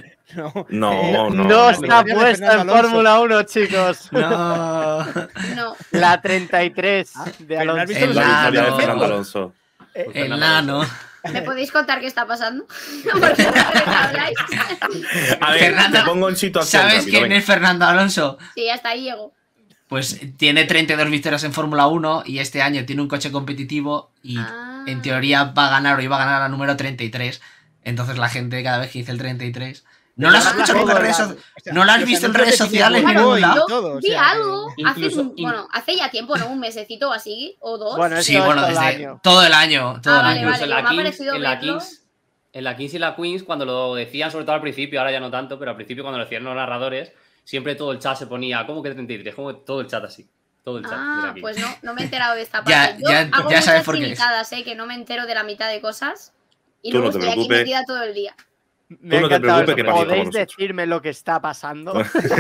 [SPEAKER 5] No
[SPEAKER 9] está puesta en Fórmula 1, chicos.
[SPEAKER 4] No.
[SPEAKER 9] La 33 de
[SPEAKER 1] Pero no has
[SPEAKER 9] Alonso.
[SPEAKER 1] visto
[SPEAKER 5] la victoria de Fernando Alonso.
[SPEAKER 4] El nano.
[SPEAKER 8] ¿Me podéis contar qué está pasando? Porque no habláis.
[SPEAKER 5] A ver,
[SPEAKER 4] Fernanda,
[SPEAKER 5] te pongo en situación.
[SPEAKER 4] ¿Sabes
[SPEAKER 5] rápido,
[SPEAKER 4] quién
[SPEAKER 5] venga.
[SPEAKER 4] es Fernando Alonso?
[SPEAKER 8] Sí, hasta ahí llego.
[SPEAKER 4] Pues tiene 32 victorias en Fórmula 1 y este año tiene un coche competitivo y en teoría va a ganar o iba a ganar la número 33. Entonces la gente cada vez que dice el 33 ¿No lo has escuchado nunca en redes sociales? ¿No lo has visto en redes sociales en ningún lado?
[SPEAKER 1] Todo, o
[SPEAKER 8] Vi
[SPEAKER 1] sea,
[SPEAKER 8] algo
[SPEAKER 6] incluso-
[SPEAKER 8] hace ya tiempo, ¿no? Un mesecito o así, o dos.
[SPEAKER 9] Bueno,
[SPEAKER 4] Sí,
[SPEAKER 9] esto
[SPEAKER 4] bueno,
[SPEAKER 9] es todo el
[SPEAKER 4] desde
[SPEAKER 9] año.
[SPEAKER 4] todo el año. Todo el
[SPEAKER 8] vale,
[SPEAKER 4] año.
[SPEAKER 6] Incluso
[SPEAKER 8] vale, me ha parecido
[SPEAKER 6] en la
[SPEAKER 8] verlo.
[SPEAKER 6] Kings y la Queens, cuando lo decían, sobre todo al principio, ahora ya no tanto, pero al principio cuando lo decían los narradores, siempre todo el chat se ponía, ¿cómo que 33? Como todo el chat así. Todo el chat. de la Kings.
[SPEAKER 8] Pues no me he enterado de esta parte.
[SPEAKER 4] Ya-
[SPEAKER 8] Yo
[SPEAKER 4] ya-
[SPEAKER 8] hago
[SPEAKER 4] ya sabes
[SPEAKER 8] muchas
[SPEAKER 4] por qué es.
[SPEAKER 8] chinicadas, que no me entero de la mitad de cosas. Y
[SPEAKER 5] Tú
[SPEAKER 8] luego
[SPEAKER 5] no te
[SPEAKER 8] estoy aquí
[SPEAKER 5] preocupes.
[SPEAKER 8] metida todo el día.
[SPEAKER 9] Me ha
[SPEAKER 5] no te
[SPEAKER 9] encantado
[SPEAKER 5] preocupes,
[SPEAKER 9] esto.
[SPEAKER 5] que pasa como
[SPEAKER 9] ¿Podéis
[SPEAKER 5] nosotros.
[SPEAKER 9] decirme lo que está pasando?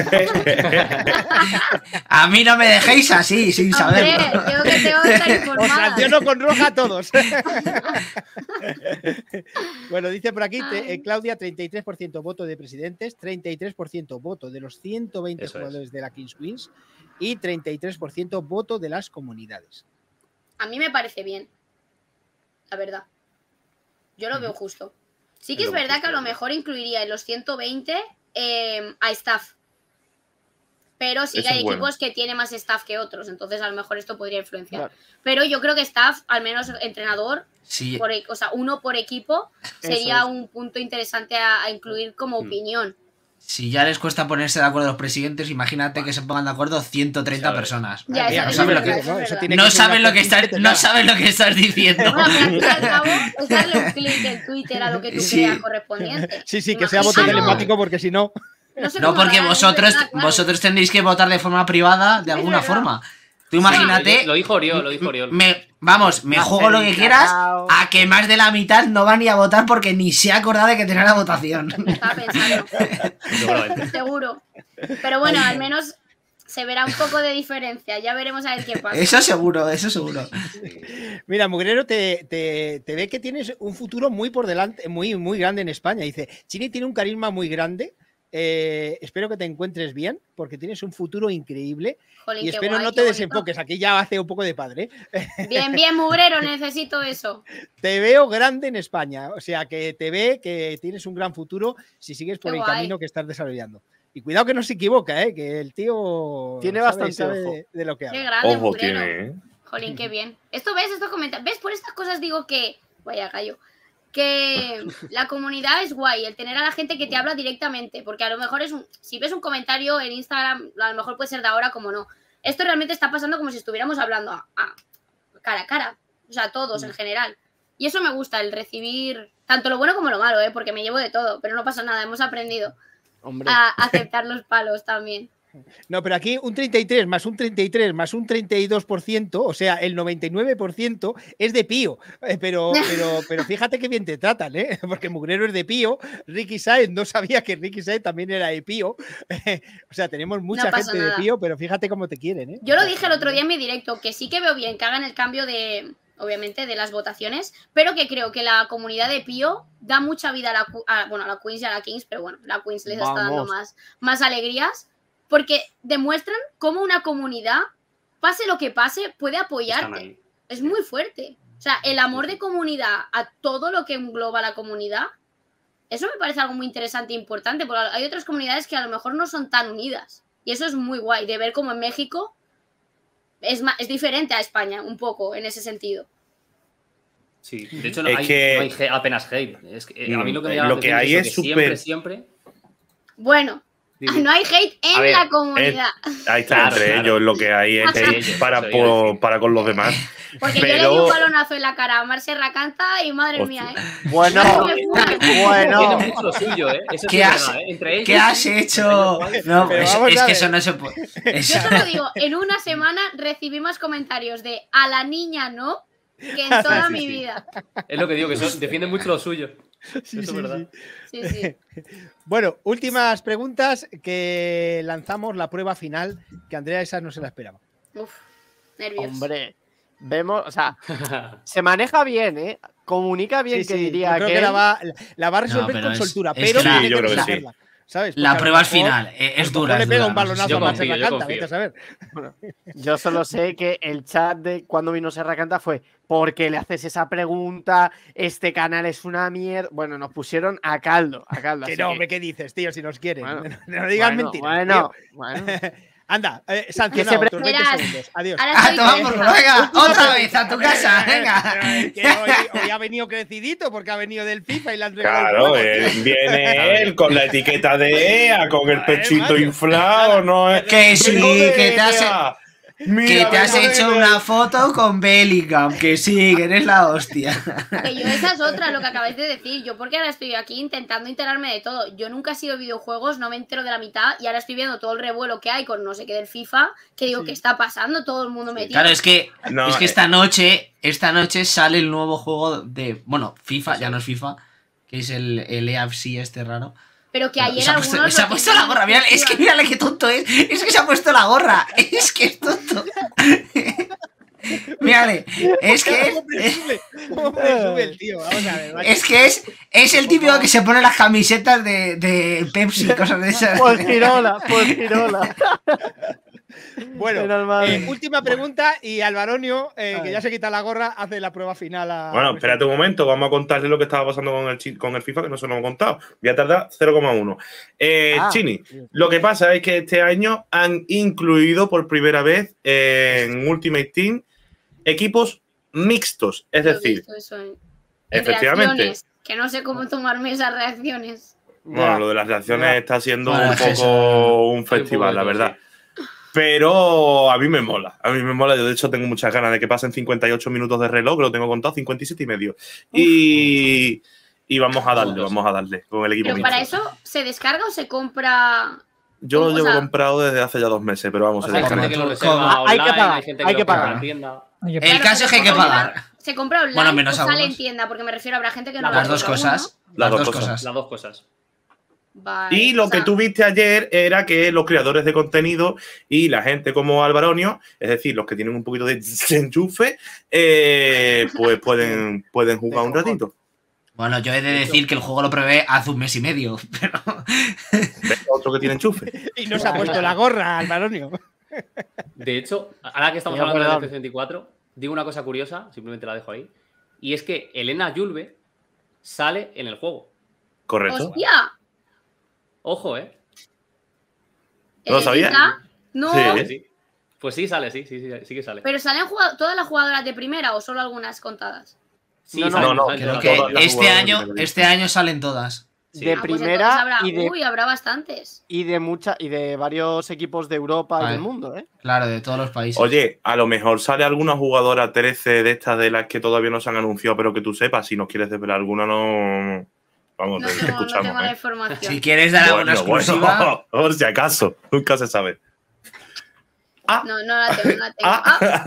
[SPEAKER 4] A mí no me dejéis así, sin
[SPEAKER 8] Hombre,
[SPEAKER 4] saberlo.
[SPEAKER 8] yo que tengo que estar
[SPEAKER 1] Os
[SPEAKER 8] informada.
[SPEAKER 1] sanciono con roja a todos. Bueno, dice por aquí,
[SPEAKER 8] Ay.
[SPEAKER 1] Claudia, 33% voto de presidentes, 33% voto de los 120
[SPEAKER 6] Eso es.
[SPEAKER 1] jugadores de la Kings Queens y 33% voto de las comunidades.
[SPEAKER 8] A mí me parece bien. La verdad. Yo lo veo justo. Sí que es verdad que a lo mejor incluiría en los 120 a staff. Pero sí que
[SPEAKER 5] Eso
[SPEAKER 8] hay
[SPEAKER 5] es bueno.
[SPEAKER 8] equipos que tienen más staff que otros. Entonces a lo mejor esto podría influenciar.
[SPEAKER 9] Claro.
[SPEAKER 8] Pero yo creo que staff, al menos entrenador,
[SPEAKER 4] Sí,
[SPEAKER 8] o sea, uno por equipo, sería
[SPEAKER 9] es.
[SPEAKER 8] un punto interesante a incluir como opinión.
[SPEAKER 4] si ya les cuesta ponerse de acuerdo los presidentes, imagínate que se pongan de acuerdo 130
[SPEAKER 6] ¿Sabes?
[SPEAKER 4] personas.
[SPEAKER 8] Ya,
[SPEAKER 1] Mira,
[SPEAKER 8] eso
[SPEAKER 4] no
[SPEAKER 8] es
[SPEAKER 4] saben lo
[SPEAKER 8] verdad,
[SPEAKER 4] que-
[SPEAKER 8] eso es verdad.
[SPEAKER 1] tiene
[SPEAKER 4] No
[SPEAKER 1] que ser
[SPEAKER 4] saben
[SPEAKER 1] una
[SPEAKER 4] lo que estás,
[SPEAKER 1] Kings que te
[SPEAKER 4] no
[SPEAKER 1] cagas.
[SPEAKER 4] saben lo que estás diciendo.
[SPEAKER 8] Bueno, pero al fin y al cabo es darle un clic en Twitter a lo que tú
[SPEAKER 4] Sí.
[SPEAKER 8] creas correspondiente.
[SPEAKER 1] Sí, que sea voto
[SPEAKER 8] Imagina-
[SPEAKER 1] telemático porque si no...
[SPEAKER 8] No sé
[SPEAKER 4] No,
[SPEAKER 8] cómo
[SPEAKER 4] porque
[SPEAKER 8] lo harán,
[SPEAKER 4] vosotros,
[SPEAKER 8] es verdad, claro.
[SPEAKER 4] vosotros tendréis que votar de forma privada de alguna
[SPEAKER 8] verdad.
[SPEAKER 4] forma. Tú imagínate.
[SPEAKER 6] Lo dijo Oriol.
[SPEAKER 4] Me
[SPEAKER 9] Va a
[SPEAKER 4] juego
[SPEAKER 9] ser
[SPEAKER 4] lo que
[SPEAKER 9] un
[SPEAKER 4] quieras
[SPEAKER 9] cacao.
[SPEAKER 4] a que más de la mitad no van ni a votar porque ni se ha acordado de que tenía la votación.
[SPEAKER 8] Estaba pensando,
[SPEAKER 6] Seguramente.
[SPEAKER 8] seguro. Pero bueno, al menos se verá un poco de diferencia. Ya veremos a ver qué pasa.
[SPEAKER 4] Eso seguro, eso seguro.
[SPEAKER 1] Mira, Mugrero te ve que tienes un futuro muy por delante, muy, muy grande en España. Dice, Chini tiene un carisma muy grande. Espero que te encuentres bien, porque tienes un futuro increíble.
[SPEAKER 8] Jolín,
[SPEAKER 1] Y
[SPEAKER 8] qué
[SPEAKER 1] espero
[SPEAKER 8] guay,
[SPEAKER 1] no
[SPEAKER 8] qué
[SPEAKER 1] te
[SPEAKER 8] bonito.
[SPEAKER 1] desenfoques. Aquí ya hace un poco de padre.
[SPEAKER 8] Bien, bien, Mugrero, necesito eso.
[SPEAKER 1] Te veo grande en España. O sea, que te ve que tienes un gran futuro si sigues por
[SPEAKER 8] Qué
[SPEAKER 1] el
[SPEAKER 8] guay.
[SPEAKER 1] camino que estás desarrollando. Y cuidado que no se equivoca, que el tío
[SPEAKER 9] Tiene
[SPEAKER 1] sabe-
[SPEAKER 9] bastante
[SPEAKER 1] sabe
[SPEAKER 9] ojo.
[SPEAKER 1] de lo que
[SPEAKER 8] Qué
[SPEAKER 1] habla.
[SPEAKER 8] grande,
[SPEAKER 5] Ojo
[SPEAKER 8] Mugrero.
[SPEAKER 5] tiene, ¿eh?
[SPEAKER 8] Jolín, qué bien. Esto ves, estos comentarios. ¿Ves? Por estas cosas digo que. Vaya gallo. Que la comunidad es guay, el tener a la gente que te habla directamente. Porque a lo mejor si ves un comentario en Instagram, a lo mejor puede ser de ahora como no. Esto realmente está pasando como si estuviéramos hablando a cara a cara. O sea, todos en general. Y eso me gusta, el recibir tanto lo bueno como lo malo, porque me llevo de todo. Pero no pasa nada, hemos aprendido
[SPEAKER 9] Hombre,
[SPEAKER 8] a aceptar los palos también.
[SPEAKER 1] No, pero aquí un 33 más un 33 más un 32%, o sea, el 99% es de Pío. Pero fíjate que bien te tratan, porque Mugrero es de Pío, Ricky Saez no sabía que Ricky Saez también era de Pío. O sea, tenemos mucha
[SPEAKER 8] No pasa
[SPEAKER 1] gente
[SPEAKER 8] nada.
[SPEAKER 1] de Pío, pero fíjate cómo te quieren,
[SPEAKER 8] Yo lo dije el otro día en mi directo, que sí que veo bien que hagan el cambio de, obviamente, de las votaciones, pero que creo que la comunidad de Pío da mucha vida a la Queens y a la Kings, pero bueno, la Queens les está dando
[SPEAKER 9] Vamos.
[SPEAKER 8] más alegrías, porque demuestran cómo una comunidad, pase lo que pase, puede
[SPEAKER 6] Están
[SPEAKER 8] apoyarte.
[SPEAKER 6] ahí.
[SPEAKER 8] Es muy fuerte. O sea, el amor de comunidad a todo lo que engloba la comunidad, eso me parece algo muy interesante e importante, porque hay otras comunidades que a lo mejor no son tan unidas. Y eso es muy guay, de ver cómo en México es diferente a España, un poco, en ese sentido.
[SPEAKER 6] Sí, de hecho
[SPEAKER 5] Es que-
[SPEAKER 6] no hay apenas hate. Es que, a mí lo que me llama
[SPEAKER 5] Lo
[SPEAKER 6] la
[SPEAKER 5] que
[SPEAKER 6] atención
[SPEAKER 5] hay
[SPEAKER 6] eso,
[SPEAKER 5] es
[SPEAKER 6] que
[SPEAKER 5] súper-
[SPEAKER 6] siempre.
[SPEAKER 8] Bueno,
[SPEAKER 6] Digo,
[SPEAKER 8] no hay hate en
[SPEAKER 6] A ver,
[SPEAKER 8] la comunidad.
[SPEAKER 5] Ahí está,
[SPEAKER 6] Claro,
[SPEAKER 5] entre
[SPEAKER 6] claro.
[SPEAKER 5] ellos lo que hay es
[SPEAKER 6] Entre ellos,
[SPEAKER 5] para,
[SPEAKER 6] eso iba a decir.
[SPEAKER 5] para con los demás.
[SPEAKER 8] Porque yo le di un balonazo en la cara a Mar Serra Canta y madre
[SPEAKER 5] Hostia.
[SPEAKER 8] mía,
[SPEAKER 9] bueno,
[SPEAKER 6] Tienen
[SPEAKER 9] bueno.
[SPEAKER 6] mucho lo suyo, ¿eh? Eso
[SPEAKER 4] ¿Qué
[SPEAKER 6] es
[SPEAKER 4] has-
[SPEAKER 6] verdad, ¿eh? Entre ellos.
[SPEAKER 4] ¿Qué has
[SPEAKER 6] sí,
[SPEAKER 4] hecho?
[SPEAKER 6] entre ellos,
[SPEAKER 4] No,
[SPEAKER 1] Pero
[SPEAKER 4] es,
[SPEAKER 1] vamos
[SPEAKER 4] es
[SPEAKER 1] a
[SPEAKER 4] que
[SPEAKER 1] ver.
[SPEAKER 4] eso no se puede.
[SPEAKER 8] Yo solo digo, en una semana recibí más comentarios de a la niña no que en toda
[SPEAKER 6] Sí,
[SPEAKER 8] mi
[SPEAKER 6] sí.
[SPEAKER 8] vida.
[SPEAKER 6] Es lo que digo, que defienden mucho lo suyo.
[SPEAKER 1] Sí,
[SPEAKER 6] Eso es
[SPEAKER 1] sí,
[SPEAKER 6] verdad.
[SPEAKER 1] sí.
[SPEAKER 8] Sí, sí.
[SPEAKER 1] Bueno, últimas preguntas que lanzamos la prueba final, que Andrea esa no se la esperaba.
[SPEAKER 8] Uf, nervios.
[SPEAKER 9] Hombre, vemos, o sea, se maneja bien, ¿eh? Comunica bien,
[SPEAKER 1] Sí,
[SPEAKER 9] que
[SPEAKER 1] sí,
[SPEAKER 9] diría
[SPEAKER 1] yo creo
[SPEAKER 9] que
[SPEAKER 1] que la va a resolver
[SPEAKER 4] pero
[SPEAKER 1] con
[SPEAKER 4] es-
[SPEAKER 1] soltura,
[SPEAKER 4] es
[SPEAKER 1] pero
[SPEAKER 4] que la-
[SPEAKER 1] tiene
[SPEAKER 5] yo creo que sí.
[SPEAKER 1] resolverla, ¿sabes?
[SPEAKER 4] La
[SPEAKER 1] Porque a
[SPEAKER 4] prueba
[SPEAKER 1] lo
[SPEAKER 4] al
[SPEAKER 1] mejor-
[SPEAKER 4] final es
[SPEAKER 1] a lo
[SPEAKER 4] dura.
[SPEAKER 1] mejor
[SPEAKER 4] Es
[SPEAKER 1] le pega
[SPEAKER 4] dura,
[SPEAKER 1] un
[SPEAKER 4] no sé
[SPEAKER 1] balonazo
[SPEAKER 4] si-
[SPEAKER 1] a Mar
[SPEAKER 6] confío,
[SPEAKER 1] Serra
[SPEAKER 6] yo
[SPEAKER 1] Canta,
[SPEAKER 6] confío.
[SPEAKER 1] vete a saber.
[SPEAKER 9] yo solo sé que el chat de cuando vino Serra Canta fue ¿por qué le haces esa pregunta? Este canal es una mierda. Bueno, nos pusieron a caldo, a caldo.
[SPEAKER 1] Que
[SPEAKER 9] así
[SPEAKER 1] no,
[SPEAKER 9] que-
[SPEAKER 1] hombre, ¿qué dices, tío? Si nos quieren.
[SPEAKER 9] Bueno,
[SPEAKER 1] no digas
[SPEAKER 9] bueno,
[SPEAKER 1] mentiras.
[SPEAKER 9] Bueno,
[SPEAKER 1] tío.
[SPEAKER 9] bueno.
[SPEAKER 1] Anda, sancionado
[SPEAKER 9] Que se
[SPEAKER 1] otros 20
[SPEAKER 8] Verás,
[SPEAKER 1] segundos. Adiós.
[SPEAKER 8] ahora
[SPEAKER 4] ¡Ah,
[SPEAKER 8] estoy-
[SPEAKER 4] toma por culo! Venga, otra vez a tu casa, venga.
[SPEAKER 1] Que hoy ha venido crecidito porque ha venido del FIFA y le han regalado
[SPEAKER 5] Claro,
[SPEAKER 1] un juego, tío.
[SPEAKER 5] viene él con la etiqueta de EA, con el pechito
[SPEAKER 1] macho.
[SPEAKER 5] inflado, ¿no?
[SPEAKER 4] Que sí,
[SPEAKER 5] Vengo de
[SPEAKER 4] que te has-
[SPEAKER 5] EA.
[SPEAKER 4] Que
[SPEAKER 5] Mira,
[SPEAKER 4] te has
[SPEAKER 5] vengo de
[SPEAKER 4] hecho
[SPEAKER 5] EA.
[SPEAKER 4] una foto con Bellingham, que sí, que eres la hostia.
[SPEAKER 8] Que yo esa es otra, lo que acabáis de decir. Yo porque ahora estoy aquí intentando enterarme de todo. Yo nunca he sido videojuegos, no me entero de la mitad y ahora estoy viendo todo el revuelo que hay con no sé qué del FIFA, que digo, ¿qué está pasando? Todo el mundo metido.
[SPEAKER 4] Claro, es que
[SPEAKER 5] No,
[SPEAKER 4] esta noche sale el nuevo juego de, bueno, FIFA, ya no es FIFA, que es el EAFC este raro.
[SPEAKER 8] Pero que ayer
[SPEAKER 4] Se ha puesto,
[SPEAKER 8] algunos
[SPEAKER 4] se ha
[SPEAKER 8] lo
[SPEAKER 4] puesto la
[SPEAKER 8] tenían
[SPEAKER 4] gorra, mira, es que
[SPEAKER 8] exclusiva.
[SPEAKER 4] mírale qué tonto es que se ha puesto la gorra, es que es tonto. Mírale, es que
[SPEAKER 1] ¿Cómo presume el tío? Vamos a ver, macho.
[SPEAKER 4] es el típico que se pone las camisetas de Pepsi, cosas de esas.
[SPEAKER 9] Pues girola.
[SPEAKER 1] Bueno,
[SPEAKER 9] Menos mal.
[SPEAKER 1] última pregunta y Alvaronio, que ya se quita la gorra, hace la prueba final.
[SPEAKER 5] Bueno, espérate un momento, vamos a contarle lo que estaba pasando con el FIFA, que no se lo hemos contado. Voy a tardar 0,1. Chini, lo que pasa es que este año han incluido por primera vez en Ultimate Team equipos mixtos. Es
[SPEAKER 8] Yo he
[SPEAKER 5] decir,
[SPEAKER 8] visto eso en
[SPEAKER 5] efectivamente.
[SPEAKER 8] reacciones, que no sé cómo tomarme esas reacciones.
[SPEAKER 5] Bueno, lo de las reacciones
[SPEAKER 9] Ya.
[SPEAKER 5] está siendo
[SPEAKER 4] Bueno,
[SPEAKER 5] un
[SPEAKER 4] es que
[SPEAKER 5] poco un
[SPEAKER 6] Hay un
[SPEAKER 5] festival,
[SPEAKER 6] poco de
[SPEAKER 5] la
[SPEAKER 6] todo,
[SPEAKER 5] verdad. Pero a mí me mola, Yo, de hecho, tengo muchas ganas de que pasen 58 minutos de reloj, que lo tengo contado, 57 y medio. Y vamos a darle con el equipo
[SPEAKER 8] Pero
[SPEAKER 5] mixto.
[SPEAKER 8] para eso, ¿se descarga o se compra?
[SPEAKER 5] Yo lo
[SPEAKER 8] o
[SPEAKER 5] llevo
[SPEAKER 8] sea,
[SPEAKER 5] comprado desde hace ya 2 meses, pero vamos,
[SPEAKER 6] O
[SPEAKER 5] se
[SPEAKER 6] sea, hay
[SPEAKER 5] descarga.
[SPEAKER 6] gente que lo
[SPEAKER 4] ¿Cómo?
[SPEAKER 6] reserva
[SPEAKER 9] Hay que
[SPEAKER 6] online,
[SPEAKER 9] pagar,
[SPEAKER 6] hay gente
[SPEAKER 9] hay
[SPEAKER 6] que
[SPEAKER 9] que
[SPEAKER 6] lo compra
[SPEAKER 9] pagar.
[SPEAKER 6] en tienda.
[SPEAKER 7] Oye,
[SPEAKER 4] El caso es que hay que pagar.
[SPEAKER 8] Se compra online
[SPEAKER 4] Bueno, menos
[SPEAKER 8] o sale
[SPEAKER 4] algunos.
[SPEAKER 8] en tienda, porque me refiero, habrá gente que no
[SPEAKER 4] Las
[SPEAKER 8] lo
[SPEAKER 4] dos
[SPEAKER 8] compra
[SPEAKER 4] cosas.
[SPEAKER 8] uno.
[SPEAKER 5] Las
[SPEAKER 4] Las
[SPEAKER 5] dos
[SPEAKER 4] dos
[SPEAKER 5] cosas.
[SPEAKER 4] cosas.
[SPEAKER 6] Las dos cosas.
[SPEAKER 8] Vale,
[SPEAKER 5] Y lo
[SPEAKER 8] o sea,
[SPEAKER 5] que tú viste ayer era que los creadores de contenido y la gente como Alvaronio, es decir, los que tienen un poquito de enchufe, pues pueden jugar un ratito.
[SPEAKER 4] Bueno, yo he de decir que el juego lo probé hace un mes y medio, pero
[SPEAKER 5] ¿Ves? Otro que tiene enchufe.
[SPEAKER 1] Y no se ha puesto la gorra, Alvaronio.
[SPEAKER 6] De hecho, ahora que estamos
[SPEAKER 9] Ya,
[SPEAKER 6] hablando
[SPEAKER 9] perdón.
[SPEAKER 6] del F-24, digo una cosa curiosa, simplemente la dejo ahí. Y es que Elena Yulbe sale en el juego.
[SPEAKER 5] Correcto.
[SPEAKER 8] ¡Hostia!
[SPEAKER 6] Ojo, ¿eh?
[SPEAKER 5] ¿No lo sabía?
[SPEAKER 8] ¿Elenita? No,
[SPEAKER 5] Sí.
[SPEAKER 6] Sale, sí. Pues sí, sale, sí que sale.
[SPEAKER 8] pero ¿salen todas las jugadoras de primera o solo algunas contadas?
[SPEAKER 6] Sí,
[SPEAKER 9] No,
[SPEAKER 6] salen,
[SPEAKER 5] no,
[SPEAKER 6] salen
[SPEAKER 4] creo
[SPEAKER 6] todas.
[SPEAKER 4] que
[SPEAKER 5] todas las
[SPEAKER 4] este
[SPEAKER 5] jugadoras
[SPEAKER 4] año salen todas.
[SPEAKER 6] Sí.
[SPEAKER 9] De
[SPEAKER 8] Ah, pues
[SPEAKER 9] primera
[SPEAKER 8] entonces habrá,
[SPEAKER 9] y de,
[SPEAKER 8] uy, habrá bastantes.
[SPEAKER 9] y de varios equipos de Europa y
[SPEAKER 4] Vale.
[SPEAKER 9] del mundo, ¿eh?
[SPEAKER 4] Claro, de todos los países.
[SPEAKER 5] Oye, a lo mejor sale alguna jugadora 13 de estas de las que todavía no se han anunciado, pero que tú sepas. Si nos quieres desvelar alguna, no. Vamos,
[SPEAKER 8] No
[SPEAKER 5] te
[SPEAKER 8] tengo, no
[SPEAKER 5] escuchamos.
[SPEAKER 8] tengo la
[SPEAKER 5] ¿eh?
[SPEAKER 8] información.
[SPEAKER 4] Si quieres dar alguna exclusiva,
[SPEAKER 5] por si acaso, nunca se sabe.
[SPEAKER 8] No, no la tengo, no la tengo.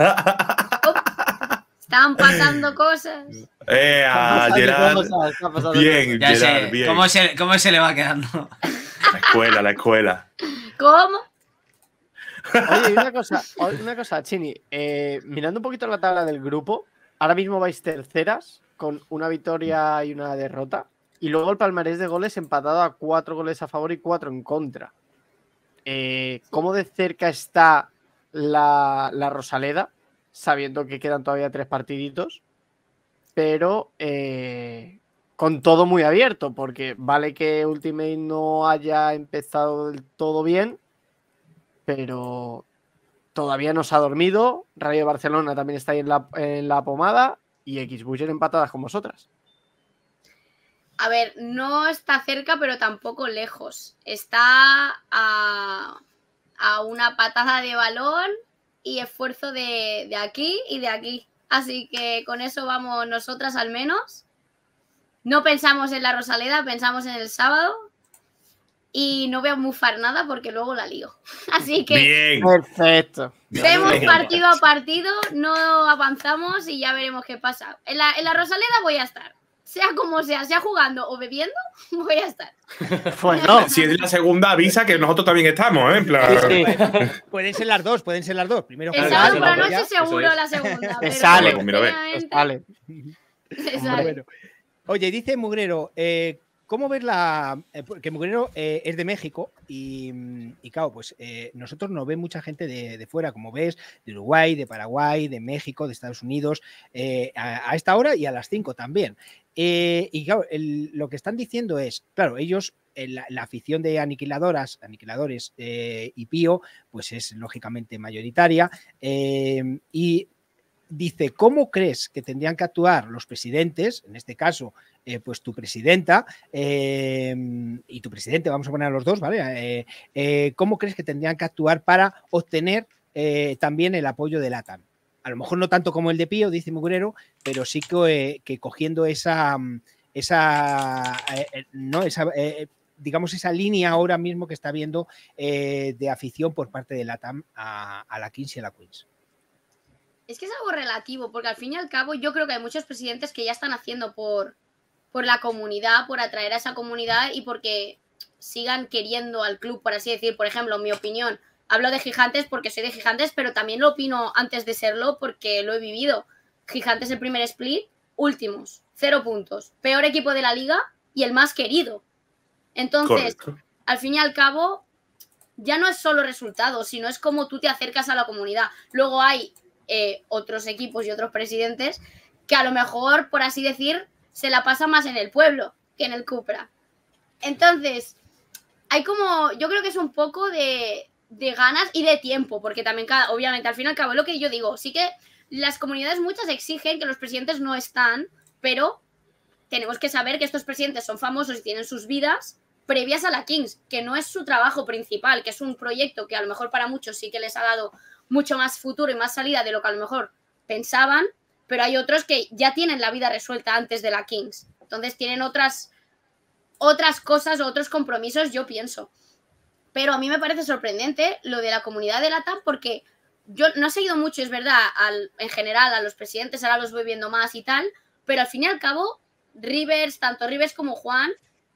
[SPEAKER 8] Ah, están pasando cosas.
[SPEAKER 5] Gerard,
[SPEAKER 9] Está pasando
[SPEAKER 5] bien,
[SPEAKER 4] ya
[SPEAKER 5] Gerard,
[SPEAKER 4] sé
[SPEAKER 5] bien.
[SPEAKER 4] cómo se le va quedando.
[SPEAKER 5] La escuela.
[SPEAKER 8] ¿Cómo?
[SPEAKER 9] Oye, y una cosa, Chini. Mirando un poquito la tabla del grupo, ahora mismo vais terceras con una victoria y una derrota. Y luego el palmarés de goles empatado a 4 goles a favor y 4 en contra. ¿Cómo de cerca está la Rosaleda? Sabiendo que quedan todavía 3 partiditos. Pero con todo muy abierto, porque vale que Ultimate no haya empezado del todo bien, pero todavía no se ha dormido. Rayo Barcelona también está ahí en la pomada y X-Buller empatadas con vosotras.
[SPEAKER 8] A ver, no está cerca, pero tampoco lejos. Está a una patada de balón y esfuerzo de aquí y de aquí. Así que con eso vamos nosotras al menos. No pensamos en la Rosaleda, pensamos en el sábado. Y no voy a mufar nada porque luego la lío. Así que
[SPEAKER 5] Bien.
[SPEAKER 9] Perfecto.
[SPEAKER 8] vemos
[SPEAKER 5] Bien.
[SPEAKER 8] partido a partido, no avanzamos y ya veremos qué pasa. En la Rosaleda voy a estar. Sea como sea jugando o bebiendo, voy a estar.
[SPEAKER 9] Pues no.
[SPEAKER 5] Si es la segunda, avisa que nosotros también estamos, ¿eh? En plan.
[SPEAKER 9] Sí, sí.
[SPEAKER 1] Pueden ser las dos, pueden ser las dos. Primero
[SPEAKER 8] El
[SPEAKER 6] Claro,
[SPEAKER 8] sábado
[SPEAKER 6] sí,
[SPEAKER 8] por la
[SPEAKER 6] no,
[SPEAKER 8] noche
[SPEAKER 6] ya,
[SPEAKER 8] seguro
[SPEAKER 6] eso es.
[SPEAKER 8] la segunda. pero
[SPEAKER 9] sale.
[SPEAKER 5] Pues mira, ve.
[SPEAKER 8] obviamente
[SPEAKER 9] Vale.
[SPEAKER 8] se sale.
[SPEAKER 1] Bueno. Oye, dice Mugrero, ¿cómo ves porque Mugrero es de México y claro, pues nosotros nos ve mucha gente de fuera, como ves, de Uruguay, de Paraguay, de México, de Estados Unidos, a esta hora y a las 5 también. Y claro, lo que están diciendo es, claro, ellos la afición de aniquiladores y Pío, pues es lógicamente mayoritaria. Y dice, ¿cómo crees que tendrían que actuar los presidentes, en este caso, pues tu presidenta y tu presidente, vamos a poner a los dos, ¿vale? ¿Cómo crees que tendrían que actuar para obtener también el apoyo de LATAM? A lo mejor no tanto como el de Pío, dice Mugrero, pero sí que cogiendo digamos, esa línea ahora mismo que está habiendo de afición por parte de LATAM a la Kings y a la Queens.
[SPEAKER 8] Es que es algo relativo, porque al fin y al cabo yo creo que hay muchos presidentes que ya están haciendo por la comunidad, por atraer a esa comunidad y porque sigan queriendo al club, por así decir. Por ejemplo, en mi opinión, hablo de Gigantes porque soy de Gigantes, pero también lo opino antes de serlo porque lo he vivido. Gigantes el primer split, últimos, 0 puntos, peor equipo de la liga y el más querido. Entonces, correcto, al fin y al cabo, ya no es solo resultados, sino es como tú te acercas a la comunidad. Luego hay otros equipos y otros presidentes que a lo mejor, por así decir, se la pasa más en el pueblo que en el Cupra. Entonces, hay como, yo creo que es un poco de ganas y de tiempo, porque también, obviamente, al fin y al cabo, lo que yo digo, sí que las comunidades muchas exigen que los presidentes no están, pero tenemos que saber que estos presidentes son famosos y tienen sus vidas previas a la Kings, que no es su trabajo principal, que es un proyecto que a lo mejor para muchos sí que les ha dado mucho más futuro y más salida de lo que a lo mejor pensaban, pero hay otros que ya tienen la vida resuelta antes de la Kings. Entonces tienen otras cosas o otros compromisos, yo pienso. Pero a mí me parece sorprendente lo de la comunidad de LATAM porque yo no he seguido mucho, es verdad, en general a los presidentes, ahora los voy viendo más y tal, pero al fin y al cabo, tanto Rivers como Juan,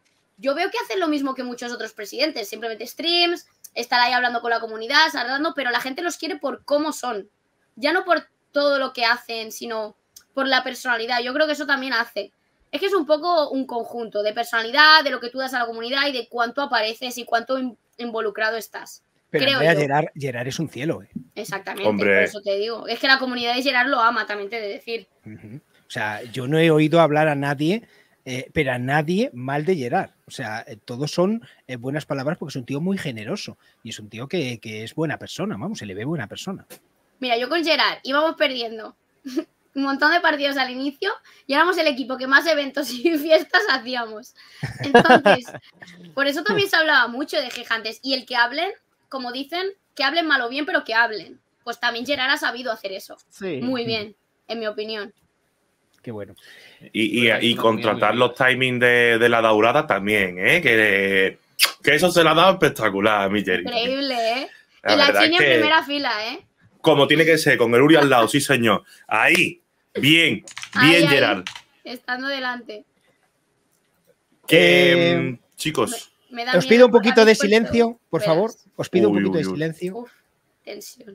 [SPEAKER 8] yo veo que hacen lo mismo que muchos otros presidentes, simplemente streams, estar ahí hablando con la comunidad, saludando, pero la gente los quiere por cómo son, ya no por todo lo que hacen, sino por la personalidad. Yo creo que eso también hace. Es que es un poco un conjunto de personalidad, de lo que tú das a la comunidad y de cuánto apareces y cuánto involucrado estás.
[SPEAKER 1] Pero Gerard es un cielo.
[SPEAKER 8] Exactamente, hombre. Por eso te digo. Es que la comunidad de Gerard lo ama, también te he de decir.
[SPEAKER 1] O sea, yo no he oído hablar a nadie, pero a nadie mal de Gerard. O sea, todos son buenas palabras porque es un tío muy generoso y es un tío que es buena persona, vamos, se le ve buena persona.
[SPEAKER 8] Mira, yo con Gerard íbamos perdiendo un montón de partidos al inicio y éramos el equipo que más eventos y fiestas hacíamos. Entonces, por eso también se hablaba mucho de Gigantes. Y el que hablen, como dicen, que hablen mal o bien, pero que hablen. Pues también Gerard ha sabido hacer eso. Sí. Muy bien, en mi opinión.
[SPEAKER 1] Qué bueno.
[SPEAKER 5] Y contratar los timings de la Daurada también, ¿eh? Que eso se la ha dado espectacular a mi Jerry.
[SPEAKER 8] Increíble, ¿eh? Y la Chini en primera fila, ¿eh?
[SPEAKER 5] Como tiene que ser, con el Uri al lado, sí señor. Ahí, bien, ahí, Gerard.
[SPEAKER 8] Estando delante.
[SPEAKER 5] Chicos.
[SPEAKER 1] Os pido un poquito de silencio, por favor. Os pido un poquito de silencio.
[SPEAKER 8] Uf, tensión.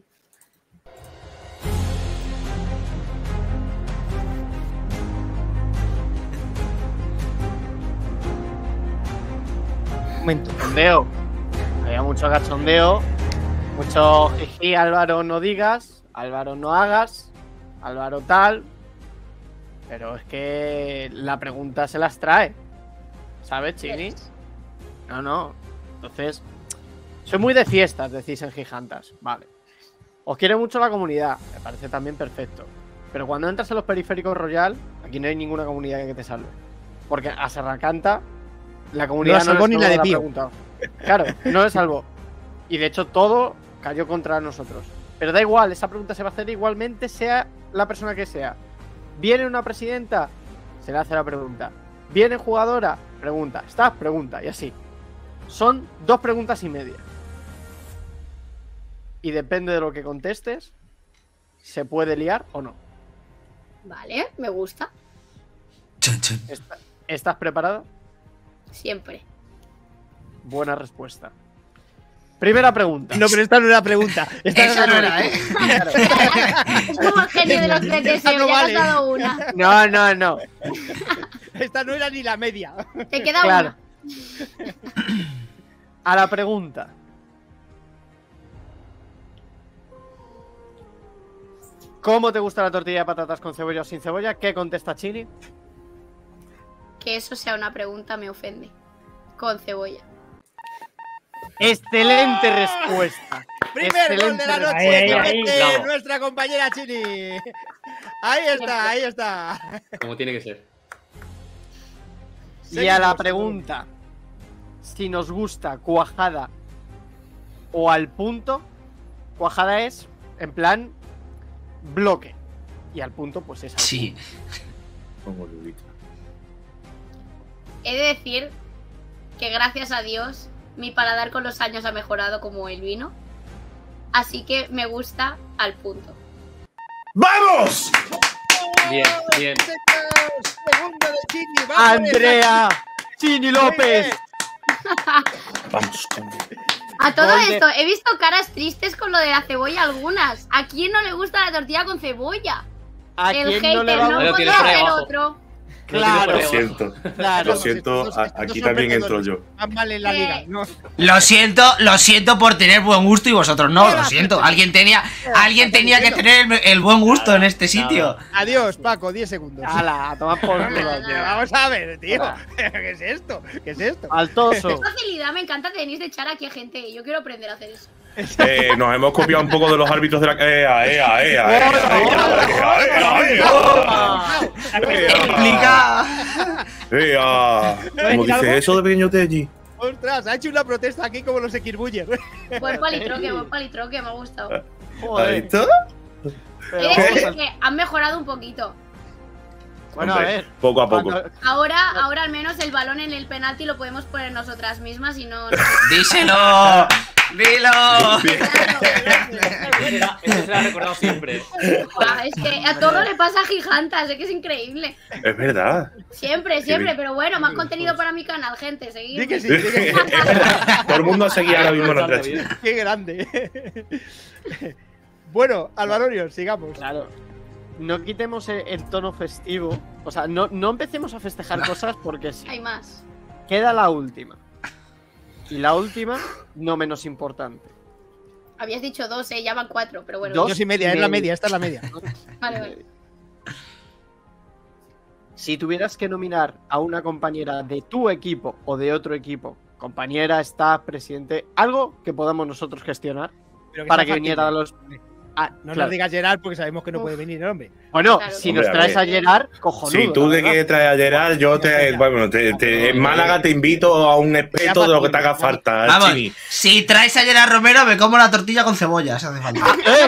[SPEAKER 1] Un momento.
[SPEAKER 9] Cachondeo. Había mucho cachondeo. Mucho jiji, Álvaro no digas, Álvaro no hagas, Álvaro tal. Pero es que la pregunta se las trae. ¿Sabes, Chini? No. Entonces, soy muy de fiestas, decís en Gigantas. Vale. Os quiere mucho la comunidad. Me parece también perfecto. Pero cuando entras en los periféricos Royal, aquí no hay ninguna comunidad que te salve. Porque a Serracanta, la comunidad no
[SPEAKER 1] salvó ni la de Pío.
[SPEAKER 9] Claro, no le salvó. Y de hecho todo cayó contra nosotros. Pero da igual, esa pregunta se va a hacer igualmente, sea la persona que sea. ¿Viene una presidenta? Se le hace la pregunta. ¿Viene jugadora? Pregunta. ¿Estás? Pregunta. Y así. Son 2 preguntas y media. Y depende de lo que contestes, se puede liar o no.
[SPEAKER 8] Vale, me gusta.
[SPEAKER 9] ¿Estás preparada?
[SPEAKER 8] Siempre.
[SPEAKER 9] Buena respuesta. Primera pregunta.
[SPEAKER 1] No, pero esta no era pregunta.
[SPEAKER 4] Esa no era, ¿eh?
[SPEAKER 8] Claro. Es como el genio de los TTS, no vale. Ya has dado una.
[SPEAKER 9] No.
[SPEAKER 1] Esta no era ni la media.
[SPEAKER 8] Te queda una.
[SPEAKER 9] A la pregunta. ¿Cómo te gusta la tortilla de patatas con cebolla o sin cebolla? ¿Qué contesta Chini?
[SPEAKER 8] Que eso sea una pregunta me ofende. con cebolla.
[SPEAKER 9] Excelente respuesta.
[SPEAKER 1] Primer gol de la noche
[SPEAKER 7] Ahí,
[SPEAKER 1] que
[SPEAKER 7] ahí.
[SPEAKER 1] mete
[SPEAKER 6] Bravo.
[SPEAKER 1] nuestra compañera Chini. Ahí está, ahí está.
[SPEAKER 6] Como tiene que ser.
[SPEAKER 9] Y a la
[SPEAKER 1] Seguimos.
[SPEAKER 9] pregunta, si nos gusta cuajada o al punto, cuajada es en plan bloque. Y al punto, pues es al
[SPEAKER 4] Sí.
[SPEAKER 5] Como Lulita.
[SPEAKER 8] He de decir que gracias a Dios mi paladar con los años ha mejorado como el vino. Así que me gusta al punto.
[SPEAKER 5] ¡Vamos!
[SPEAKER 6] Bien, bien.
[SPEAKER 1] Segundo de Chini.
[SPEAKER 9] punto.
[SPEAKER 1] ¡Vamos,
[SPEAKER 9] Andrea Chini López.
[SPEAKER 5] Vamos con...
[SPEAKER 8] A todo
[SPEAKER 9] Gol de-
[SPEAKER 8] esto, he visto caras tristes con lo de la cebolla algunas. ¿A quién no le gusta la tortilla con cebolla?
[SPEAKER 9] ¿A
[SPEAKER 8] El
[SPEAKER 9] quién
[SPEAKER 8] hater
[SPEAKER 9] no le
[SPEAKER 8] no,
[SPEAKER 9] va
[SPEAKER 6] Ahí lo tienes
[SPEAKER 8] podrá
[SPEAKER 6] por ahí
[SPEAKER 8] ser
[SPEAKER 6] abajo.
[SPEAKER 8] otro.
[SPEAKER 9] Claro,
[SPEAKER 5] Lo siento,
[SPEAKER 9] claro.
[SPEAKER 5] lo siento, aquí también entro yo.
[SPEAKER 1] Van mal en la liga. No.
[SPEAKER 4] Lo siento por tener buen gusto y vosotros no, lo siento. Alguien tenía que tener el buen gusto en este sitio.
[SPEAKER 1] Adiós, Paco, 10 segundos.
[SPEAKER 9] Ala, a tomar por culo, tío.
[SPEAKER 1] Vamos a ver, tío. ¿Qué es esto? ¿Qué es esto?
[SPEAKER 9] Altoso.
[SPEAKER 8] Qué facilidad, me encanta que tenéis de echar aquí a gente. Yo quiero aprender a hacer eso.
[SPEAKER 5] Nos hemos copiado un poco de los árbitros de la. Como dice eso de pequeño Teji.
[SPEAKER 1] Ostras, ha hecho una protesta aquí como los Xbuller.
[SPEAKER 8] Buen palitroque, me ha gustado.
[SPEAKER 5] ¿Has
[SPEAKER 9] Joder.
[SPEAKER 5] visto?
[SPEAKER 9] Pero
[SPEAKER 8] He de
[SPEAKER 9] vamos
[SPEAKER 8] decir
[SPEAKER 9] a-
[SPEAKER 8] que han mejorado un poquito.
[SPEAKER 9] Bueno, a
[SPEAKER 5] Hombre,
[SPEAKER 9] ver.
[SPEAKER 5] poco a poco.
[SPEAKER 9] cuando-
[SPEAKER 8] Ahora al menos el balón en el penalti lo podemos poner nosotras mismas y no.
[SPEAKER 4] ¡Díselo! ¡Dilo!
[SPEAKER 6] Eso se lo ha recordado siempre.
[SPEAKER 8] Buah, es que a todo le pasa a Gigantas, es que es increíble.
[SPEAKER 5] Es verdad.
[SPEAKER 8] Siempre, pero bueno, más contenido para mi canal, gente, seguidme.
[SPEAKER 1] Di que sí, di que sí.
[SPEAKER 5] Todo el mundo a seguir ahora mismo en
[SPEAKER 6] Bastante
[SPEAKER 5] nuestra
[SPEAKER 6] bien.
[SPEAKER 5] chica.
[SPEAKER 1] Qué grande. Bueno, Alvaronio, sigamos.
[SPEAKER 9] Claro. No quitemos el tono festivo. O sea, no empecemos a festejar cosas porque sí.
[SPEAKER 8] Hay más.
[SPEAKER 9] Queda la última. Y la última, no menos importante.
[SPEAKER 8] Habías dicho 2, ya van 4, pero bueno.
[SPEAKER 9] 2
[SPEAKER 1] 2 y media, es la media, esta es la media.
[SPEAKER 8] Vale.
[SPEAKER 9] Si tuvieras que nominar a una compañera de tu equipo o de otro equipo, compañera, staff, presidente, algo que podamos nosotros gestionar
[SPEAKER 1] Pero
[SPEAKER 9] para
[SPEAKER 1] está
[SPEAKER 9] que
[SPEAKER 1] fácil.
[SPEAKER 9] viniera a los. Ah,
[SPEAKER 1] No
[SPEAKER 9] claro.
[SPEAKER 1] nos digas Gerard porque sabemos que no
[SPEAKER 8] Uf.
[SPEAKER 1] puede venir el hombre.
[SPEAKER 9] Bueno,
[SPEAKER 8] Claro.
[SPEAKER 9] si
[SPEAKER 5] Hombre,
[SPEAKER 9] nos
[SPEAKER 5] a
[SPEAKER 9] traes a
[SPEAKER 5] ver.
[SPEAKER 9] Gerard, cojonudo.
[SPEAKER 5] Si tú
[SPEAKER 9] la
[SPEAKER 5] te
[SPEAKER 9] verdad.
[SPEAKER 5] quieres traer a Gerard, yo te. Bueno, en Málaga te invito a un espeto de lo que te haga falta,
[SPEAKER 4] Vamos,
[SPEAKER 5] Chini.
[SPEAKER 4] si traes a Gerard Romero, me como la tortilla con cebolla, si hace falta.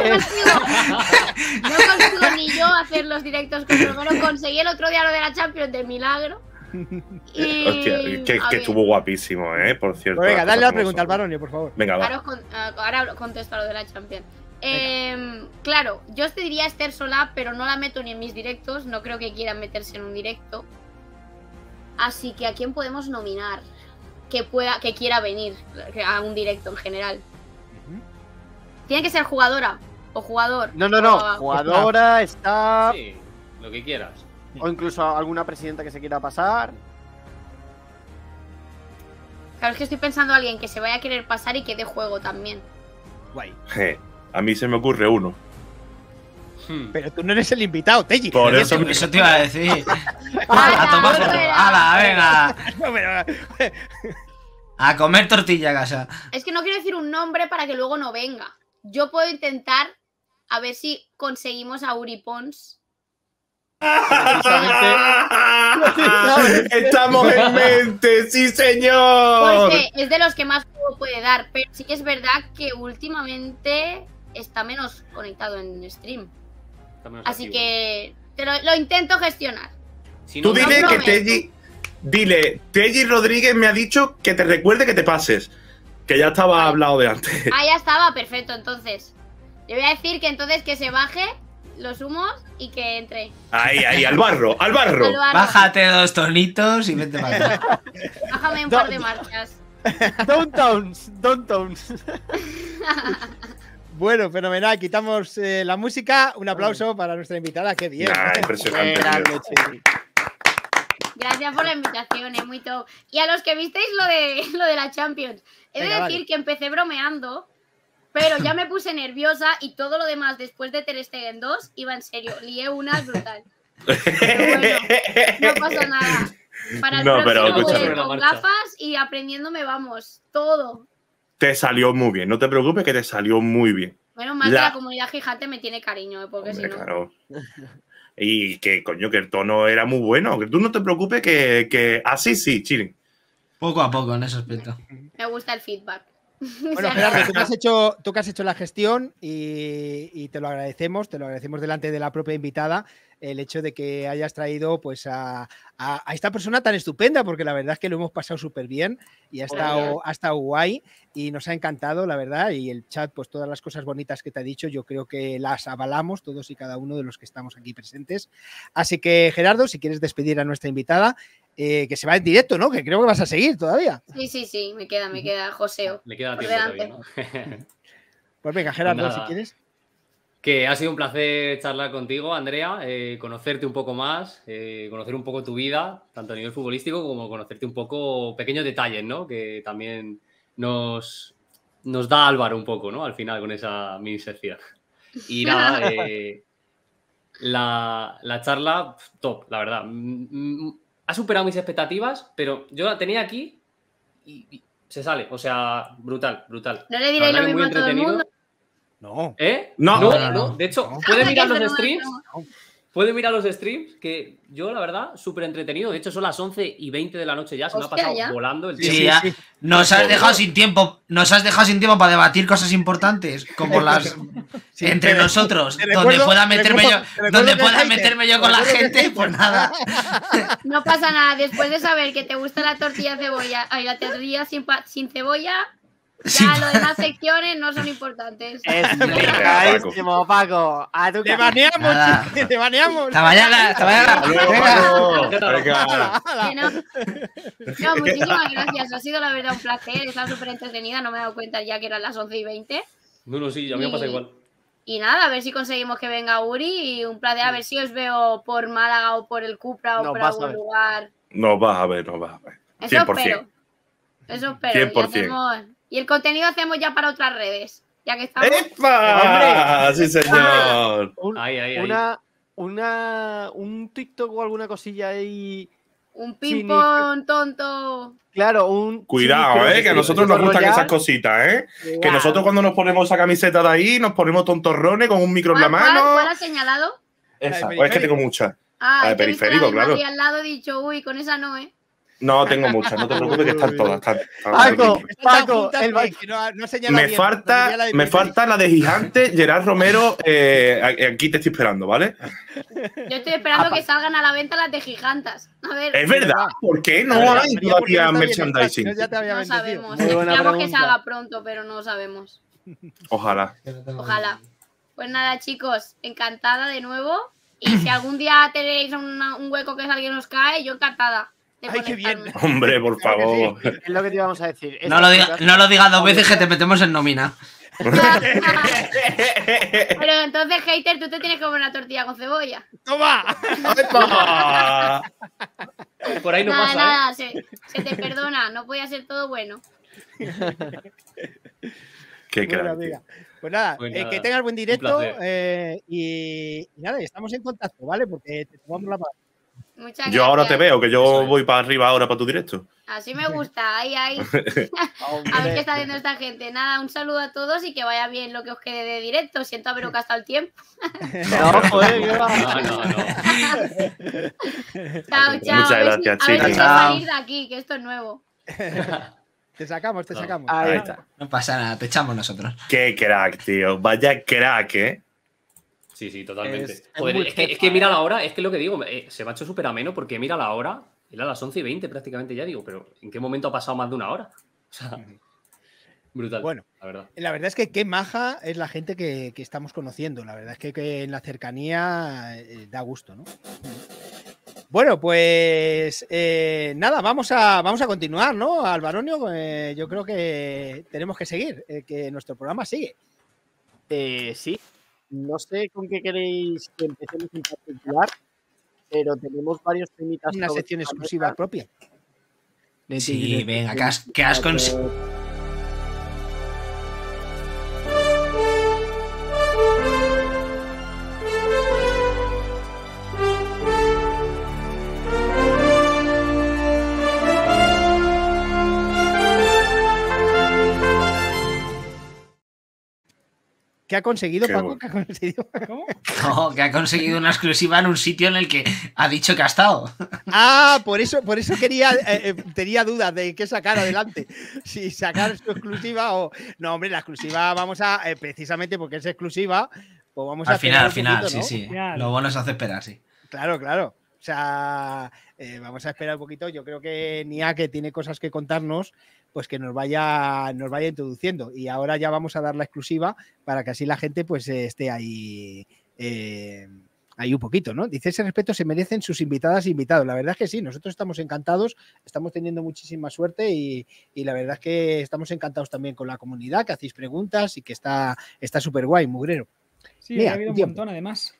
[SPEAKER 8] No consigo ni yo hacer los directos con Romero. Conseguí el otro día lo de la Champions de milagro. Y.
[SPEAKER 5] Hostia, que
[SPEAKER 8] a ver,
[SPEAKER 5] estuvo guapísimo, por cierto.
[SPEAKER 1] Pues venga,
[SPEAKER 5] las
[SPEAKER 1] dale
[SPEAKER 5] cosas
[SPEAKER 1] la
[SPEAKER 5] como
[SPEAKER 1] pregunta al
[SPEAKER 5] son.
[SPEAKER 1] Baronio, por favor.
[SPEAKER 5] Venga, va.
[SPEAKER 8] Ahora contesto a lo de la Champions. Claro, yo te diría Esther Solá, pero no la meto ni en mis directos. No creo que quieran meterse en un directo. Así que ¿a quién podemos nominar? Que quiera venir a un directo en general. Tiene que ser jugadora o jugador.
[SPEAKER 9] No,
[SPEAKER 8] O-
[SPEAKER 9] jugadora, staff,
[SPEAKER 6] Sí, lo que quieras.
[SPEAKER 9] o incluso alguna presidenta que se quiera pasar.
[SPEAKER 8] Claro, es que estoy pensando en alguien que se vaya a querer pasar y que dé juego también.
[SPEAKER 1] Guay.
[SPEAKER 5] A mí se me ocurre uno.
[SPEAKER 1] Pero tú no eres el invitado, Teji.
[SPEAKER 5] Por eso.
[SPEAKER 4] Eso te iba a decir.
[SPEAKER 8] ¡Hala,
[SPEAKER 4] A tomar foto.
[SPEAKER 8] fuera!
[SPEAKER 4] ¡Hala, venga!
[SPEAKER 1] No, pero-
[SPEAKER 4] A comer tortilla a casa.
[SPEAKER 8] Es que no quiero decir un nombre para que luego no venga. Yo puedo intentar a ver si conseguimos a Uri Pons.
[SPEAKER 5] Estamos en mente, sí, señor.
[SPEAKER 8] Porque es de los que más juego puede dar. Pero sí que es verdad que últimamente está menos conectado en stream.
[SPEAKER 6] Está menos
[SPEAKER 8] Así
[SPEAKER 6] activo.
[SPEAKER 8] que lo intento gestionar.
[SPEAKER 6] Si
[SPEAKER 5] Tú
[SPEAKER 6] no,
[SPEAKER 5] dile
[SPEAKER 8] no
[SPEAKER 5] que
[SPEAKER 8] prometo.
[SPEAKER 5] Teji. Dile, Teji Rodríguez me ha dicho que te recuerde que te pases. Que ya estaba hablado de antes.
[SPEAKER 8] Ah, ya estaba, perfecto. Entonces, le voy a decir que entonces que se baje los humos y que entre.
[SPEAKER 5] Ahí, al barro, al barro.
[SPEAKER 8] Al barro.
[SPEAKER 4] Bájate 2 tonitos y vete para acá.
[SPEAKER 8] Bájame un par de marchas.
[SPEAKER 9] Downtowns.
[SPEAKER 1] Bueno, fenomenal. Quitamos la música. Un aplauso para nuestra invitada. Qué bien.
[SPEAKER 5] Nah, impresionante. tío.
[SPEAKER 9] Grande, Chini.
[SPEAKER 8] Gracias por la invitación, muy top. Y a los que visteis lo de la Champions, he de
[SPEAKER 1] Venga,
[SPEAKER 8] decir
[SPEAKER 1] vale.
[SPEAKER 8] que empecé bromeando, pero ya me puse nerviosa y todo lo demás después de Ter Stegen 2 iba en serio. Lié una brutal. Pero bueno, no pasa nada. Para el
[SPEAKER 5] No, pero
[SPEAKER 8] próximo
[SPEAKER 5] escúchame.
[SPEAKER 8] con gafas y aprendiéndome, vamos, todo.
[SPEAKER 5] Te salió muy bien, no te preocupes que te salió muy bien.
[SPEAKER 8] Menos mal que la comunidad gigante me tiene cariño, porque
[SPEAKER 5] Hombre,
[SPEAKER 8] si no...
[SPEAKER 5] claro. Y que, coño, que el tono era muy bueno. Que tú no te preocupes que así sí, Chile.
[SPEAKER 4] Poco a poco en ese aspecto.
[SPEAKER 8] Me gusta el feedback.
[SPEAKER 1] Bueno, Gerardo, tú que has hecho la gestión y te lo agradecemos delante de la propia invitada el hecho de que hayas traído pues a esta persona tan estupenda, porque la verdad es que lo hemos pasado súper bien y ha estado guay y nos ha encantado, la verdad, y el chat, pues todas las cosas bonitas que te ha dicho, yo creo que las avalamos todos y cada uno de los que estamos aquí presentes. Así que, Gerardo, si quieres despedir a nuestra invitada, que se va en directo, ¿no? Que creo que vas a seguir todavía.
[SPEAKER 8] Sí, me queda joseo.
[SPEAKER 6] Le queda tiempo todavía, ¿no?
[SPEAKER 1] Pues venga, Gerardo,
[SPEAKER 6] Pues
[SPEAKER 1] si quieres.
[SPEAKER 6] Que ha sido un placer charlar contigo, Andrea, conocerte un poco más, conocer un poco tu vida, tanto a nivel futbolístico como conocerte un poco pequeños detalles, ¿no? Que también nos da Álvaro un poco, ¿no? Al final con esa mini sección. Y nada, la charla, top, la verdad. Ha superado mis expectativas, pero yo la tenía aquí y se sale. O sea, brutal.
[SPEAKER 8] No le diréis lo mismo a todo el mundo.
[SPEAKER 1] No.
[SPEAKER 6] No. De hecho,
[SPEAKER 8] No.
[SPEAKER 6] puede mirar los
[SPEAKER 8] No.
[SPEAKER 6] streams. Puede mirar los streams, que yo, la verdad, súper entretenido. De hecho, son las 11:20 de la noche ya. Se me ha
[SPEAKER 8] Hostia,
[SPEAKER 6] pasado
[SPEAKER 8] ya.
[SPEAKER 6] volando el tiempo.
[SPEAKER 4] Sí, ya. Nos has dejado sin tiempo. Nos has dejado sin tiempo para debatir cosas importantes, como las
[SPEAKER 1] Sí,
[SPEAKER 4] entre
[SPEAKER 1] pero-
[SPEAKER 4] nosotros,
[SPEAKER 1] te
[SPEAKER 4] donde
[SPEAKER 1] recuerdo-
[SPEAKER 4] pueda
[SPEAKER 1] te
[SPEAKER 4] meterme
[SPEAKER 1] recuerdo-
[SPEAKER 4] yo,
[SPEAKER 1] te recuerdo
[SPEAKER 4] donde
[SPEAKER 1] que
[SPEAKER 4] pueda
[SPEAKER 1] es hater.
[SPEAKER 4] meterme yo
[SPEAKER 1] Te
[SPEAKER 4] con la
[SPEAKER 1] recuerdo que es
[SPEAKER 4] gente, pues
[SPEAKER 1] hater.
[SPEAKER 4] nada.
[SPEAKER 8] No pasa nada. Después de saber que te gusta la tortilla cebolla, la tortilla sin cebolla, ya
[SPEAKER 4] Sí.
[SPEAKER 8] lo demás secciones no son importantes.
[SPEAKER 9] Explicadísimo, Paco. A tu
[SPEAKER 1] Te
[SPEAKER 9] casa.
[SPEAKER 1] baneamos,
[SPEAKER 4] Nada.
[SPEAKER 1] chico, te baneamos.
[SPEAKER 4] Hasta mañana, hasta mañana.
[SPEAKER 5] Venga.
[SPEAKER 8] Que no, muchísimas gracias. Ha sido la verdad un placer. He estado súper entretenida. No me he dado cuenta ya que eran las 11:20.
[SPEAKER 6] No, sí, a mí me pasa igual.
[SPEAKER 8] Y nada, a ver si conseguimos que venga Uri. Y un placer. A ver si os veo por Málaga o por el Cupra o
[SPEAKER 9] No,
[SPEAKER 8] por
[SPEAKER 9] vas a
[SPEAKER 8] algún
[SPEAKER 9] ver.
[SPEAKER 8] lugar.
[SPEAKER 5] No vas a ver.
[SPEAKER 8] Eso
[SPEAKER 5] 100%.
[SPEAKER 8] espero. Eso espero.
[SPEAKER 5] 100%.
[SPEAKER 8] Y el contenido hacemos ya para otras redes. Ya que estamos.
[SPEAKER 5] ¡Epa! ¡Sí, señor!
[SPEAKER 6] Ahí.
[SPEAKER 9] Un TikTok o alguna cosilla ahí.
[SPEAKER 8] Un ping-pong tonto.
[SPEAKER 9] Claro, un.
[SPEAKER 5] Cuidado, que a nosotros nos gustan esas cositas, ¿eh? Que nosotros cuando nos ponemos esa camiseta de ahí, nos ponemos tontorrones con un micro en la
[SPEAKER 8] ¿Cuál
[SPEAKER 5] mano.
[SPEAKER 8] has señalado?
[SPEAKER 5] Esa,
[SPEAKER 1] La de
[SPEAKER 5] pues es que tengo muchas.
[SPEAKER 8] Ah,
[SPEAKER 5] La de
[SPEAKER 8] es que he visto
[SPEAKER 5] periférico,
[SPEAKER 8] la de
[SPEAKER 5] claro.
[SPEAKER 8] Madrid al lado, he dicho, uy, con esa no, ¿eh?
[SPEAKER 5] No, tengo muchas, no te preocupes que están todas. Están
[SPEAKER 9] Paco,
[SPEAKER 5] aquí.
[SPEAKER 9] Paco,
[SPEAKER 1] Tan
[SPEAKER 9] el
[SPEAKER 1] juntas que no señala
[SPEAKER 5] Me
[SPEAKER 1] bien.
[SPEAKER 5] falta,
[SPEAKER 1] Sería la de
[SPEAKER 5] me
[SPEAKER 1] periférico.
[SPEAKER 5] falta la de Gigante, Gerard Romero. Aquí te estoy esperando, ¿vale?
[SPEAKER 8] Yo estoy esperando que salgan a la venta las de gigantas. A ver,
[SPEAKER 5] Es verdad, ¿por qué no
[SPEAKER 1] Pero
[SPEAKER 5] hay
[SPEAKER 1] sería porque
[SPEAKER 5] todavía
[SPEAKER 1] no está bien hecha,
[SPEAKER 5] merchandising?
[SPEAKER 1] si no ya te había
[SPEAKER 8] no
[SPEAKER 1] bendecido.
[SPEAKER 8] sabemos.
[SPEAKER 9] Muy buena
[SPEAKER 8] Esperamos que
[SPEAKER 9] pregunta.
[SPEAKER 8] salga pronto, pero no sabemos.
[SPEAKER 5] Ojalá.
[SPEAKER 8] Ojalá. Pues nada, chicos, encantada de nuevo. Y si algún día tenéis un hueco que alguien os cae, yo encantada de
[SPEAKER 1] Ay, qué bien.
[SPEAKER 8] conectarme.
[SPEAKER 5] Hombre, por
[SPEAKER 1] Claro que
[SPEAKER 5] favor.
[SPEAKER 9] Es lo que te íbamos a decir.
[SPEAKER 4] No lo digas 2 veces que te metemos en nómina.
[SPEAKER 8] Pero entonces, hater, tú te tienes que comer una tortilla con cebolla.
[SPEAKER 1] ¡Toma!
[SPEAKER 5] ¡Epa!
[SPEAKER 6] Por ahí no
[SPEAKER 8] Nada,
[SPEAKER 6] pasa,
[SPEAKER 8] nada, se te perdona. No podía ser todo bueno.
[SPEAKER 5] Qué
[SPEAKER 1] Bueno,
[SPEAKER 5] crack.
[SPEAKER 1] amiga. Pues nada,
[SPEAKER 6] Pues
[SPEAKER 1] que
[SPEAKER 6] nada,
[SPEAKER 1] tengas buen directo
[SPEAKER 6] placer.
[SPEAKER 1] y nada, estamos en contacto, ¿vale? Porque te tomamos la palabra.
[SPEAKER 8] Muchas gracias.
[SPEAKER 5] Yo ahora te veo, que yo
[SPEAKER 6] Eso es.
[SPEAKER 5] voy para arriba ahora para tu directo.
[SPEAKER 8] Así me gusta, ahí. A ver qué está haciendo esta gente. Nada, un saludo a todos y que vaya bien lo que os quede de directo. Siento haberos gastado el tiempo.
[SPEAKER 9] No, joder, ¿qué va?
[SPEAKER 6] No.
[SPEAKER 8] Chao, chao.
[SPEAKER 5] Muchas
[SPEAKER 8] A ver
[SPEAKER 5] gracias,
[SPEAKER 8] si
[SPEAKER 5] chicos.
[SPEAKER 8] sé salir de aquí, que esto es nuevo.
[SPEAKER 1] Te sacamos, te
[SPEAKER 6] No.
[SPEAKER 1] sacamos.
[SPEAKER 9] Ahí
[SPEAKER 5] está.
[SPEAKER 4] No pasa nada, te echamos nosotros.
[SPEAKER 5] Qué crack, tío. Vaya crack, ¿eh?
[SPEAKER 6] Sí, totalmente.
[SPEAKER 9] Es
[SPEAKER 6] Joder,
[SPEAKER 9] muy
[SPEAKER 6] es que
[SPEAKER 9] jefa,
[SPEAKER 6] mira la hora, es que lo que digo, se me ha hecho súper ameno porque mira la hora, era las 11:20 prácticamente ya, digo, pero ¿en qué momento ha pasado más de una hora? O sea, brutal,
[SPEAKER 1] Bueno.
[SPEAKER 6] la verdad.
[SPEAKER 1] La verdad es que qué maja es la gente que estamos conociendo. La verdad es que en la cercanía da gusto, ¿no? Bueno, pues nada, vamos a continuar, ¿no? Alvaronio, yo creo que tenemos que seguir, que nuestro programa sigue.
[SPEAKER 9] Sí. No sé con qué queréis que empecemos en particular, pero tenemos varios temitas.
[SPEAKER 1] Una
[SPEAKER 9] sobre
[SPEAKER 1] sección
[SPEAKER 9] la
[SPEAKER 1] exclusiva
[SPEAKER 9] mesa.
[SPEAKER 1] propia.
[SPEAKER 4] Sí, venga, que has conseguido.
[SPEAKER 1] ¿Qué ha conseguido,
[SPEAKER 5] Qué
[SPEAKER 1] Paco?
[SPEAKER 5] bueno.
[SPEAKER 1] ¿Qué ha conseguido?
[SPEAKER 7] ¿Cómo?
[SPEAKER 4] No, que ha conseguido una exclusiva en un sitio en el que ha dicho que ha estado.
[SPEAKER 1] Ah, por eso quería, tenía dudas de qué sacar adelante. Si sacar su exclusiva o. No, hombre, la exclusiva vamos a. Precisamente porque es exclusiva, pues vamos a.
[SPEAKER 4] Al final,
[SPEAKER 1] esperar un poquito, ¿no?
[SPEAKER 4] sí.
[SPEAKER 7] Final.
[SPEAKER 4] Lo bueno es hacer esperar, sí.
[SPEAKER 1] Claro, claro. O sea, vamos a esperar un poquito. Yo creo que Nia, que tiene cosas que contarnos, pues que nos vaya introduciendo. Y ahora ya vamos a dar la exclusiva para que así la gente pues esté ahí. Ahí un poquito, ¿no? Dice, ese respeto se merecen sus invitadas e invitados. La verdad es que sí, nosotros estamos encantados, estamos teniendo muchísima suerte y la verdad es que estamos encantados también con la comunidad, que hacéis preguntas y que está súper guay, mugrero.
[SPEAKER 7] Sí,
[SPEAKER 1] Mira,
[SPEAKER 7] ha habido un
[SPEAKER 1] tiempo.
[SPEAKER 7] montón además.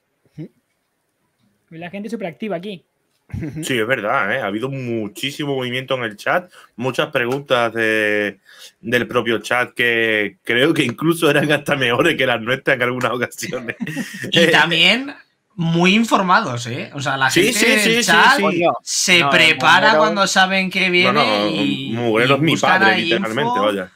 [SPEAKER 7] Y la gente súper activa aquí.
[SPEAKER 5] Sí, es verdad, ¿eh? Ha habido muchísimo movimiento en el chat, muchas preguntas del propio chat que creo que incluso eran hasta mejores que las nuestras en algunas ocasiones.
[SPEAKER 4] Y también muy informados, ¿eh? O sea, la
[SPEAKER 5] Sí,
[SPEAKER 4] gente
[SPEAKER 5] sí,
[SPEAKER 4] del
[SPEAKER 5] sí,
[SPEAKER 4] chat
[SPEAKER 5] sí.
[SPEAKER 9] Coño,
[SPEAKER 4] se
[SPEAKER 9] no,
[SPEAKER 4] prepara
[SPEAKER 9] Mugrero-
[SPEAKER 4] cuando saben que viene
[SPEAKER 5] No,
[SPEAKER 4] y
[SPEAKER 5] Mugrero es mi
[SPEAKER 4] buscan
[SPEAKER 5] padre,
[SPEAKER 4] ahí
[SPEAKER 5] literalmente,
[SPEAKER 4] info.
[SPEAKER 5] vaya.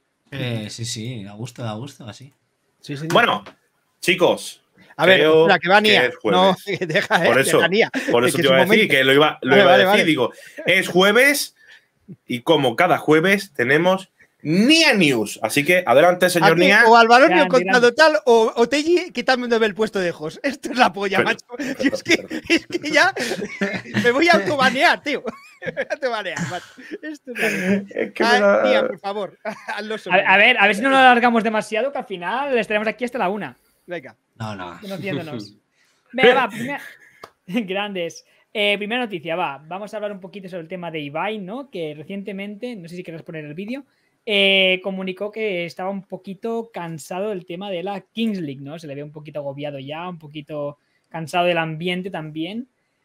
[SPEAKER 4] Sí, da gusto, así.
[SPEAKER 1] Sí, sí.
[SPEAKER 5] Bueno, chicos,
[SPEAKER 1] a ver,
[SPEAKER 5] creo
[SPEAKER 1] espera, que va
[SPEAKER 5] que
[SPEAKER 1] Nia.
[SPEAKER 5] es jueves.
[SPEAKER 1] No, deja,
[SPEAKER 5] por eso,
[SPEAKER 1] deja, Nia.
[SPEAKER 5] por
[SPEAKER 1] Es
[SPEAKER 5] eso
[SPEAKER 1] que
[SPEAKER 5] te
[SPEAKER 1] es
[SPEAKER 5] iba a
[SPEAKER 1] un
[SPEAKER 5] decir
[SPEAKER 1] momento.
[SPEAKER 5] que lo iba
[SPEAKER 1] Vale,
[SPEAKER 5] a
[SPEAKER 1] vale,
[SPEAKER 5] decir.
[SPEAKER 1] vale.
[SPEAKER 5] Digo, es jueves y como cada jueves tenemos Nia News. Así que adelante, señor
[SPEAKER 1] Aquí,
[SPEAKER 5] Nia.
[SPEAKER 1] o Alvaronio
[SPEAKER 7] Grande,
[SPEAKER 1] contando tal, o Teji quitándome el puesto de host. Esto es la polla,
[SPEAKER 5] Pero-
[SPEAKER 1] macho. Yo es que ya me voy a autobanear, tío. Me voy a autobanear, macho. Esto es la polla.
[SPEAKER 5] Es que me da-
[SPEAKER 1] Nia, por favor, hazlo solo.
[SPEAKER 7] A ver si no lo alargamos demasiado, que al final estaremos aquí hasta la 1.
[SPEAKER 1] Venga.
[SPEAKER 4] No.
[SPEAKER 7] Conociéndonos. Venga, va, grandes. Primera noticia, va. Vamos a hablar un poquito sobre el tema de Ibai, ¿no? Que recientemente, no sé si querrás poner el vídeo, comunicó que estaba un poquito cansado del tema de la Kings League, ¿no? Se le ve un poquito agobiado ya, un poquito cansado del ambiente también.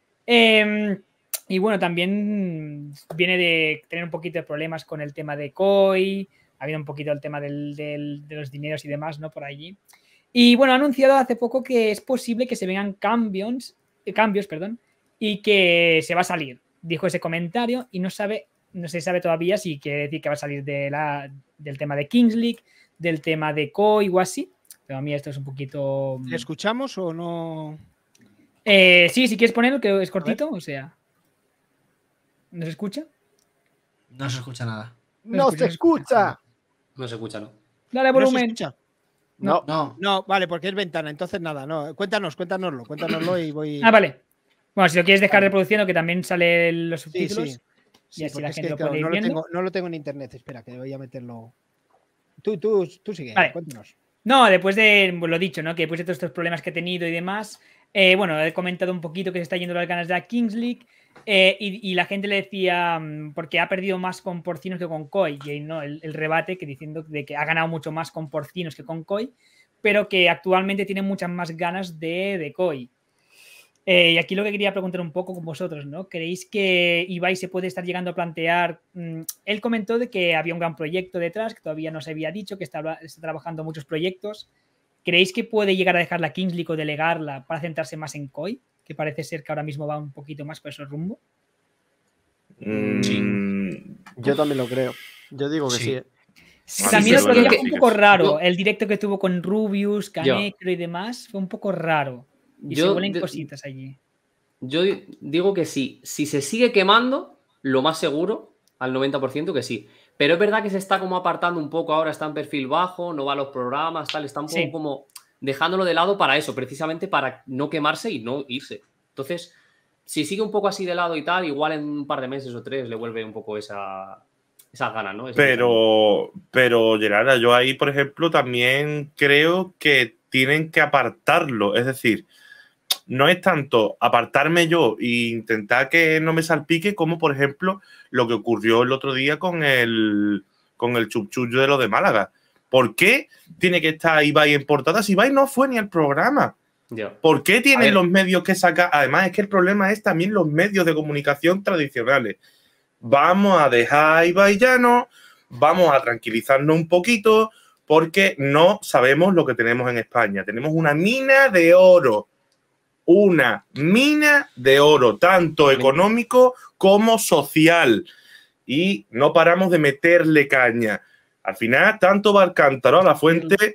[SPEAKER 7] Y bueno, también viene de tener un poquito de problemas con el tema de COI, ha habido un poquito el tema de los dineros y demás, ¿no? Por allí. Y bueno, ha anunciado hace poco que es posible que se vengan cambios, y que se va a salir. Dijo ese comentario y no se sabe todavía si quiere decir que va a salir del tema de Kings League, del tema de COI o así. Pero a mí esto es un poquito...
[SPEAKER 1] ¿Le escuchamos o no?
[SPEAKER 7] Sí, si quieres ponerlo, que es cortito, o sea... ¿No se escucha?
[SPEAKER 4] No se escucha nada.
[SPEAKER 9] ¡No se escucha!
[SPEAKER 6] No se escucha, ¿no?
[SPEAKER 7] Dale
[SPEAKER 1] ¿No se
[SPEAKER 7] volumen.
[SPEAKER 1] escucha?
[SPEAKER 9] No.
[SPEAKER 4] No.
[SPEAKER 1] No, vale, porque es ventana, entonces nada, no. Cuéntanoslo y voy.
[SPEAKER 7] Ah, vale. Bueno, si lo quieres dejar reproduciendo, que también salen los
[SPEAKER 1] Sí,
[SPEAKER 7] subtítulos.
[SPEAKER 1] sí.
[SPEAKER 7] Y
[SPEAKER 1] Sí,
[SPEAKER 7] así
[SPEAKER 1] porque
[SPEAKER 7] la
[SPEAKER 1] es
[SPEAKER 7] gente
[SPEAKER 1] que,
[SPEAKER 7] lo
[SPEAKER 1] claro,
[SPEAKER 7] puede ir viendo.
[SPEAKER 1] no lo tengo en internet. Espera, que voy a meterlo. Tú sigue,
[SPEAKER 7] Vale.
[SPEAKER 1] cuéntanos.
[SPEAKER 7] No, después de lo dicho, ¿no? Que después de todos estos problemas que he tenido y demás, bueno, he comentado un poquito que se está yendo las ganas de la Kings League y la gente le decía, porque ha perdido más con Porcinos que con COI, y no, el rebate que diciendo de que ha ganado mucho más con Porcinos que con COI, pero que actualmente tiene muchas más ganas de COI. Y aquí lo que quería preguntar un poco con vosotros, ¿no? ¿Creéis que Ibai se puede estar llegando a plantear? Él comentó de que había un gran proyecto detrás, que todavía no se había dicho, que está trabajando muchos proyectos. ¿Creéis que puede llegar a dejar la Kings League o delegarla para centrarse más en COI? Que parece ser que ahora mismo va un poquito más por ese rumbo.
[SPEAKER 9] Yo también lo creo. Yo digo que sí.
[SPEAKER 7] También
[SPEAKER 5] sí,
[SPEAKER 7] otro día
[SPEAKER 5] sí,
[SPEAKER 7] fue un poco raro.
[SPEAKER 6] Yo-
[SPEAKER 7] El directo que tuvo con Rubius, Canecro y demás fue un poco raro. Y se huelen cositas allí.
[SPEAKER 6] Yo digo que sí. Si se sigue quemando, lo más seguro, al 90% que sí. Pero es verdad que se está como apartando un poco ahora, está en perfil bajo, no va a los programas, tal, está un poco
[SPEAKER 7] Sí.
[SPEAKER 6] como dejándolo de lado para eso, precisamente para no quemarse y no irse. Entonces, si sigue un poco así de lado y tal, igual en un par de meses o 3 le vuelve un poco esas ganas, ¿no?
[SPEAKER 5] Pero, Gerarda, yo ahí, por ejemplo, también creo que tienen que apartarlo. Es decir, no es tanto apartarme yo e intentar que no me salpique como, por ejemplo, lo que ocurrió el otro día con el chuchullo de lo de Málaga. ¿Por qué tiene que estar Ibai en portada si Ibai no fue ni al programa?
[SPEAKER 6] Ya.
[SPEAKER 5] ¿Por qué
[SPEAKER 6] A
[SPEAKER 5] tienen
[SPEAKER 6] ver.
[SPEAKER 5] los medios que sacar? Además, es que el problema es también los medios de comunicación tradicionales. Vamos a dejar a Ibai llano, vamos a tranquilizarnos un poquito, porque no sabemos lo que tenemos en España. Tenemos una mina de oro. Una mina de oro, tanto económico como social. Y no paramos de meterle caña. Al final, tanto va el cántaro a la fuente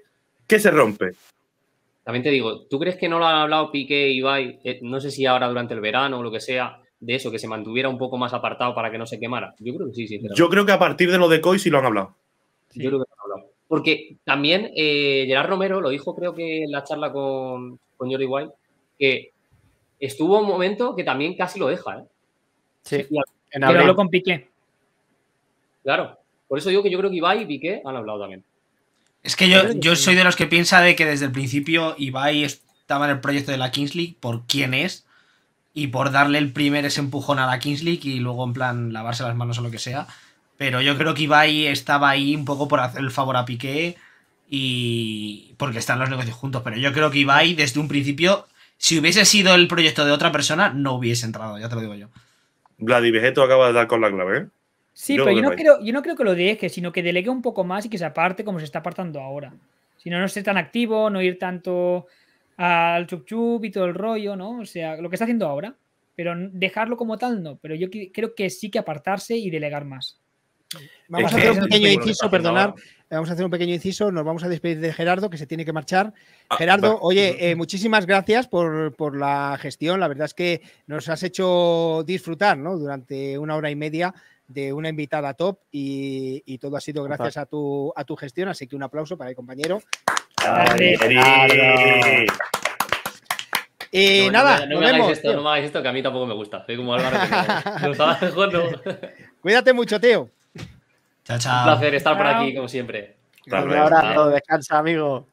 [SPEAKER 5] ¿Qué se rompe?
[SPEAKER 6] También te digo, ¿tú crees que no lo han hablado Piqué y Ibai, no sé si ahora durante el verano o lo que sea, de eso, que se mantuviera un poco más apartado para que no se quemara? Yo creo que sí, sinceramente.
[SPEAKER 5] Yo creo que a partir de lo de Coy sí lo han hablado.
[SPEAKER 6] Yo creo que lo han hablado. Porque también Gerard Romero lo dijo, creo que en la charla con Jordi Wild, que estuvo un momento que también casi lo deja, ¿eh?
[SPEAKER 9] Sí,
[SPEAKER 7] Pero habló con Piqué.
[SPEAKER 6] Claro. Por eso digo que yo creo que Ibai y Piqué han hablado también.
[SPEAKER 4] Es que yo soy de los que piensa de que desde el principio Ibai estaba en el proyecto de la Kings League por quién es y por darle el primer ese empujón a la Kings League y luego en plan lavarse las manos o lo que sea. Pero yo creo que Ibai estaba ahí un poco por hacer el favor a Piqué y porque están los negocios juntos. Pero yo creo que Ibai desde un principio, si hubiese sido el proyecto de otra persona, no hubiese entrado, ya te lo digo yo.
[SPEAKER 5] Vladi Vegeto acaba de dar con la clave, ¿eh?
[SPEAKER 7] Sí,
[SPEAKER 5] Yo
[SPEAKER 7] pero
[SPEAKER 5] creo
[SPEAKER 7] yo no creo que lo deje, sino que delegue un poco más y que se aparte como se está apartando ahora. Si no, no ser tan activo, no ir tanto al chup chup y todo el rollo, ¿no? O sea, lo que está haciendo ahora. Pero dejarlo como tal, no. Pero yo creo que sí que apartarse y delegar más.
[SPEAKER 1] Vamos a hacer un pequeño inciso, perdonar. Vamos a hacer un pequeño inciso. Nos vamos a despedir de Gerardo, que se tiene que marchar. Gerardo, oye, muchísimas gracias por la gestión. La verdad es que nos has hecho disfrutar, ¿no? Durante 1 hora y media de una invitada top y todo ha sido gracias a tu gestión. Así que un aplauso para el compañero. Nada,
[SPEAKER 6] no me hagáis esto, no me hagáis esto, que a mí tampoco me gusta. Soy como Álvaro.
[SPEAKER 1] Cuídate mucho, Teo.
[SPEAKER 4] Chao, chao.
[SPEAKER 6] Un placer estar por aquí, como siempre.
[SPEAKER 9] Un abrazo, descansa, amigo.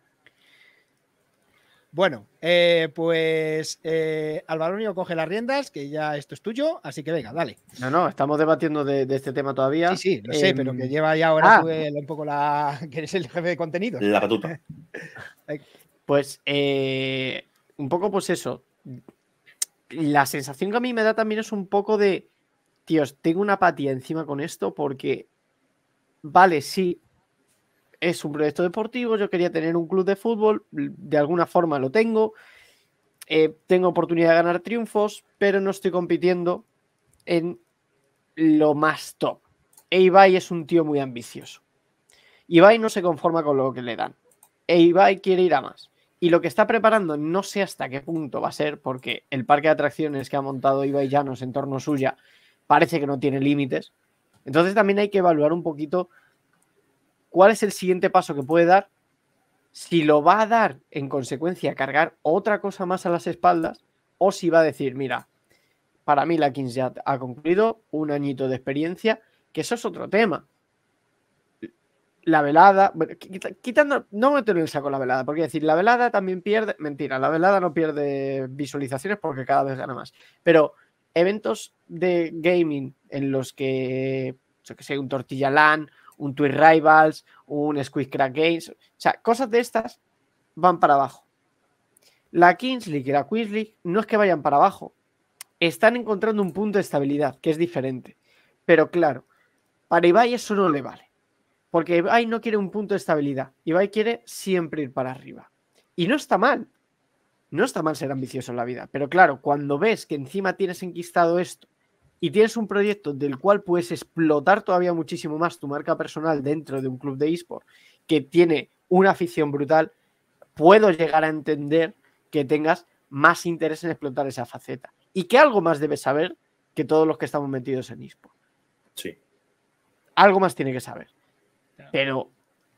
[SPEAKER 1] Bueno, pues Alvaronio coge las riendas, que ya esto es tuyo, así que venga, dale.
[SPEAKER 9] No, estamos debatiendo de este tema todavía.
[SPEAKER 1] Sí, lo sé, pero que lleva ya ahora un poco que eres el jefe de contenido.
[SPEAKER 5] La batuta.
[SPEAKER 9] Pues un poco pues eso. La sensación que a mí me da también es un poco de, tíos, tengo una apatía encima con esto porque, vale, sí, es un proyecto deportivo, yo quería tener un club de fútbol, de alguna forma lo tengo, tengo oportunidad de ganar triunfos, pero no estoy compitiendo en lo más top. E Ibai es un tío muy ambicioso. Ibai no se conforma con lo que le dan. E Ibai quiere ir a más. Y lo que está preparando no sé hasta qué punto va a ser, porque el parque de atracciones que ha montado Ibai Llanos en torno suya parece que no tiene límites. Entonces también hay que evaluar un poquito cuál es el siguiente paso que puede dar, si lo va a dar en consecuencia cargar otra cosa más a las espaldas, o si va a decir, mira, para mí la Kings ya ha concluido, un añito de experiencia, que eso es otro tema. La velada, quitando, no meterlo en el saco la velada, porque decir, la velada también pierde, mentira, la velada no pierde visualizaciones porque cada vez gana más, pero eventos de gaming en los que, yo que sé, un Tortilla LAN, un Twitch Rivals, un Squeeze Crack Games, o sea, cosas de estas van para abajo. La Kings League y la Queens League no es que vayan para abajo, están encontrando un punto de estabilidad que es diferente, pero claro, para Ibai eso no le vale. Porque Ibai no quiere un punto de estabilidad. Ibai quiere siempre ir para arriba. Y no está mal. No está mal ser ambicioso en la vida. Pero claro, cuando ves que encima tienes enquistado esto y tienes un proyecto del cual puedes explotar todavía muchísimo más tu marca personal dentro de un club de eSport que tiene una afición brutal, puedo llegar a entender que tengas más interés en explotar esa faceta. Y que algo más debes saber que todos los que estamos metidos en eSport.
[SPEAKER 5] Sí.
[SPEAKER 9] Algo más tiene que saber. Pero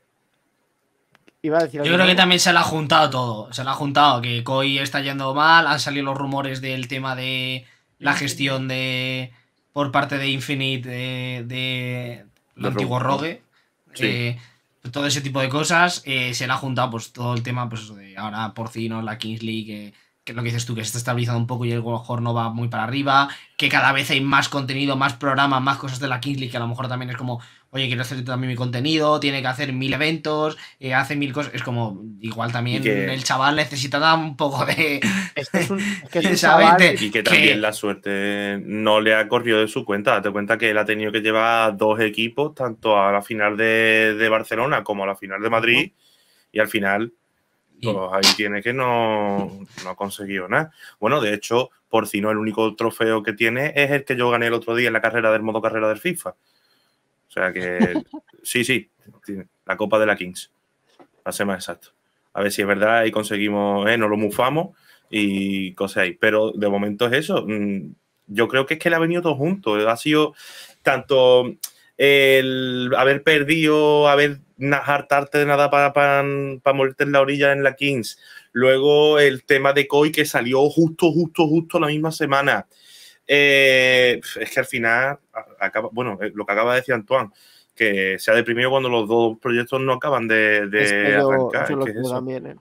[SPEAKER 9] iba a decir,
[SPEAKER 4] yo creo que también se le ha juntado todo. Se le ha juntado que Koi está yendo mal. Han salido los rumores del tema de la gestión por parte de Infinite de antiguo Rogue.
[SPEAKER 5] Sí.
[SPEAKER 4] Todo ese tipo de cosas. Se le ha juntado pues todo el tema pues, de ahora Porcino, la Kings League. Que es lo que dices tú, que se está estabilizando un poco y el mejor no va muy para arriba. Que cada vez hay más contenido, más programas, más cosas de la Kings League que a lo mejor también es como... Oye, quiero hacer también mi contenido, tiene que hacer 1000 eventos, hace 1000 cosas. Es como, igual también el chaval necesita dar un poco de.
[SPEAKER 9] Es un chaval.
[SPEAKER 5] Y que también la suerte no le ha corrido de su cuenta. Date cuenta que él ha tenido que llevar 2 equipos, tanto a la final de Barcelona como a la final de Madrid, y al final, pues ahí tiene que no ha conseguido nada. Bueno, de hecho, Porcino, el único trofeo que tiene es el que yo gané el otro día en la carrera del modo carrera del FIFA. O sea que sí, la Copa de la Kings, para ser más exacto. A ver si es verdad y conseguimos, nos lo mufamos y cosas ahí. Pero de momento es eso. Yo creo que es que le ha venido todo junto. Ha sido tanto el haber perdido, hartarte de nada para morirte en la orilla en la Kings. Luego el tema de Koi que salió justo la misma semana. Es que al final, lo que acaba de decir Antoine, que se ha deprimido cuando los dos proyectos no acaban de arrancar.
[SPEAKER 9] Yo lo
[SPEAKER 5] ¿Qué es
[SPEAKER 9] creo
[SPEAKER 5] eso?
[SPEAKER 9] también,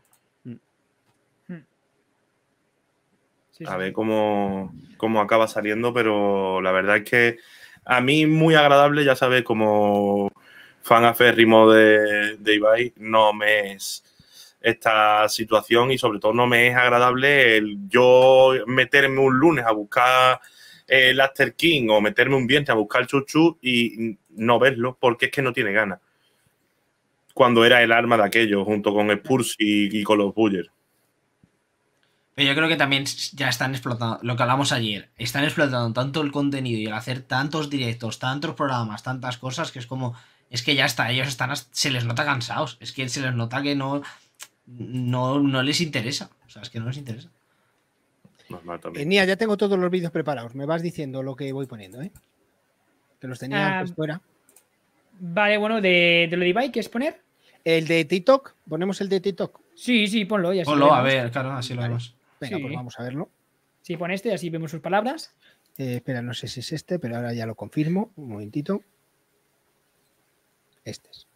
[SPEAKER 5] A ver cómo acaba saliendo, pero la verdad es que a mí muy agradable, ya sabes, como fan aférrimo de Ibai, no me es esta situación y sobre todo no me es agradable el yo meterme un lunes a buscar el After King o meterme un viernes a buscar el chuchu y no verlo porque es que no tiene ganas. Cuando era el arma de aquello, junto con Spurs y con los Bullers.
[SPEAKER 4] Pero yo creo que también ya están explotando, lo que hablamos ayer, están explotando tanto el contenido y el hacer tantos directos, tantos programas, tantas cosas, que es como, es que ya está, ellos están, se les nota cansados, es que se les nota que no les interesa, o sea, es que no les interesa.
[SPEAKER 1] Nia, ya tengo todos los vídeos preparados, me vas diciendo lo que voy poniendo, ¿eh? Que los tenía antes fuera.
[SPEAKER 7] Vale, bueno, de lo de Ibai, ¿quieres poner?
[SPEAKER 1] ¿El de TikTok? ¿Ponemos el de TikTok?
[SPEAKER 7] Sí, ponlo. Y así
[SPEAKER 4] ponlo, a ver, claro, así lo vemos.
[SPEAKER 1] Venga, pues vamos a verlo.
[SPEAKER 7] Sí, pon este y así vemos sus palabras.
[SPEAKER 1] Espera, no sé si es este, pero ahora ya lo confirmo. Un momentito. Este es.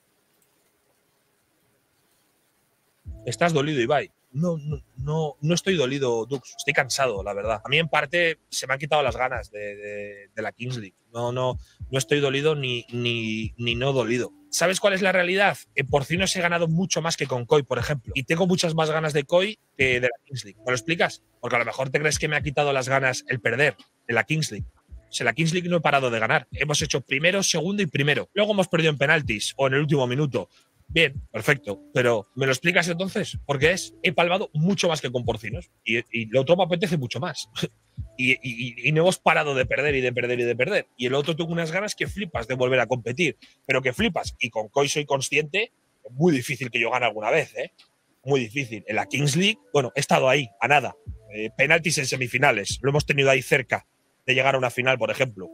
[SPEAKER 10] Estás dolido, Ibai. No estoy dolido, Dux. Estoy cansado, la verdad. A mí, en parte, se me han quitado las ganas de la Kings League. No estoy dolido ni no dolido. ¿Sabes cuál es la realidad? En Porcinos he ganado mucho más que con Koi, por ejemplo. Y tengo muchas más ganas de Koi que de la Kings League. ¿Me lo explicas? Porque a lo mejor te crees que me ha quitado las ganas el perder en la Kings League. Si en la Kings League no he parado de ganar. Hemos hecho primero, segundo y primero. Luego hemos perdido en penaltis o en el último minuto. Bien, perfecto. Pero ¿me lo explicas entonces? Porque he palmado mucho más que con Porcinos. Y lo otro me apetece mucho más. Y no hemos parado de perder y de perder y de perder. Y el otro tengo unas ganas que flipas de volver a competir. Pero que flipas. Y con Koi soy consciente. Es muy difícil que yo gane alguna vez, ¿eh? Muy difícil. En la Kings League, bueno, he estado ahí, a nada. Penaltis en semifinales. Lo hemos tenido ahí cerca de llegar a una final, por ejemplo.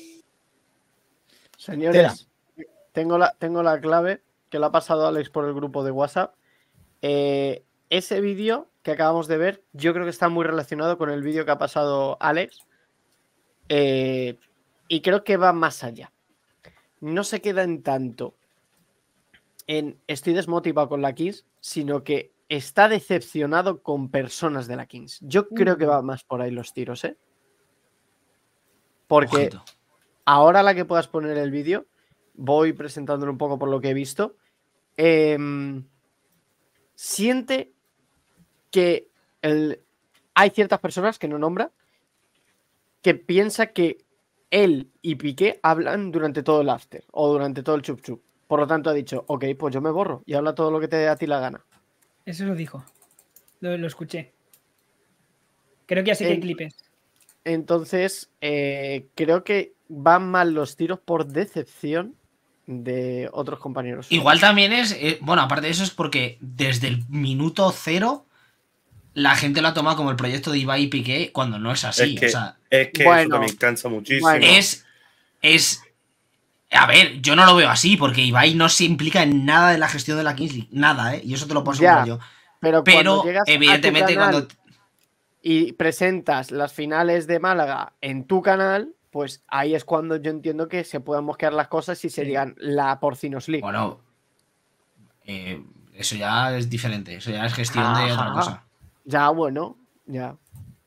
[SPEAKER 9] Señores, tengo la clave que lo ha pasado Alex por el grupo de WhatsApp. Ese vídeo que acabamos de ver, yo creo que está muy relacionado con el vídeo que ha pasado Alex. Y creo que va más allá. No se queda en tanto en estoy desmotivado con la Kings, sino que está decepcionado con personas de la Kings. Yo creo que va más por ahí los tiros, ¿eh? Porque
[SPEAKER 4] Ojito.
[SPEAKER 9] Ahora la que puedas poner el vídeo, voy presentándolo un poco por lo que he visto. Siente que hay ciertas personas que no nombra que piensa que él y Piqué hablan durante todo el after o durante todo el chup chup. Por lo tanto ha dicho, ok, pues yo me borro y habla todo lo que te dé a ti la gana.
[SPEAKER 7] Eso lo dijo. Lo escuché. Creo que ya sé que hay clipes.
[SPEAKER 9] Entonces, creo que van mal los tiros por decepción de otros compañeros.
[SPEAKER 4] Igual también es, bueno, aparte de eso es porque desde el minuto 0 la gente lo ha tomado como el proyecto de Ibai y Piqué cuando no es así.
[SPEAKER 5] Es que eso también cansa muchísimo.
[SPEAKER 4] Bueno. A ver, yo no lo veo así porque Ibai no se implica en nada de la gestión de la Kings League, nada, y eso te lo puedo asegurar yo.
[SPEAKER 9] Pero
[SPEAKER 4] evidentemente cuando
[SPEAKER 9] y presentas las finales de Málaga en tu canal, pues ahí es cuando yo entiendo que se puedan mosquear las cosas y se digan la Porcinos League.
[SPEAKER 4] Bueno, eso ya es diferente, eso ya es gestión de otra cosa.
[SPEAKER 9] Ya, bueno, ya.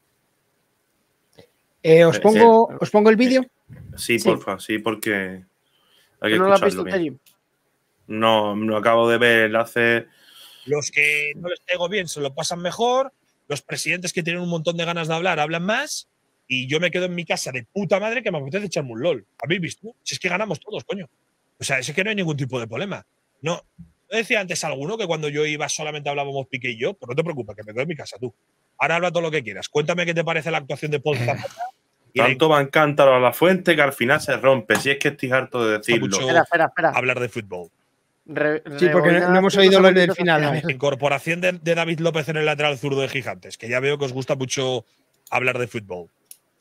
[SPEAKER 1] ¿Os pongo el vídeo?
[SPEAKER 5] Sí, porfa, sí, porque hay que
[SPEAKER 9] ¿No lo has
[SPEAKER 5] escucharlo
[SPEAKER 9] visto,
[SPEAKER 5] bien. No, lo acabo de ver hace...
[SPEAKER 10] Los que no les caigo bien se lo pasan mejor. Los presidentes que tienen un montón de ganas de hablar hablan más. Y yo me quedo en mi casa de puta madre que me apetece echarme un LOL. ¿Habéis visto? Si es que ganamos todos, coño. O sea, es que no hay ningún tipo de problema. No decía antes alguno que cuando yo iba solamente hablábamos Piqué y yo, pero no te preocupes, que me quedo en mi casa tú. Ahora habla todo lo que quieras. Cuéntame qué te parece la actuación de Paul Zapata.
[SPEAKER 5] Tanto va en cántaro a la fuente que al final se rompe. Si es que estoy harto de decirlo.
[SPEAKER 9] Espera.
[SPEAKER 10] Hablar de fútbol.
[SPEAKER 1] Sí, porque no hemos oído lo del final. A ver.
[SPEAKER 10] Incorporación de David López en el lateral zurdo de Gigantes, que ya veo que os gusta mucho hablar de fútbol.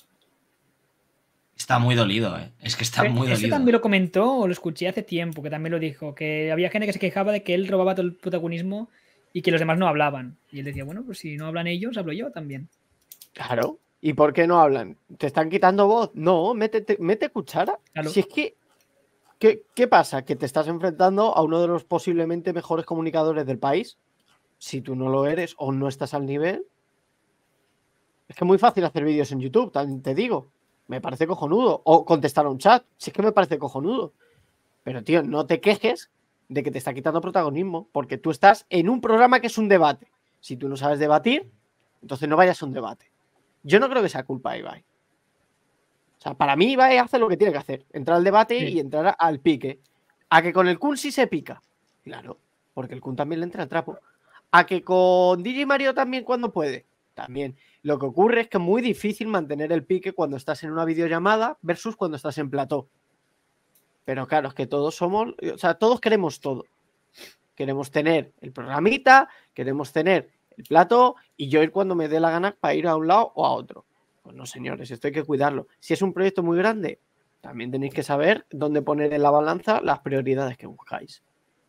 [SPEAKER 4] Está muy dolido, ¿eh? Es que está muy
[SPEAKER 7] Ese
[SPEAKER 4] dolido.
[SPEAKER 7] también lo comentó, o lo escuché hace tiempo, que también lo dijo, que había gente que se quejaba de que él robaba todo el protagonismo y que los demás no hablaban. Y él decía, bueno, pues si no hablan ellos, hablo yo también.
[SPEAKER 9] Claro. ¿Y por qué no hablan? ¿Te están quitando voz? No, mete cuchara.
[SPEAKER 7] Claro.
[SPEAKER 9] Si es que. ¿Qué pasa? ¿Que te estás enfrentando a uno de los posiblemente mejores comunicadores del país? Si tú no lo eres o no estás al nivel. Es que es muy fácil hacer vídeos en YouTube, también te digo. Me parece cojonudo. O contestar a un chat. Si es que me parece cojonudo. Pero, tío, no te quejes de que te está quitando protagonismo. Porque tú estás en un programa que es un debate. Si tú no sabes debatir, entonces no vayas a un debate. Yo no creo que sea culpa de Ibai. O sea, para mí Ibai hace lo que tiene que hacer. Entrar al debate y entrar al pique. A que con el Kun sí se pica. Claro, porque el Kun también le entra al trapo. A que con DJ Mario también cuando puede. También. Lo que ocurre es que es muy difícil mantener el pique cuando estás en una videollamada versus cuando estás en plató. Pero claro, es que todos somos, o sea, todos queremos todo. Queremos tener el programita, queremos tener el plató y yo ir cuando me dé la gana para ir a un lado o a otro. Pues no, señores, esto hay que cuidarlo. Si es un proyecto muy grande, también tenéis que saber dónde poner en la balanza las prioridades que buscáis.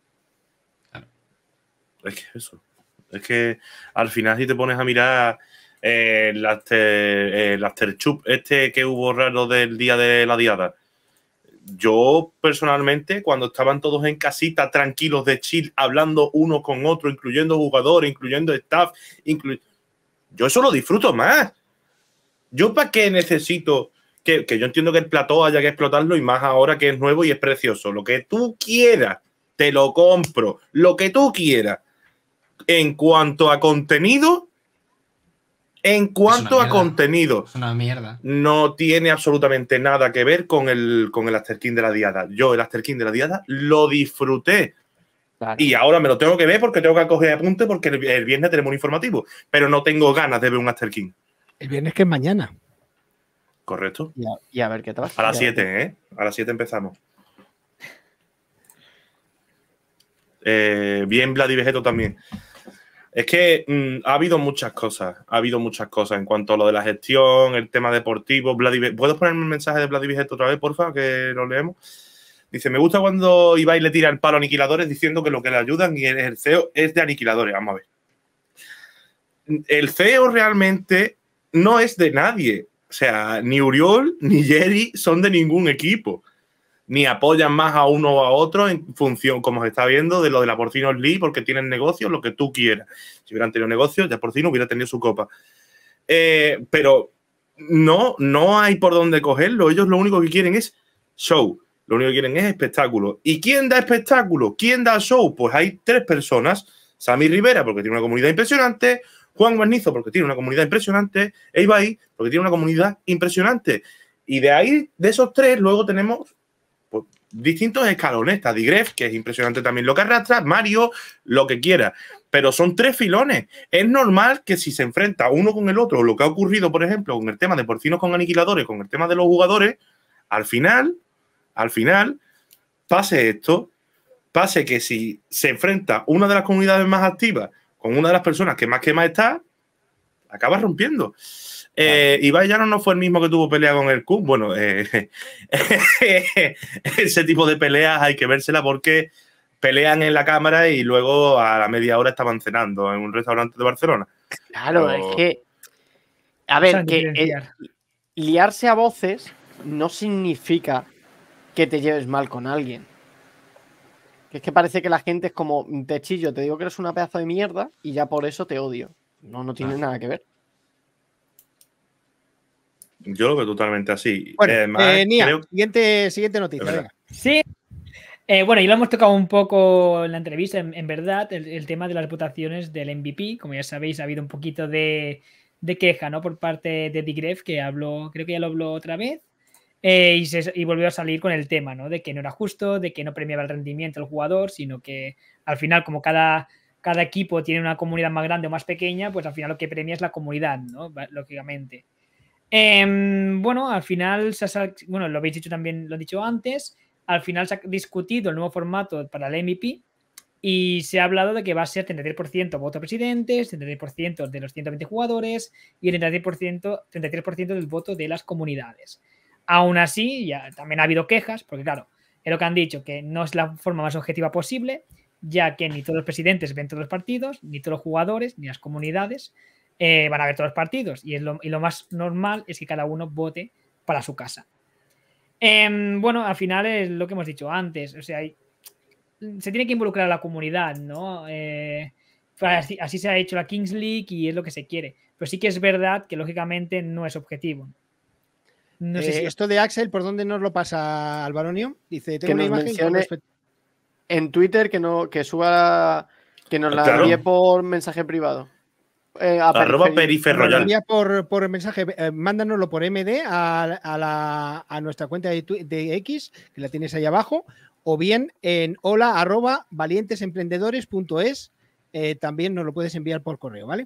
[SPEAKER 5] Es que eso. Es que al final si te pones a mirar el afterchup que hubo raro del día de la diada, yo personalmente cuando estaban todos en casita tranquilos de chill, hablando uno con otro, incluyendo jugadores, incluyendo staff, yo eso lo disfruto más. ¿Yo para qué necesito que yo entiendo que el plató haya que explotarlo y más ahora que es nuevo y es precioso? Lo que tú quieras, te lo compro. Lo que tú quieras. En cuanto a contenido, es una mierda. No tiene absolutamente nada que ver con el Afterkin de la diada. Yo el Afterkin de la diada lo disfruté. Claro. Y ahora me lo tengo que ver porque tengo que coger apunte porque el viernes tenemos un informativo. Pero no tengo ganas de ver un Afterkin.
[SPEAKER 1] El viernes que es mañana.
[SPEAKER 5] Correcto.
[SPEAKER 9] Y a ver qué tal.
[SPEAKER 5] A las 7, ¿eh? A las 7 empezamos. Bien Vladi Vegeto también. Es que ha habido muchas cosas. Ha habido muchas cosas en cuanto a lo de la gestión, el tema deportivo. ¿Puedes ponerme un mensaje de Vladi Vegeto otra vez, porfa? Que lo leemos. Dice, me gusta cuando Ibai le tira el palo a aniquiladores diciendo que lo que le ayudan y el CEO es de aniquiladores. Vamos a ver. El CEO realmente no es de nadie. O sea, ni Uriol ni Jerry son de ningún equipo. Ni apoyan más a uno o a otro en función, como se está viendo, de lo de la Porcinos League, porque tienen negocios, lo que tú quieras. Si hubieran tenido negocios, ya Porcino hubiera tenido su copa. Pero no hay por dónde cogerlo. Ellos lo único que quieren es show. Lo único que quieren es espectáculo. ¿Y quién da espectáculo? ¿Quién da show? Pues hay 3 personas. Sammy Rivera, porque tiene una comunidad impresionante. Juan Guarnizo, porque tiene una comunidad impresionante. E Ibai, porque tiene una comunidad impresionante. Y de ahí, de esos 3, luego tenemos pues, distintos escalones. Está Digref, que es impresionante también lo que arrastra. Mario, lo que quiera. Pero son 3 filones. Es normal que si se enfrenta uno con el otro, lo que ha ocurrido, por ejemplo, con el tema de porcinos con aniquiladores, con el tema de los jugadores, al final, pase esto. Pase que si se enfrenta una de las comunidades más activas con una de las personas que más está, acaba rompiendo. Ibai Llano no fue el mismo que tuvo pelea con el Kun. Bueno, ese tipo de peleas hay que vérsela porque pelean en la cámara y luego a la media hora estaban cenando en un restaurante de Barcelona.
[SPEAKER 9] Claro, pero es que... A ver, que liarse a voces no significa que te lleves mal con alguien. Que es que parece que la gente es como, te chillo, te digo que eres una pedazo de mierda y ya por eso te odio. No tiene nada que ver.
[SPEAKER 5] Yo lo veo totalmente así.
[SPEAKER 1] Bueno, Nia, siguiente noticia. Venga.
[SPEAKER 7] Sí. Bueno, y lo hemos tocado un poco en la entrevista, en verdad, el tema de las votaciones del MVP. Como ya sabéis, ha habido un poquito de queja, ¿no? Por parte de Digref, que habló, creo que ya lo habló otra vez. Y volvió a salir con el tema, ¿no? De que no era justo, de que no premiaba el rendimiento del jugador, sino que al final, como cada equipo tiene una comunidad más grande o más pequeña, pues al final lo que premia es la comunidad, ¿no? Lógicamente. Bueno, al final, bueno, lo habéis dicho también, lo he dicho antes, al final se ha discutido el nuevo formato para el MVP, Y se ha hablado de que va a ser 33% voto presidentes, 33% de los 120 jugadores y el 33% del voto de las comunidades. Aún así, ya también ha habido quejas, porque claro, es lo que han dicho, que no es la forma más objetiva posible, ya que ni todos los presidentes ven todos los partidos, ni todos los jugadores, ni las comunidades van a ver todos los partidos. Y lo más normal es que cada uno vote para su casa. Bueno, al final es lo que hemos dicho antes, o sea, se tiene que involucrar a la comunidad, ¿no? Así se ha hecho la Kings League y es lo que se quiere. Pero sí que es verdad que lógicamente no es objetivo. No sé si...
[SPEAKER 1] Esto de Axel, ¿por dónde nos lo pasa Alvaronio? Dice, tengo
[SPEAKER 9] Que
[SPEAKER 1] una
[SPEAKER 9] nos
[SPEAKER 1] imagen
[SPEAKER 9] mencione en Twitter, que nos la envíe por mensaje privado.
[SPEAKER 5] Arroba Periferroyal.
[SPEAKER 1] Envía por mensaje, mándanoslo por MD a nuestra cuenta de X, que la tienes ahí abajo, o bien en hola@valientesemprendedores.es, también nos lo puedes enviar por correo, ¿vale?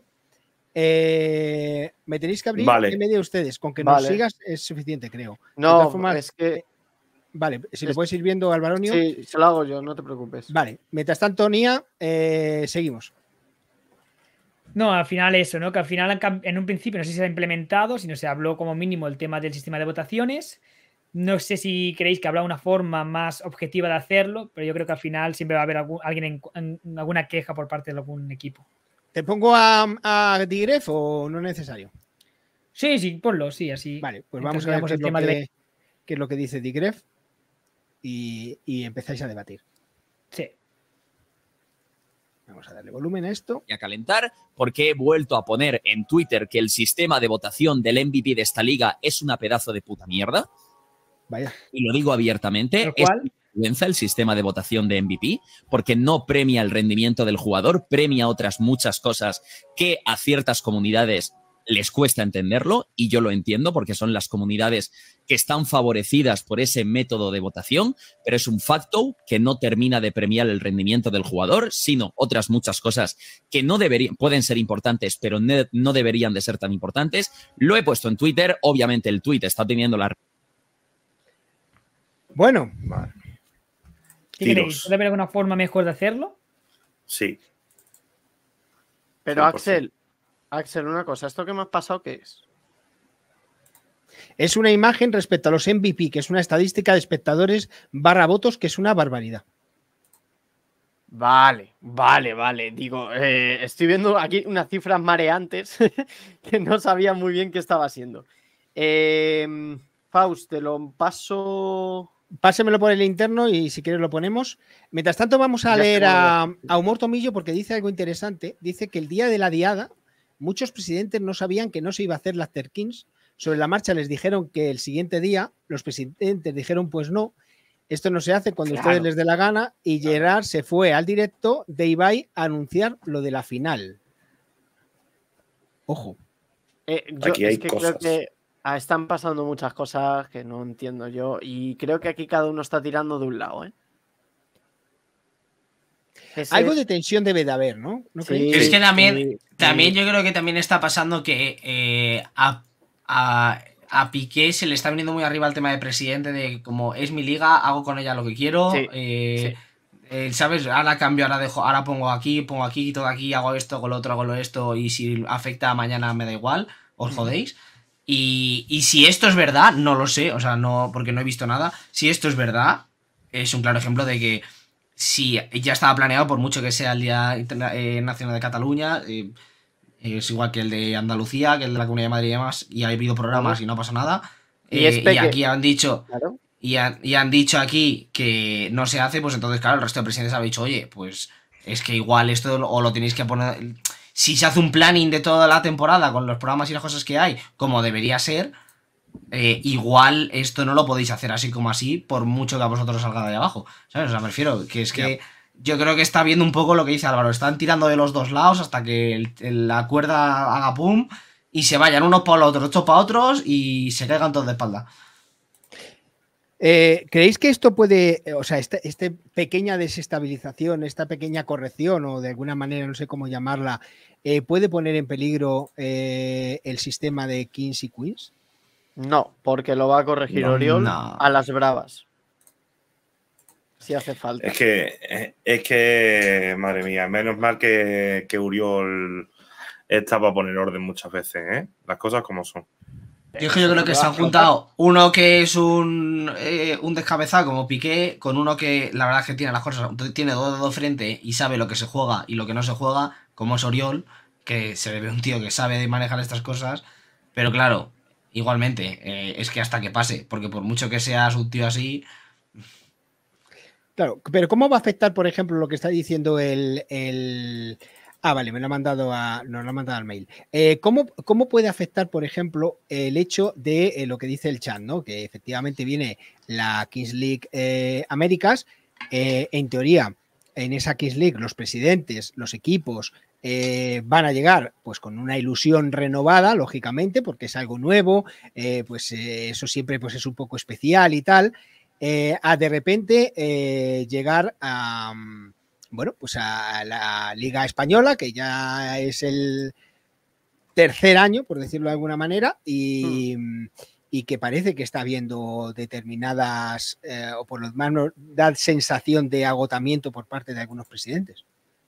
[SPEAKER 1] Me tenéis que abrir MD ustedes, con que nos sigas es suficiente, creo.
[SPEAKER 9] No,
[SPEAKER 1] de todas formas,
[SPEAKER 9] es que...
[SPEAKER 1] Vale, si lo puedes ir viendo, Alvaronio.
[SPEAKER 9] Sí, se lo hago yo, no te preocupes.
[SPEAKER 1] Vale, mientras tanto, Nia, seguimos.
[SPEAKER 7] No, al final eso, ¿no? Que al final en un principio no sé si se ha implementado, sino se habló como mínimo el tema del sistema de votaciones. No sé si creéis que habrá una forma más objetiva de hacerlo, pero yo creo que al final siempre va a haber alguien en alguna queja por parte de algún equipo.
[SPEAKER 1] ¿Te pongo a Digref o no es necesario?
[SPEAKER 7] Sí, ponlo, sí, así.
[SPEAKER 1] Vale, pues vamos a ver qué es lo que dice Digref y empezáis a debatir.
[SPEAKER 7] Sí.
[SPEAKER 1] Vamos a darle volumen a esto.
[SPEAKER 11] Y a calentar, porque he vuelto a poner en Twitter que el sistema de votación del MVP de esta liga es una pedazo de puta mierda.
[SPEAKER 1] Vaya.
[SPEAKER 11] Y lo digo abiertamente. Es una vergüenza el sistema de votación de MVP, porque no premia el rendimiento del jugador, premia otras muchas cosas que a ciertas comunidades les cuesta entenderlo, y yo lo entiendo porque son las comunidades que están favorecidas por ese método de votación, pero es un facto que no termina de premiar el rendimiento del jugador, sino otras muchas cosas que no deberían, pueden ser importantes, pero no deberían de ser tan importantes. Lo he puesto en Twitter, obviamente el tweet está teniendo la...
[SPEAKER 1] Bueno,
[SPEAKER 7] ¿qué queréis? ¿Puede haber alguna forma mejor de hacerlo?
[SPEAKER 5] Sí.
[SPEAKER 9] Pero 100%. Axel, una cosa, ¿esto que me has pasado qué es?
[SPEAKER 1] Es una imagen respecto a los MVP, que es una estadística de espectadores / votos, que es una barbaridad.
[SPEAKER 9] Vale. Digo, estoy viendo aquí unas cifras mareantes que no sabía muy bien qué estaba haciendo. Faust, te lo paso...
[SPEAKER 1] Pásemelo por el interno y si quieres lo ponemos. Mientras tanto vamos a leer a Humor Tomillo porque dice algo interesante. Dice que el día de la diada muchos presidentes no sabían que no se iba a hacer la After Kings. Sobre la marcha les dijeron que el siguiente día, los presidentes dijeron pues no, esto no se hace cuando ustedes les dé la gana, y Gerard se fue al directo de Ibai a anunciar lo de la final. Ojo.
[SPEAKER 5] Aquí hay cosas.
[SPEAKER 9] Creo que están pasando muchas cosas que no entiendo yo, y creo que aquí cada uno está tirando de un lado, ¿eh?
[SPEAKER 1] Algo de tensión debe de haber, ¿no? ¿No
[SPEAKER 4] sí, es que también yo creo que también está pasando que a Piqué se le está viniendo muy arriba el tema de presidente, de como es mi liga, hago con ella lo que quiero. ¿Sabes? Ahora cambio, ahora pongo aquí, todo aquí, hago esto, hago lo otro, hago esto, y si afecta mañana me da igual, os jodéis. Y si esto es verdad, no lo sé, o sea, no, porque no he visto nada. Si esto es verdad, es un claro ejemplo de que si ya estaba planeado, por mucho que sea el Día Nacional de Cataluña, es igual que el de Andalucía, que el de la Comunidad de Madrid y demás, y ha habido programas y no pasa nada. Y aquí han dicho, y han dicho aquí que no se hace, pues entonces, claro, el resto de presidentes ha dicho, oye, pues es que igual esto o lo tenéis que poner... Si se hace un planning de toda la temporada con los programas y las cosas que hay, como debería ser, igual esto no lo podéis hacer así como así, por mucho que a vosotros salga de ahí abajo, ¿sabes? O sea, me refiero que es que yo creo que está viendo un poco lo que dice Álvaro, están tirando de los dos lados hasta que la cuerda haga pum y se vayan unos para los otros, otros para otros y se caigan todos de espalda.
[SPEAKER 1] ¿Creéis que esto puede, o sea, esta pequeña desestabilización, esta pequeña corrección, o de alguna manera, no sé cómo llamarla, puede poner en peligro el sistema de Kings y Queens?
[SPEAKER 9] No, porque lo va a corregir Oriol a las bravas. Si hace falta.
[SPEAKER 5] Es que, madre mía, menos mal que Uriol está para poner orden muchas veces, ¿eh? Las cosas como son.
[SPEAKER 4] Yo creo que se han juntado uno que es un descabezado como Piqué, con uno que la verdad es que tiene las cosas, tiene dos frente y sabe lo que se juega y lo que no se juega, como es Oriol, que se ve un tío que sabe manejar estas cosas, pero claro, igualmente, es que hasta que pase, porque por mucho que seas un tío así...
[SPEAKER 1] Claro, pero ¿cómo va a afectar, por ejemplo, lo que está diciendo Ah, vale, nos lo ha mandado al mail. ¿Cómo puede afectar, por ejemplo, el hecho de lo que dice el chat, ¿no? Que efectivamente viene la Kings League Américas. En teoría, en esa Kings League, los presidentes, los equipos van a llegar pues con una ilusión renovada, lógicamente, porque es algo nuevo, eso siempre pues, es un poco especial y tal. A de repente llegar a la Liga Española, que ya es el tercer año, por decirlo de alguna manera, y que parece que está habiendo determinadas, o por lo menos da sensación de agotamiento por parte de algunos presidentes.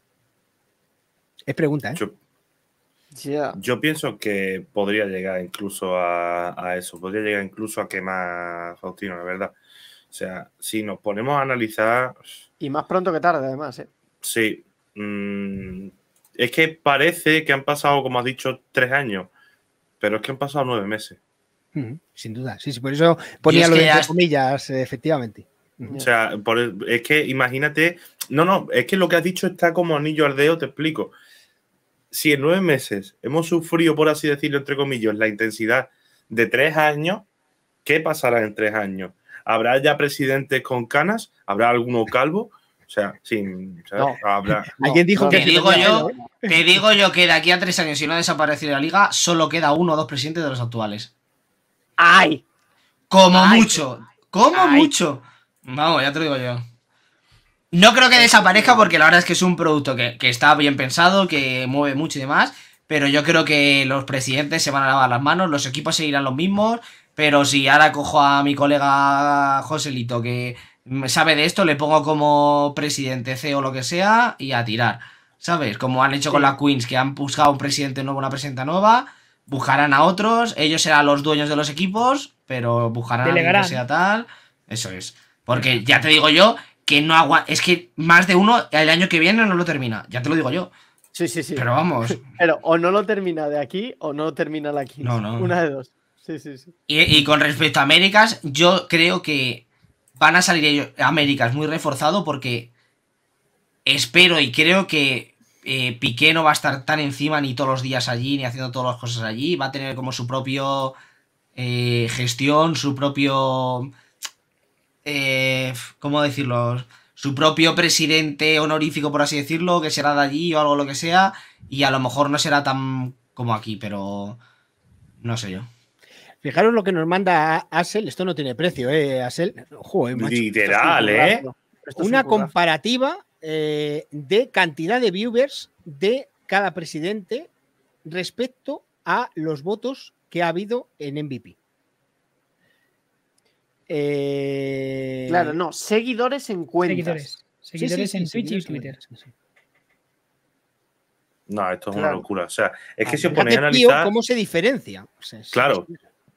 [SPEAKER 1] Es pregunta, ¿eh?
[SPEAKER 5] Yo pienso que podría llegar incluso a eso, podría llegar incluso a quemar Faustino, la verdad. O sea, si nos ponemos a analizar...
[SPEAKER 9] Y más pronto que tarde, además, ¿eh?
[SPEAKER 5] Sí. Es que parece que han pasado, como has dicho, 3 años, pero es que han pasado 9 meses.
[SPEAKER 1] Sin duda, sí, por eso ponía lo de entre comillas, efectivamente.
[SPEAKER 5] O sea, es que imagínate... No, es que lo que has dicho está como anillo al dedo, te explico. Si en 9 meses hemos sufrido, por así decirlo, entre comillas, la intensidad de 3 años, ¿qué pasará en 3 años? ¿Habrá ya presidentes con canas? ¿Habrá alguno calvo? O sea, sin... ¿sabes?
[SPEAKER 1] No.
[SPEAKER 5] Habrá...
[SPEAKER 1] Alguien dijo que...
[SPEAKER 4] Te digo yo que de aquí a 3 años, si no ha desaparecido la liga, solo queda 1 o 2 presidentes de los actuales.
[SPEAKER 9] ¡Ay!
[SPEAKER 4] Como mucho. Mucho. Vamos, ya te lo digo yo. No creo que desaparezca porque la verdad es que es un producto que está bien pensado, que mueve mucho y demás, pero yo creo que los presidentes se van a lavar las manos, los equipos seguirán los mismos, pero si ahora cojo a mi colega Joselito que sabe de esto, le pongo como presidente, CEO o lo que sea y a tirar, ¿sabes? Como han hecho con la Queens, que han buscado un presidente nuevo, una presidenta nueva, buscarán a otros, ellos serán los dueños de los equipos, pero buscarán a alguien que sea tal, eso es. Porque ya te digo yo que no es que más de uno el año que viene no lo termina, ya te lo digo yo.
[SPEAKER 9] Sí.
[SPEAKER 4] Pero vamos.
[SPEAKER 9] Pero o no lo termina de aquí o no termina la Kings.
[SPEAKER 4] No.
[SPEAKER 9] Una de dos. Sí.
[SPEAKER 4] Y con respecto a Américas, yo creo que van a salir ellos, Américas muy reforzado porque espero y creo que Piqué no va a estar tan encima ni todos los días allí, ni haciendo todas las cosas allí. Va a tener como su propio gestión, su propio... ¿cómo decirlo? Su propio presidente honorífico, por así decirlo, que será de allí o algo lo que sea. Y a lo mejor no será tan como aquí, pero no sé yo.
[SPEAKER 1] Fijaros lo que nos manda Asel, esto no tiene precio, Asel. Joder, macho.
[SPEAKER 5] Literal,
[SPEAKER 1] Una comparativa de cantidad de viewers de cada presidente respecto a los votos que ha habido en MVP.
[SPEAKER 9] Claro, no, seguidores en cuentas.
[SPEAKER 7] Seguidores en Twitch y Twitter.
[SPEAKER 5] No, esto es una locura. O sea, es que si os ponéis a
[SPEAKER 1] Tío,
[SPEAKER 5] analizar...
[SPEAKER 1] ¿cómo se diferencia? O sea,
[SPEAKER 5] claro.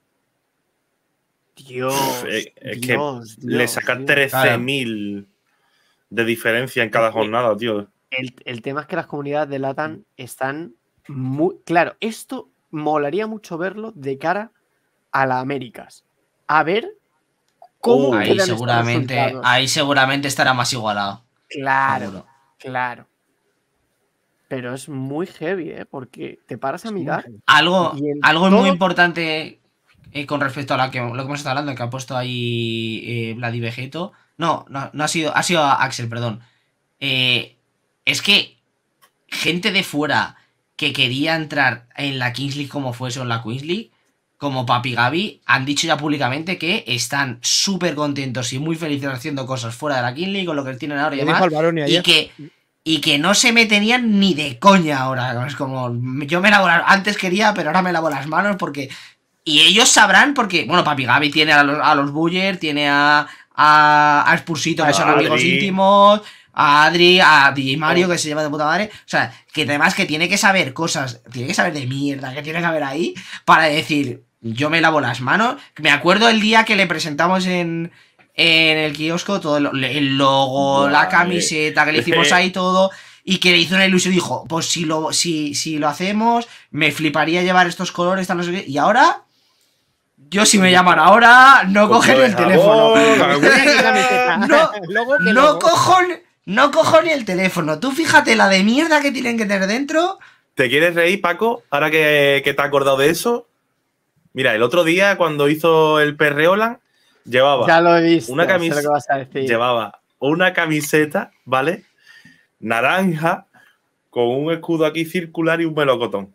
[SPEAKER 9] Dios,
[SPEAKER 5] Dios, le sacan 13.000 de diferencia en cada jornada, tío.
[SPEAKER 9] El tema es que las comunidades de LATAM están muy... Claro, esto molaría mucho verlo de cara a las Américas. A ver cómo
[SPEAKER 4] ahí seguramente estará más igualado.
[SPEAKER 9] Claro. Pero es muy heavy, porque te paras a mirar.
[SPEAKER 4] Algo muy importante con respecto a lo que hemos estado hablando, que ha puesto ahí Vladi Vegeto. No ha sido Axel, perdón. Es que gente de fuera que quería entrar en la Kings League como fuese o en la Queens League, como Papi Gaby, han dicho ya públicamente que están súper contentos y muy felices haciendo cosas fuera de la Kings League con lo que tienen ahora y demás. Y que no se meterían ni de coña ahora. Es como, yo me lavo antes quería, pero ahora me lavo las manos porque... Y ellos sabrán porque, bueno, Papi Gaby tiene a los Buller, tiene a a Spursito, que son amigos íntimos, a Adri, a DJ Mario, que se lleva de puta madre. O sea, que además que tiene que saber cosas, tiene que saber de mierda que tiene que haber ahí para decir, yo me lavo las manos. Me acuerdo el día que le presentamos en el kiosco todo el logo, la camiseta, que le hicimos ahí todo, y que le hizo una ilusión y dijo, pues si lo hacemos, me fliparía llevar estos colores, tal, no sé qué. Y ahora, yo si me llaman ahora, no cogen el teléfono. No cojo ni el teléfono. Tú fíjate la de mierda que tienen que tener dentro.
[SPEAKER 5] ¿Te quieres reír, Paco? Ahora que te has acordado de eso. Mira, el otro día cuando hizo el Perreola, llevaba
[SPEAKER 9] ya lo he visto,
[SPEAKER 5] una camiseta.
[SPEAKER 9] Sé lo que vas a decir.
[SPEAKER 5] Llevaba una camiseta, ¿vale? Naranja, con un escudo aquí circular y un melocotón.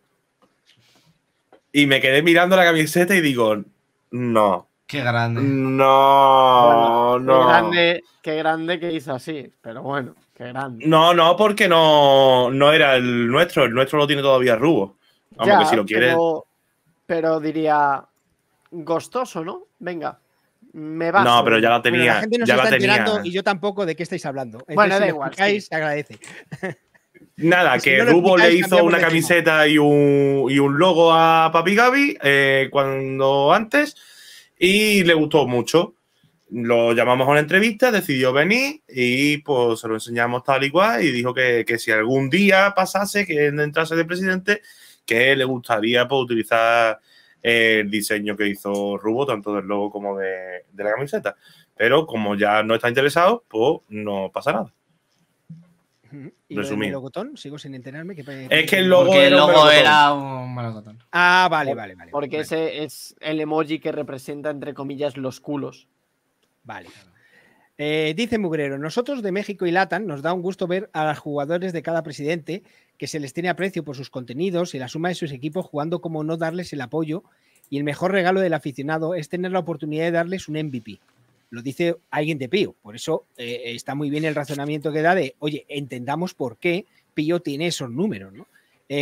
[SPEAKER 5] Y me quedé mirando la camiseta y digo, no.
[SPEAKER 4] Qué grande.
[SPEAKER 5] No,
[SPEAKER 9] bueno, qué grande que hizo así, pero bueno, qué grande.
[SPEAKER 5] No, porque no era el nuestro. El nuestro lo tiene todavía Rubo. Vamos, que si lo quieres.
[SPEAKER 9] Pero diría, gostoso, ¿no? Venga, me baso.
[SPEAKER 5] No, pero ya la tenía.
[SPEAKER 1] Bueno, la gente no
[SPEAKER 5] ya
[SPEAKER 1] se
[SPEAKER 5] la
[SPEAKER 1] está
[SPEAKER 5] tenía.
[SPEAKER 1] enterando y yo tampoco de qué estáis hablando. Entonces,
[SPEAKER 9] bueno, da
[SPEAKER 1] si
[SPEAKER 9] igual.
[SPEAKER 1] Sí. Se agradece.
[SPEAKER 5] Nada,
[SPEAKER 1] si
[SPEAKER 5] que
[SPEAKER 1] no lo
[SPEAKER 5] Rubo le
[SPEAKER 1] explicáis,
[SPEAKER 5] hizo una
[SPEAKER 1] cambiamos de
[SPEAKER 5] camiseta y un logo a Papi Gaby cuando antes y le gustó mucho. Lo llamamos a una entrevista, decidió venir y pues se lo enseñamos tal y cual y dijo que si algún día pasase, que entrase de presidente, que le gustaría pues, utilizar el diseño que hizo Rubo, tanto del logo como de la camiseta. Pero como ya no está interesado, pues no pasa nada.
[SPEAKER 1] ¿Y el melocotón? Sigo sin enterarme.
[SPEAKER 5] Es que el logo
[SPEAKER 4] era un melocotón.
[SPEAKER 1] Ah, vale.
[SPEAKER 9] Porque ese es el emoji que representa, entre comillas, los culos.
[SPEAKER 1] Vale. Dice Mugrero, nosotros de México y LATAM nos da un gusto ver a los jugadores de cada presidente que se les tiene aprecio por sus contenidos y la suma de sus equipos jugando como no darles el apoyo y el mejor regalo del aficionado es tener la oportunidad de darles un MVP. Lo dice alguien de Pío, por eso está muy bien el razonamiento que da de, oye, entendamos por qué Pío tiene esos números, ¿no?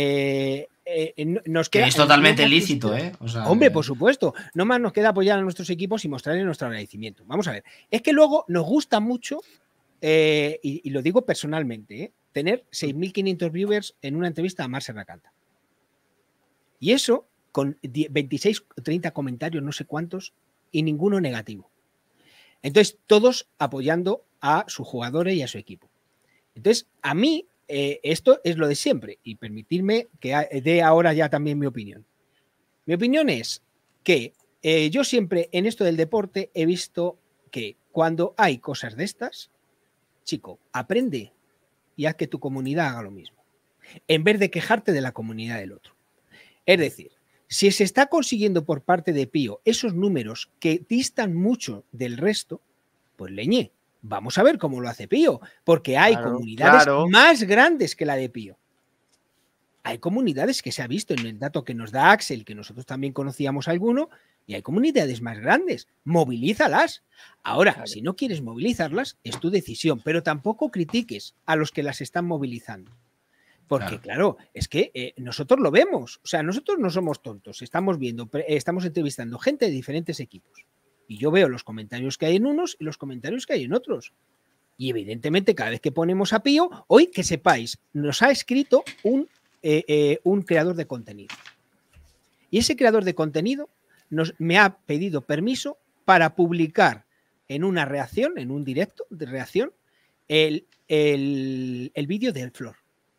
[SPEAKER 1] Nos queda,
[SPEAKER 4] que es totalmente lícito, ¿eh? O sea,
[SPEAKER 1] hombre, por supuesto. No más nos queda apoyar a nuestros equipos y mostrarles nuestro agradecimiento. Vamos a ver. Es que luego nos gusta mucho, y lo digo personalmente, tener 6.500 viewers en una entrevista a Marc Serracanta. Y eso con 26 o 30 comentarios, no sé cuántos, y ninguno negativo. Entonces, todos apoyando a sus jugadores y a su equipo. Entonces, a mí, esto es lo de siempre. Y permitirme que dé ahora ya también mi opinión. Mi opinión es que yo siempre en esto del deporte he visto que cuando hay cosas de estas, chico, aprende y haz que tu comunidad haga lo mismo. En vez de quejarte de la comunidad del otro. Es decir, si se está consiguiendo por parte de Pío esos números que distan mucho del resto, pues leñe, vamos a ver cómo lo hace Pío, porque hay comunidades más grandes que la de Pío. Hay comunidades que se ha visto en el dato que nos da Axel, que nosotros también conocíamos alguno, y hay comunidades más grandes. Movilízalas. Ahora, si no quieres movilizarlas, es tu decisión, pero tampoco critiques a los que las están movilizando. Porque, claro, es que nosotros lo vemos. O sea, nosotros no somos tontos. Estamos viendo, estamos entrevistando gente de diferentes equipos. Y yo veo los comentarios que hay en unos y los comentarios que hay en otros. Y evidentemente, cada vez que ponemos a Pío, hoy que sepáis, nos ha escrito un creador de contenido. Y ese creador de contenido me ha pedido permiso para publicar en una reacción, en un directo de reacción, el vídeo del Flor.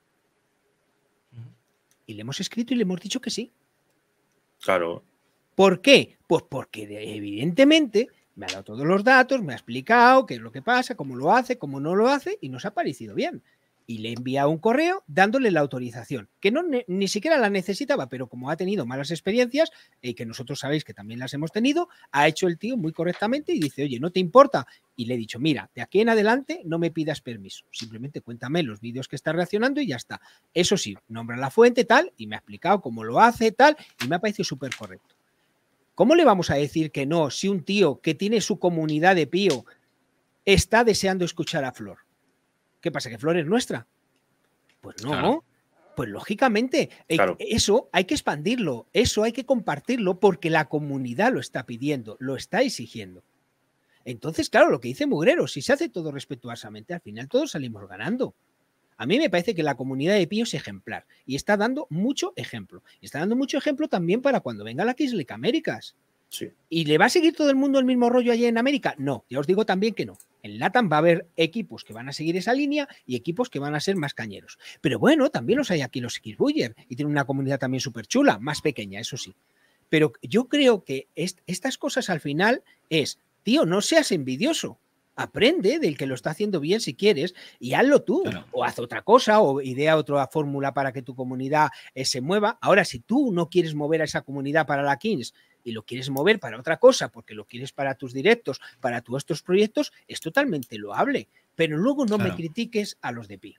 [SPEAKER 1] Y le hemos escrito y le hemos dicho que sí.
[SPEAKER 5] Claro.
[SPEAKER 1] ¿Por qué? Pues porque evidentemente me ha dado todos los datos, me ha explicado qué es lo que pasa, cómo lo hace, cómo no lo hace y nos ha parecido bien. Y le he enviado un correo dándole la autorización, que no ni siquiera la necesitaba, pero como ha tenido malas experiencias, y que nosotros sabéis que también las hemos tenido, ha hecho el tío muy correctamente y dice, oye, ¿no te importa? Y le he dicho, mira, de aquí en adelante no me pidas permiso, simplemente cuéntame los vídeos que estás reaccionando y ya está. Eso sí, nombra la fuente tal, y me ha explicado cómo lo hace tal, y me ha parecido súper correcto. ¿Cómo le vamos a decir que no si un tío que tiene su comunidad de Pío está deseando escuchar a Flor? ¿Qué pasa? ¿Que Flor es nuestra? Pues no. Claro. Pues lógicamente, claro. Eso hay que expandirlo, eso hay que compartirlo porque la comunidad lo está pidiendo, lo está exigiendo. Entonces, claro, lo que dice Mugrero, si se hace todo respetuosamente, al final todos salimos ganando. A mí me parece que la comunidad de Pío es ejemplar y está dando mucho ejemplo. Y está dando mucho ejemplo también para cuando venga la Kings League Américas.
[SPEAKER 5] Sí.
[SPEAKER 1] ¿Y le va a seguir todo el mundo el mismo rollo allá en América? No, ya os digo también que no. En LATAM va a haber equipos que van a seguir esa línea y equipos que van a ser más cañeros. Pero bueno, también los hay aquí los Xbuyer y tienen una comunidad también súper chula, más pequeña, eso sí. Pero yo creo que estas cosas al final es, tío, no seas envidioso. Aprende del que lo está haciendo bien si quieres y hazlo tú, o haz otra cosa, o idea otra fórmula para que tu comunidad se mueva. Ahora, si tú no quieres mover a esa comunidad para la Kings y lo quieres mover para otra cosa, porque lo quieres para tus directos, para tus otros proyectos, es totalmente loable. Pero luego no me critiques a los de Pi.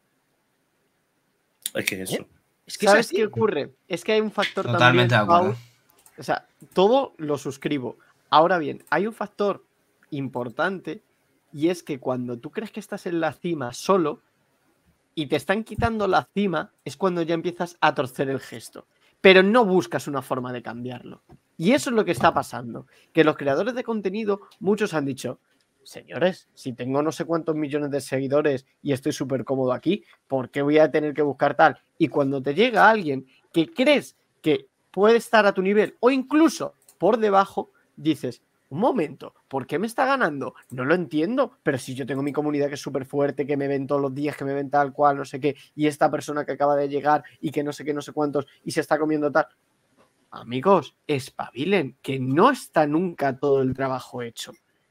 [SPEAKER 5] Es que eso.
[SPEAKER 9] Es que ¿sabes qué ocurre? Es que hay un factor
[SPEAKER 4] totalmente
[SPEAKER 9] también.
[SPEAKER 4] De acuerdo.
[SPEAKER 9] O sea, todo lo suscribo. Ahora bien, hay un factor importante. Y es que cuando tú crees que estás en la cima solo y te están quitando la cima, es cuando ya empiezas a torcer el gesto. Pero no buscas una forma de cambiarlo. Y eso es lo que está pasando. Que los creadores de contenido, muchos han dicho, señores, si tengo no sé cuántos millones de seguidores y estoy súper cómodo aquí, ¿por qué voy a tener que buscar tal? Y cuando te llega alguien que crees que puede estar a tu nivel o incluso por debajo, dices, un momento, ¿por qué me está ganando? No lo entiendo, pero si yo tengo mi comunidad que es súper fuerte, que me ven todos los días, que me ven tal cual, no sé qué, y esta persona que acaba de llegar y que no sé qué, no sé cuántos, y se está comiendo tal. Amigos, espabilen, que no está nunca todo el trabajo hecho.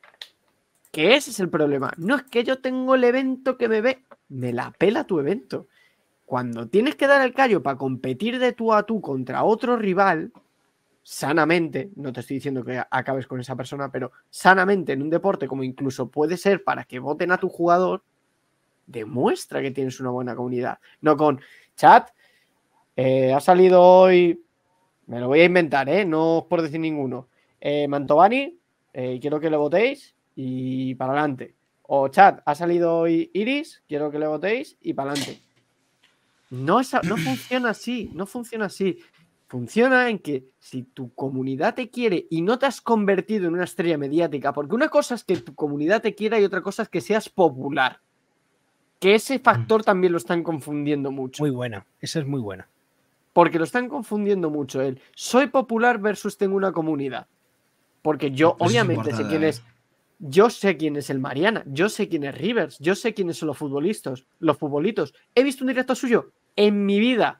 [SPEAKER 9] Que ese es el problema. No es que yo tengo el evento que me ve, me la pela tu evento. Cuando tienes que dar el callo para competir de tú a tú contra otro rival, sanamente, no te estoy diciendo que acabes con esa persona, pero sanamente en un deporte como incluso puede ser para que voten a tu jugador, demuestra que tienes una buena comunidad. No con, chat, ha salido hoy, me lo voy a inventar, no os por decir ninguno, Mantovani, quiero que le votéis y para adelante. O chat, ha salido hoy Iris, quiero que le votéis y para adelante. No funciona así, no funciona así. Funciona en que si tu comunidad te quiere y no te has convertido en una estrella mediática, porque una cosa es que tu comunidad te quiera y otra cosa es que seas popular. Que ese factor también lo están confundiendo mucho.
[SPEAKER 1] Muy buena, esa es muy buena.
[SPEAKER 9] Porque lo están confundiendo mucho el soy popular versus tengo una comunidad. Porque yo
[SPEAKER 4] Pues
[SPEAKER 9] obviamente sé quién es. Yo sé quién es el Mariana, yo sé quién es Rivers, yo sé quiénes son los futbolitos. He visto un directo suyo en mi vida,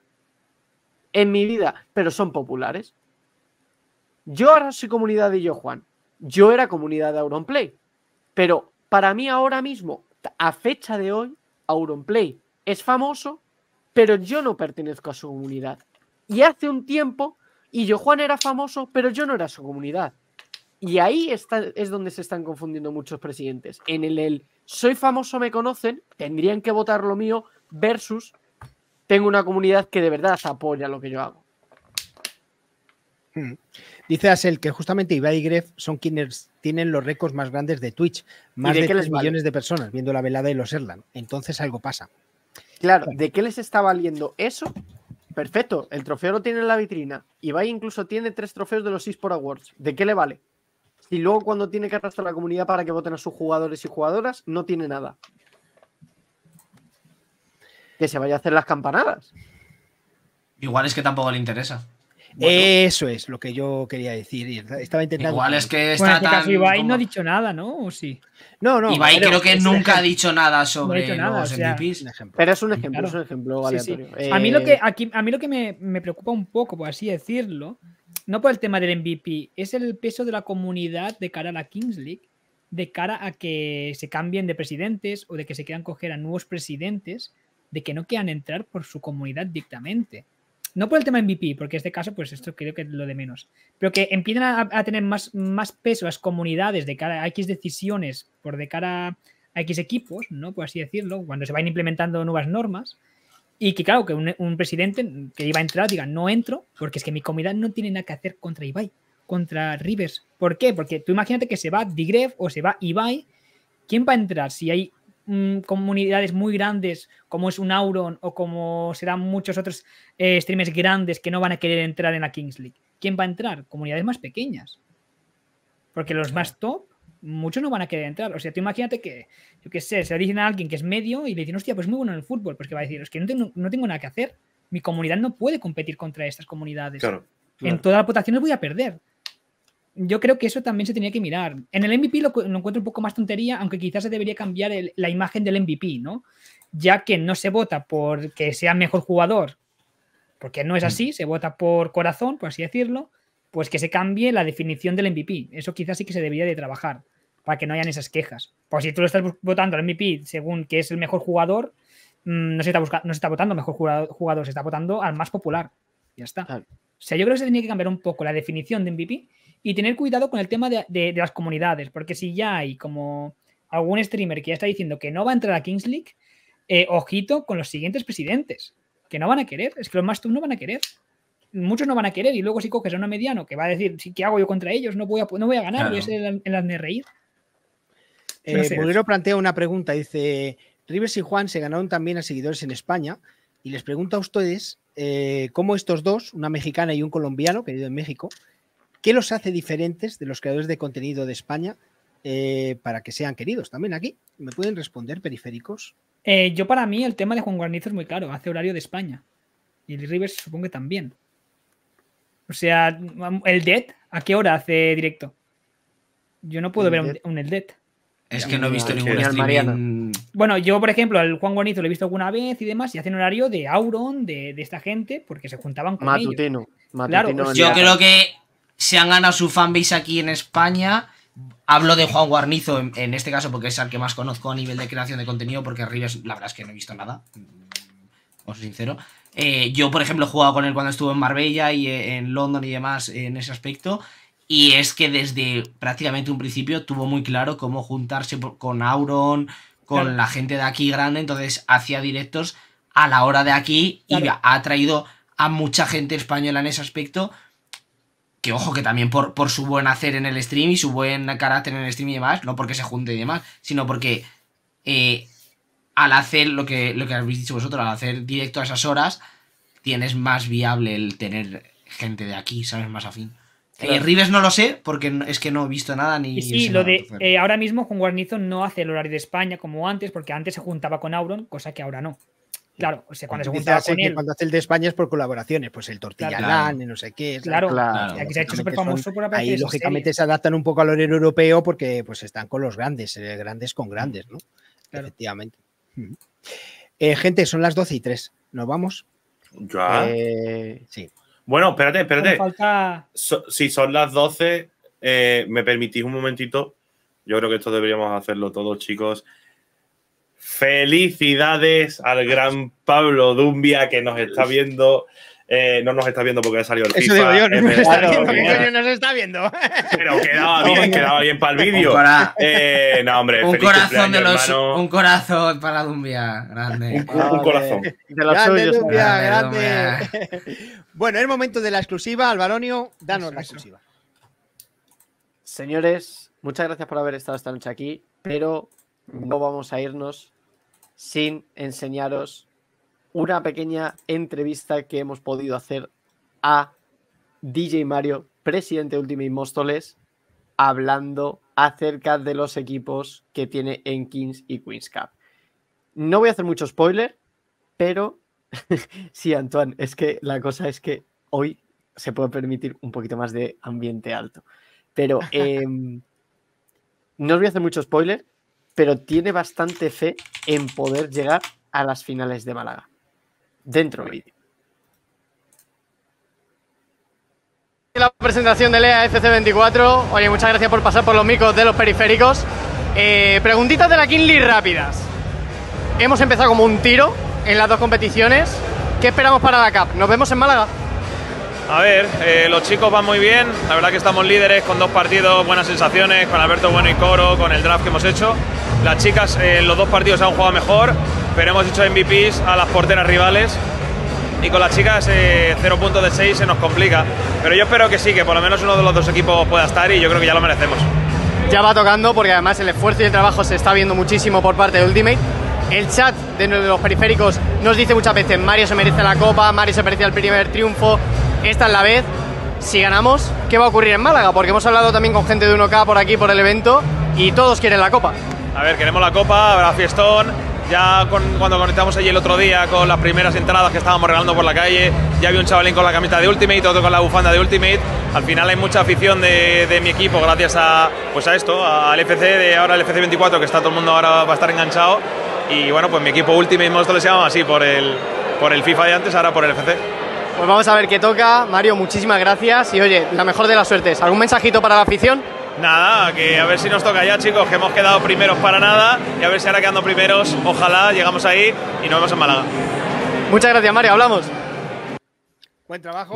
[SPEAKER 9] pero son populares. Yo ahora soy comunidad de Yo Juan, yo era comunidad de Auronplay, pero para mí ahora mismo, a fecha de hoy, Auronplay es famoso, pero yo no pertenezco a su comunidad. Y hace un tiempo, y Yo Juan era famoso, pero yo no era su comunidad. Y ahí es donde se están confundiendo muchos presidentes. En el soy famoso, me conocen, tendrían que votar lo mío, versus tengo una comunidad que de verdad apoya lo que yo hago.
[SPEAKER 1] Dice Asel que justamente Ibai y Gref son quienes tienen los récords más grandes de Twitch. Más de 3 millones de personas viendo la velada de los Erland. Entonces algo pasa.
[SPEAKER 9] Claro, ¿de qué les está valiendo eso? Perfecto, el trofeo lo tiene en la vitrina. Ibai incluso tiene 3 trofeos de los eSport Awards. ¿De qué le vale? Y luego cuando tiene que arrastrar a la comunidad para que voten a sus jugadores y jugadoras, no tiene nada. Que se vaya a hacer las campanadas.
[SPEAKER 4] Igual es que tampoco le interesa.
[SPEAKER 1] Bueno, eso es lo que yo quería decir. Estaba intentando.
[SPEAKER 4] Igual es que está tan.
[SPEAKER 7] Ibai no ha dicho nada, ¿no? ¿O sí?
[SPEAKER 1] No.
[SPEAKER 4] Ibai creo que nunca ha dicho nada sobre los MVPs.
[SPEAKER 9] Pero es un ejemplo, claro. Es un ejemplo aleatorio.
[SPEAKER 7] Sí. A mí lo que me preocupa un poco, por así decirlo, no por el tema del MVP, es el peso de la comunidad de cara a la Kings League, de cara a que se cambien de presidentes o de que se quieran coger a nuevos presidentes, de que no quieran entrar por su comunidad directamente. No por el tema MVP, porque en este caso, pues esto creo que es lo de menos. Pero que empiecen a tener más peso las comunidades de cara a X decisiones, por de cara a X equipos, ¿no? Por así decirlo, cuando se vayan implementando nuevas normas. Y que claro, que un presidente que iba a entrar diga, no entro, porque es que mi comunidad no tiene nada que hacer contra Ibai, contra Rivers. ¿Por qué? Porque tú imagínate que se va Digref o se va Ibai. ¿Quién va a entrar si hay comunidades muy grandes como es un Auron o como serán muchos otros streamers grandes que no van a querer entrar en la Kings League? ¿Quién va a entrar? Comunidades más pequeñas. Porque los más top muchos no van a querer entrar. O sea, tú imagínate que, yo qué sé, se lo dicen a alguien que es medio y le dicen, hostia, pues muy bueno en el fútbol, pues que va a decir, es que no tengo nada que hacer. Mi comunidad no puede competir contra estas comunidades.
[SPEAKER 5] Claro.
[SPEAKER 7] En todas las votaciones voy a perder. Yo creo que eso también se tenía que mirar. En el MVP lo encuentro un poco más tontería, aunque quizás se debería cambiar la imagen del MVP, ¿no? Ya que no se vota por que sea mejor jugador, porque no es así, se vota por corazón, por así decirlo, pues que se cambie la definición del MVP. Eso quizás sí que se debería de trabajar, para que no hayan esas quejas. Pues si tú lo estás votando al MVP según que es el mejor jugador, no se está votando mejor jugador, se está votando al más popular. Ya está.
[SPEAKER 9] Claro.
[SPEAKER 7] O sea, yo creo que se tenía que cambiar un poco la definición de MVP y tener cuidado con el tema de las comunidades, porque si ya hay como algún streamer que ya está diciendo que no va a entrar a Kings League, ojito con los siguientes presidentes, que no van a querer, es que los más top no van a querer. Muchos no van a querer y luego si coges a uno mediano que va a decir, ¿qué hago yo contra ellos? No voy a ganar,
[SPEAKER 4] Claro.
[SPEAKER 7] voy a ser el hazme reír. No sé.
[SPEAKER 1] Bulguero plantea una pregunta, dice, Rivers y Juan se ganaron también a seguidores en España y les pregunto a ustedes cómo estos dos, una mexicana y un colombiano que vive en México, ¿qué los hace diferentes de los creadores de contenido de España para que sean queridos también aquí? ¿Me pueden responder, periféricos?
[SPEAKER 7] Yo para mí el tema de Juan Guarnizo es muy claro, hace horario de España y el Rivers supongo que también. O sea, el Dead, ¿a qué hora hace directo? Yo no puedo ver un El Dead.
[SPEAKER 4] Es que no he visto ningún
[SPEAKER 9] Genial,
[SPEAKER 4] streaming.
[SPEAKER 7] Bueno, yo, por ejemplo, al Juan Guarnizo lo he visto alguna vez y demás, y hacen horario de Auron, de esta gente, porque se juntaban con ellos.
[SPEAKER 9] Matutino.
[SPEAKER 7] Claro,
[SPEAKER 4] Yo creo que se han ganado su fanbase aquí en España. Hablo de Juan Guarnizo en este caso porque es el que más conozco a nivel de creación de contenido, porque Rivers, la verdad es que no he visto nada, os soy sincero. Yo, por ejemplo, he jugado con él cuando estuve en Marbella y en London y demás en ese aspecto. Y es que desde prácticamente un principio tuvo muy claro cómo juntarse con Auron, con
[SPEAKER 7] Claro.
[SPEAKER 4] la gente de aquí grande. Entonces hacía directos a la hora de aquí y
[SPEAKER 7] Claro.
[SPEAKER 4] ha traído a mucha gente española en ese aspecto. Que ojo, que también por su buen hacer en el stream y su buen carácter en el stream y demás, no porque se junte y demás, sino porque al hacer lo que habéis dicho vosotros, al hacer directo a esas horas, tienes más viable el tener gente de aquí, ¿sabes? Más afín.
[SPEAKER 9] Claro.
[SPEAKER 4] Rivers no lo sé, porque es que no he visto nada ni.
[SPEAKER 7] Y sí,
[SPEAKER 4] sé
[SPEAKER 7] lo
[SPEAKER 4] nada,
[SPEAKER 7] de
[SPEAKER 4] entonces.
[SPEAKER 7] ahora mismo Juan Guarnizo no hace el horario de España como antes, porque antes se juntaba con Auron, cosa que ahora no. Claro, o sea, cuando se
[SPEAKER 1] Dice
[SPEAKER 7] juntaba
[SPEAKER 1] Ase
[SPEAKER 7] con
[SPEAKER 1] que
[SPEAKER 7] él.
[SPEAKER 1] cuando hace el de España es por colaboraciones, pues el Tortilla
[SPEAKER 4] Claro.
[SPEAKER 1] Lan, no sé qué.
[SPEAKER 7] Claro,
[SPEAKER 9] Claro.
[SPEAKER 7] y aquí se ha hecho súper
[SPEAKER 1] Lógicamente
[SPEAKER 7] famoso por aparecer
[SPEAKER 1] Ahí
[SPEAKER 7] en esas
[SPEAKER 1] lógicamente
[SPEAKER 7] series.
[SPEAKER 1] se adaptan un poco al horario europeo porque pues están con los grandes, grandes con grandes, ¿no?
[SPEAKER 7] Claro.
[SPEAKER 1] Efectivamente. Gente, son las 12:03. ¿Nos vamos?
[SPEAKER 5] ¿Ya?
[SPEAKER 1] Sí.
[SPEAKER 5] Bueno, espérate.
[SPEAKER 7] Como falta.
[SPEAKER 5] Si son las 12, ¿me permitís un momentito? Yo creo que esto deberíamos hacerlo todos, chicos. Felicidades al gran Pablo Dumbia que nos está viendo. No nos está viendo porque ha salido el
[SPEAKER 1] Eso
[SPEAKER 5] FIFA.
[SPEAKER 1] digo yo, no nos está
[SPEAKER 5] Claro,
[SPEAKER 1] viendo. ¿Qué
[SPEAKER 5] mira.
[SPEAKER 1] coño nos está viendo?
[SPEAKER 5] Pero quedaba bien para el vídeo. No, hombre,
[SPEAKER 4] Un
[SPEAKER 5] feliz
[SPEAKER 4] corazón de
[SPEAKER 5] cumpleaños,
[SPEAKER 4] los.
[SPEAKER 5] hermano.
[SPEAKER 4] Un corazón para Dumbia, grande.
[SPEAKER 5] Un corazón.
[SPEAKER 9] De los
[SPEAKER 1] Grande,
[SPEAKER 9] suyos.
[SPEAKER 1] Dumbia,
[SPEAKER 4] Grande,
[SPEAKER 1] grande. Bueno, es momento de la exclusiva. Alvaronio, danos la exclusiva.
[SPEAKER 9] Señores, muchas gracias por haber estado esta noche aquí, pero no vamos a irnos sin enseñaros una pequeña entrevista que hemos podido hacer a DJ Mario, presidente de Ultimate Móstoles, hablando acerca de los equipos que tiene en Kings y Queens Cup. No voy a hacer mucho spoiler, pero sí, Antoine, es que la cosa es que hoy se puede permitir un poquito más de ambiente alto. Pero no os voy a hacer mucho spoiler, pero tiene bastante fe en poder llegar a las finales de Málaga. Dentro del vídeo. La presentación de Lea FC24. Oye, muchas gracias por pasar por los micros de los periféricos. Preguntitas de la King League rápidas. Hemos empezado como un tiro en las dos competiciones. ¿Qué esperamos para la Cup? ¿Nos vemos en Málaga?
[SPEAKER 12] A ver, los chicos van muy bien, la verdad que estamos líderes con 2 partidos, buenas sensaciones, con Alberto Bueno y Coro, con el draft que hemos hecho. Las chicas en los 2 partidos han jugado mejor, pero hemos hecho MVPs a las porteras rivales y con las chicas 0 puntos de 6 se nos complica. Pero yo espero que sí, que por lo menos uno de los 2 equipos pueda estar y yo creo que ya lo merecemos.
[SPEAKER 9] Ya va tocando porque además el esfuerzo y el trabajo se está viendo muchísimo por parte de Ultimate. El chat de los periféricos nos dice muchas veces Mario se merece la copa, Mario se merece el primer triunfo. Esta es la vez. Si ganamos, ¿qué va a ocurrir en Málaga? Porque hemos hablado también con gente de 1K por aquí, por el evento, y todos quieren la copa.
[SPEAKER 12] A ver, queremos la copa, habrá fiestón. Ya cuando conectamos allí el otro día con las primeras entradas que estábamos regalando por la calle, ya había un chavalín con la camiseta de Ultimate, otro con la bufanda de Ultimate. Al final hay mucha afición de mi equipo gracias a esto, al FC, de ahora el FC 24, que está todo el mundo ahora va a estar enganchado. Y bueno, pues mi equipo Ultimate Monster se llama así por el FIFA de antes, ahora por el FC.
[SPEAKER 9] Pues vamos a ver qué toca. Mario, muchísimas gracias y oye, la mejor de las suertes. ¿Algún mensajito para la afición?
[SPEAKER 12] Nada, que a ver si nos toca ya, chicos, que hemos quedado primeros para nada y a ver si ahora quedando primeros, ojalá llegamos ahí y nos vemos en Málaga.
[SPEAKER 9] Muchas gracias, Mario, hablamos.
[SPEAKER 1] Buen trabajo.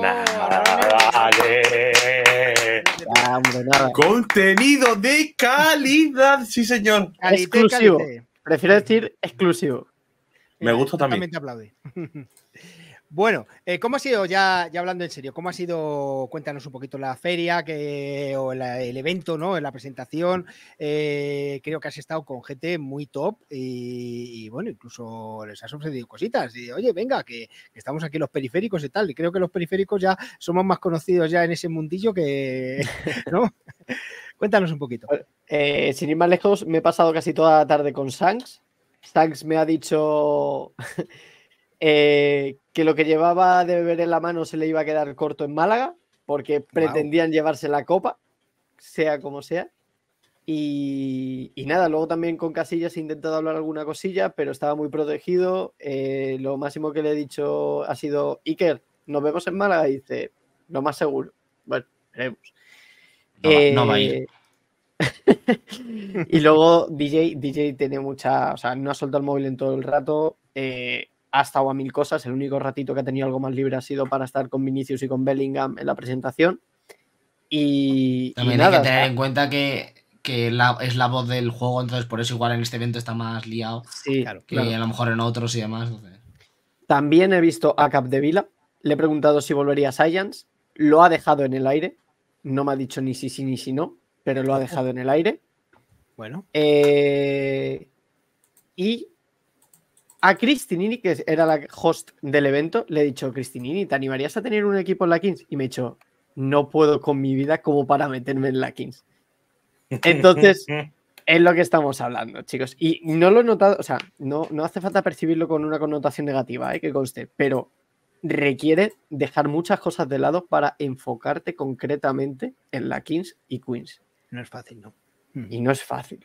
[SPEAKER 5] Nada. Contenido de calidad, sí señor.
[SPEAKER 9] Exclusivo. Prefiero decir exclusivo.
[SPEAKER 5] Me gusta también.
[SPEAKER 1] Te aplaude. Bueno, ¿cómo ha sido, ya hablando en serio, cómo ha sido, cuéntanos un poquito la feria o el evento, ¿no? En la presentación, creo que has estado con gente muy top y bueno, incluso les has ofrecido cositas y oye, venga, que estamos aquí los periféricos y tal, y creo que los periféricos ya somos más conocidos ya en ese mundillo que, ¿no? Cuéntanos un poquito.
[SPEAKER 9] Sin ir más lejos, me he pasado casi toda la tarde con Sanks. Sanks me ha dicho... que lo que llevaba de beber en la mano se le iba a quedar corto en Málaga porque pretendían llevarse la copa, sea como sea. Y nada, luego también con Casillas he intentado hablar alguna cosilla, pero estaba muy protegido. Lo máximo que le he dicho ha sido: Iker, ¿nos vemos en Málaga? Y dice, lo más seguro. Bueno, veremos.
[SPEAKER 4] No va a ir.
[SPEAKER 9] Y luego DJ tiene mucha... O sea, no ha soltado el móvil en todo el rato. Ha estado a mil cosas. El único ratito que ha tenido algo más libre ha sido para estar con Vinicius y con Bellingham en la presentación. Y
[SPEAKER 4] también
[SPEAKER 9] nada,
[SPEAKER 4] hay que tener en cuenta que es la voz del juego, entonces por eso igual en este evento está más liado que a lo mejor en otros y demás. Entonces.
[SPEAKER 9] También he visto a Capdevila. Le he preguntado si volvería a Science. Lo ha dejado en el aire. No me ha dicho ni si sí ni si no, pero lo ha dejado en el aire.
[SPEAKER 1] Bueno.
[SPEAKER 9] Y a Cristinini, que era la host del evento, le he dicho: Cristinini, ¿te animarías a tener un equipo en la Kings? Y me ha dicho: no puedo con mi vida como para meterme en la Kings. Entonces, es lo que estamos hablando, chicos. Y no lo he notado, o sea, no hace falta percibirlo con una connotación negativa, que conste, pero requiere dejar muchas cosas de lado para enfocarte concretamente en la Kings y Queens.
[SPEAKER 1] No es fácil, ¿no?
[SPEAKER 9] Y no es fácil,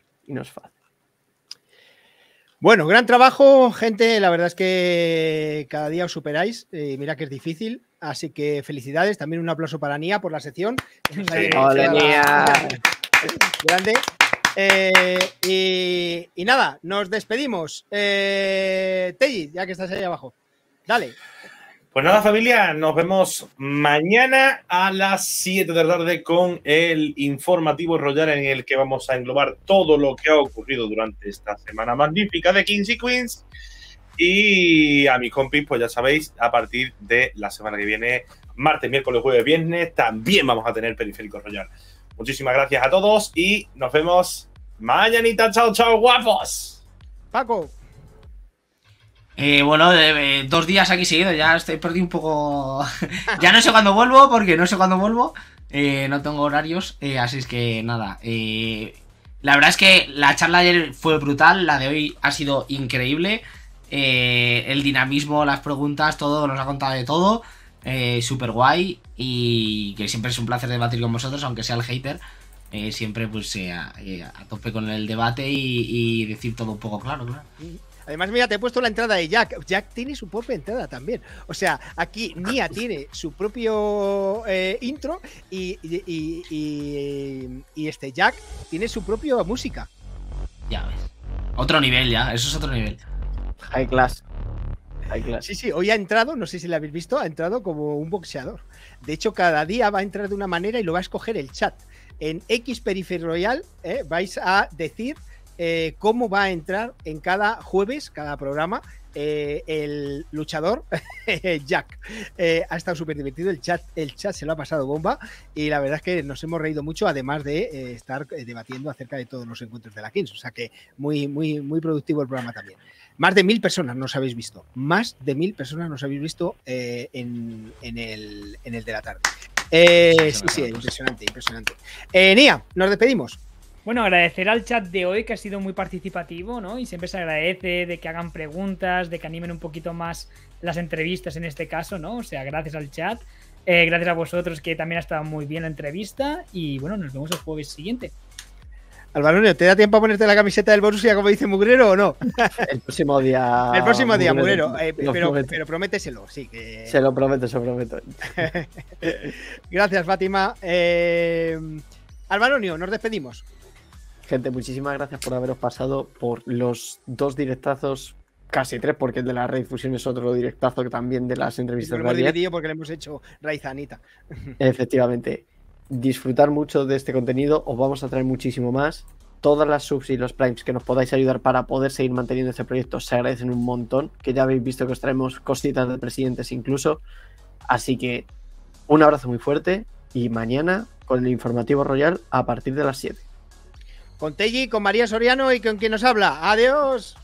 [SPEAKER 1] Bueno, gran trabajo, gente. La verdad es que cada día os superáis. Mira que es difícil. Así que felicidades. También un aplauso para Nia por la sección.
[SPEAKER 9] Hola, Nia.
[SPEAKER 1] Grande. Y nada, nos despedimos. Teji, ya que estás ahí abajo. Dale.
[SPEAKER 5] Pues nada, familia, nos vemos mañana a las 7 de la tarde con el informativo Royal, en el que vamos a englobar todo lo que ha ocurrido durante esta semana magnífica de Kings y Queens. Y a mis compis, pues ya sabéis, a partir de la semana que viene, martes, miércoles, jueves, viernes, también vamos a tener Periférico Royal. Muchísimas gracias a todos y nos vemos mañanita. Chao, chao, guapos.
[SPEAKER 1] Paco.
[SPEAKER 4] Bueno, 2 días aquí seguidos, ya estoy perdido un poco. Ya no sé cuándo vuelvo, porque no sé cuándo vuelvo. No tengo horarios, así es que nada. La verdad es que la charla de ayer fue brutal, la de hoy ha sido increíble. El dinamismo, las preguntas, todo, nos ha contado de todo. Súper guay. Y que siempre es un placer debatir con vosotros, aunque sea el hater. Siempre pues a tope con el debate y decir todo un poco claro.
[SPEAKER 1] Además, mira, te he puesto la entrada de Jack. Jack tiene su propia entrada también. O sea, aquí Nia tiene su propio intro y este Jack tiene su propia música.
[SPEAKER 4] Ya ves. Otro nivel ya, eso es otro nivel.
[SPEAKER 9] High class.
[SPEAKER 1] Sí, hoy ha entrado, no sé si lo habéis visto, ha entrado como un boxeador. De hecho, cada día va a entrar de una manera y lo va a escoger el chat. En X Periphery Royal vais a decir cómo va a entrar en cada jueves, cada programa, el luchador Jack. Ha estado súper divertido, el chat se lo ha pasado bomba y la verdad es que nos hemos reído mucho, además de estar debatiendo acerca de todos los encuentros de la Kings, o sea que muy productivo el programa también. Más de 1000 personas nos habéis visto, en el de la tarde. Sí, impresionante. Nia, nos despedimos.
[SPEAKER 7] Bueno, agradecer al chat de hoy que ha sido muy participativo, ¿no? Y siempre se agradece de que hagan preguntas, de que animen un poquito más las entrevistas en este caso, ¿no? O sea, gracias al chat, gracias a vosotros que también ha estado muy bien la entrevista y bueno, nos vemos el jueves siguiente.
[SPEAKER 1] Alvaronio, ¿te da tiempo a ponerte la camiseta del Borussia como dice Mugrero o no?
[SPEAKER 9] El próximo día.
[SPEAKER 1] El próximo día, Mugrero. Pero prométeselo, sí. Que...
[SPEAKER 9] Se lo prometo, se lo prometo.
[SPEAKER 1] Gracias, Fátima. Alvaronio, nos despedimos.
[SPEAKER 9] Gente, muchísimas gracias por haberos pasado por los 2 directazos, casi 3, porque el de la redifusión es otro directazo que también de las entrevistas.
[SPEAKER 1] Lo hemos dividido porque le hemos hecho raíz a Anita.
[SPEAKER 9] Efectivamente. Disfrutar mucho de este contenido, os vamos a traer muchísimo más. Todas las subs y los primes que nos podáis ayudar para poder seguir manteniendo este proyecto se agradecen un montón, que ya habéis visto que os traemos cositas de presidentes incluso. Así que un abrazo muy fuerte y mañana con el informativo Royal a partir de las 7.
[SPEAKER 1] Con Telly, con María Soriano y con quien nos habla. Adiós.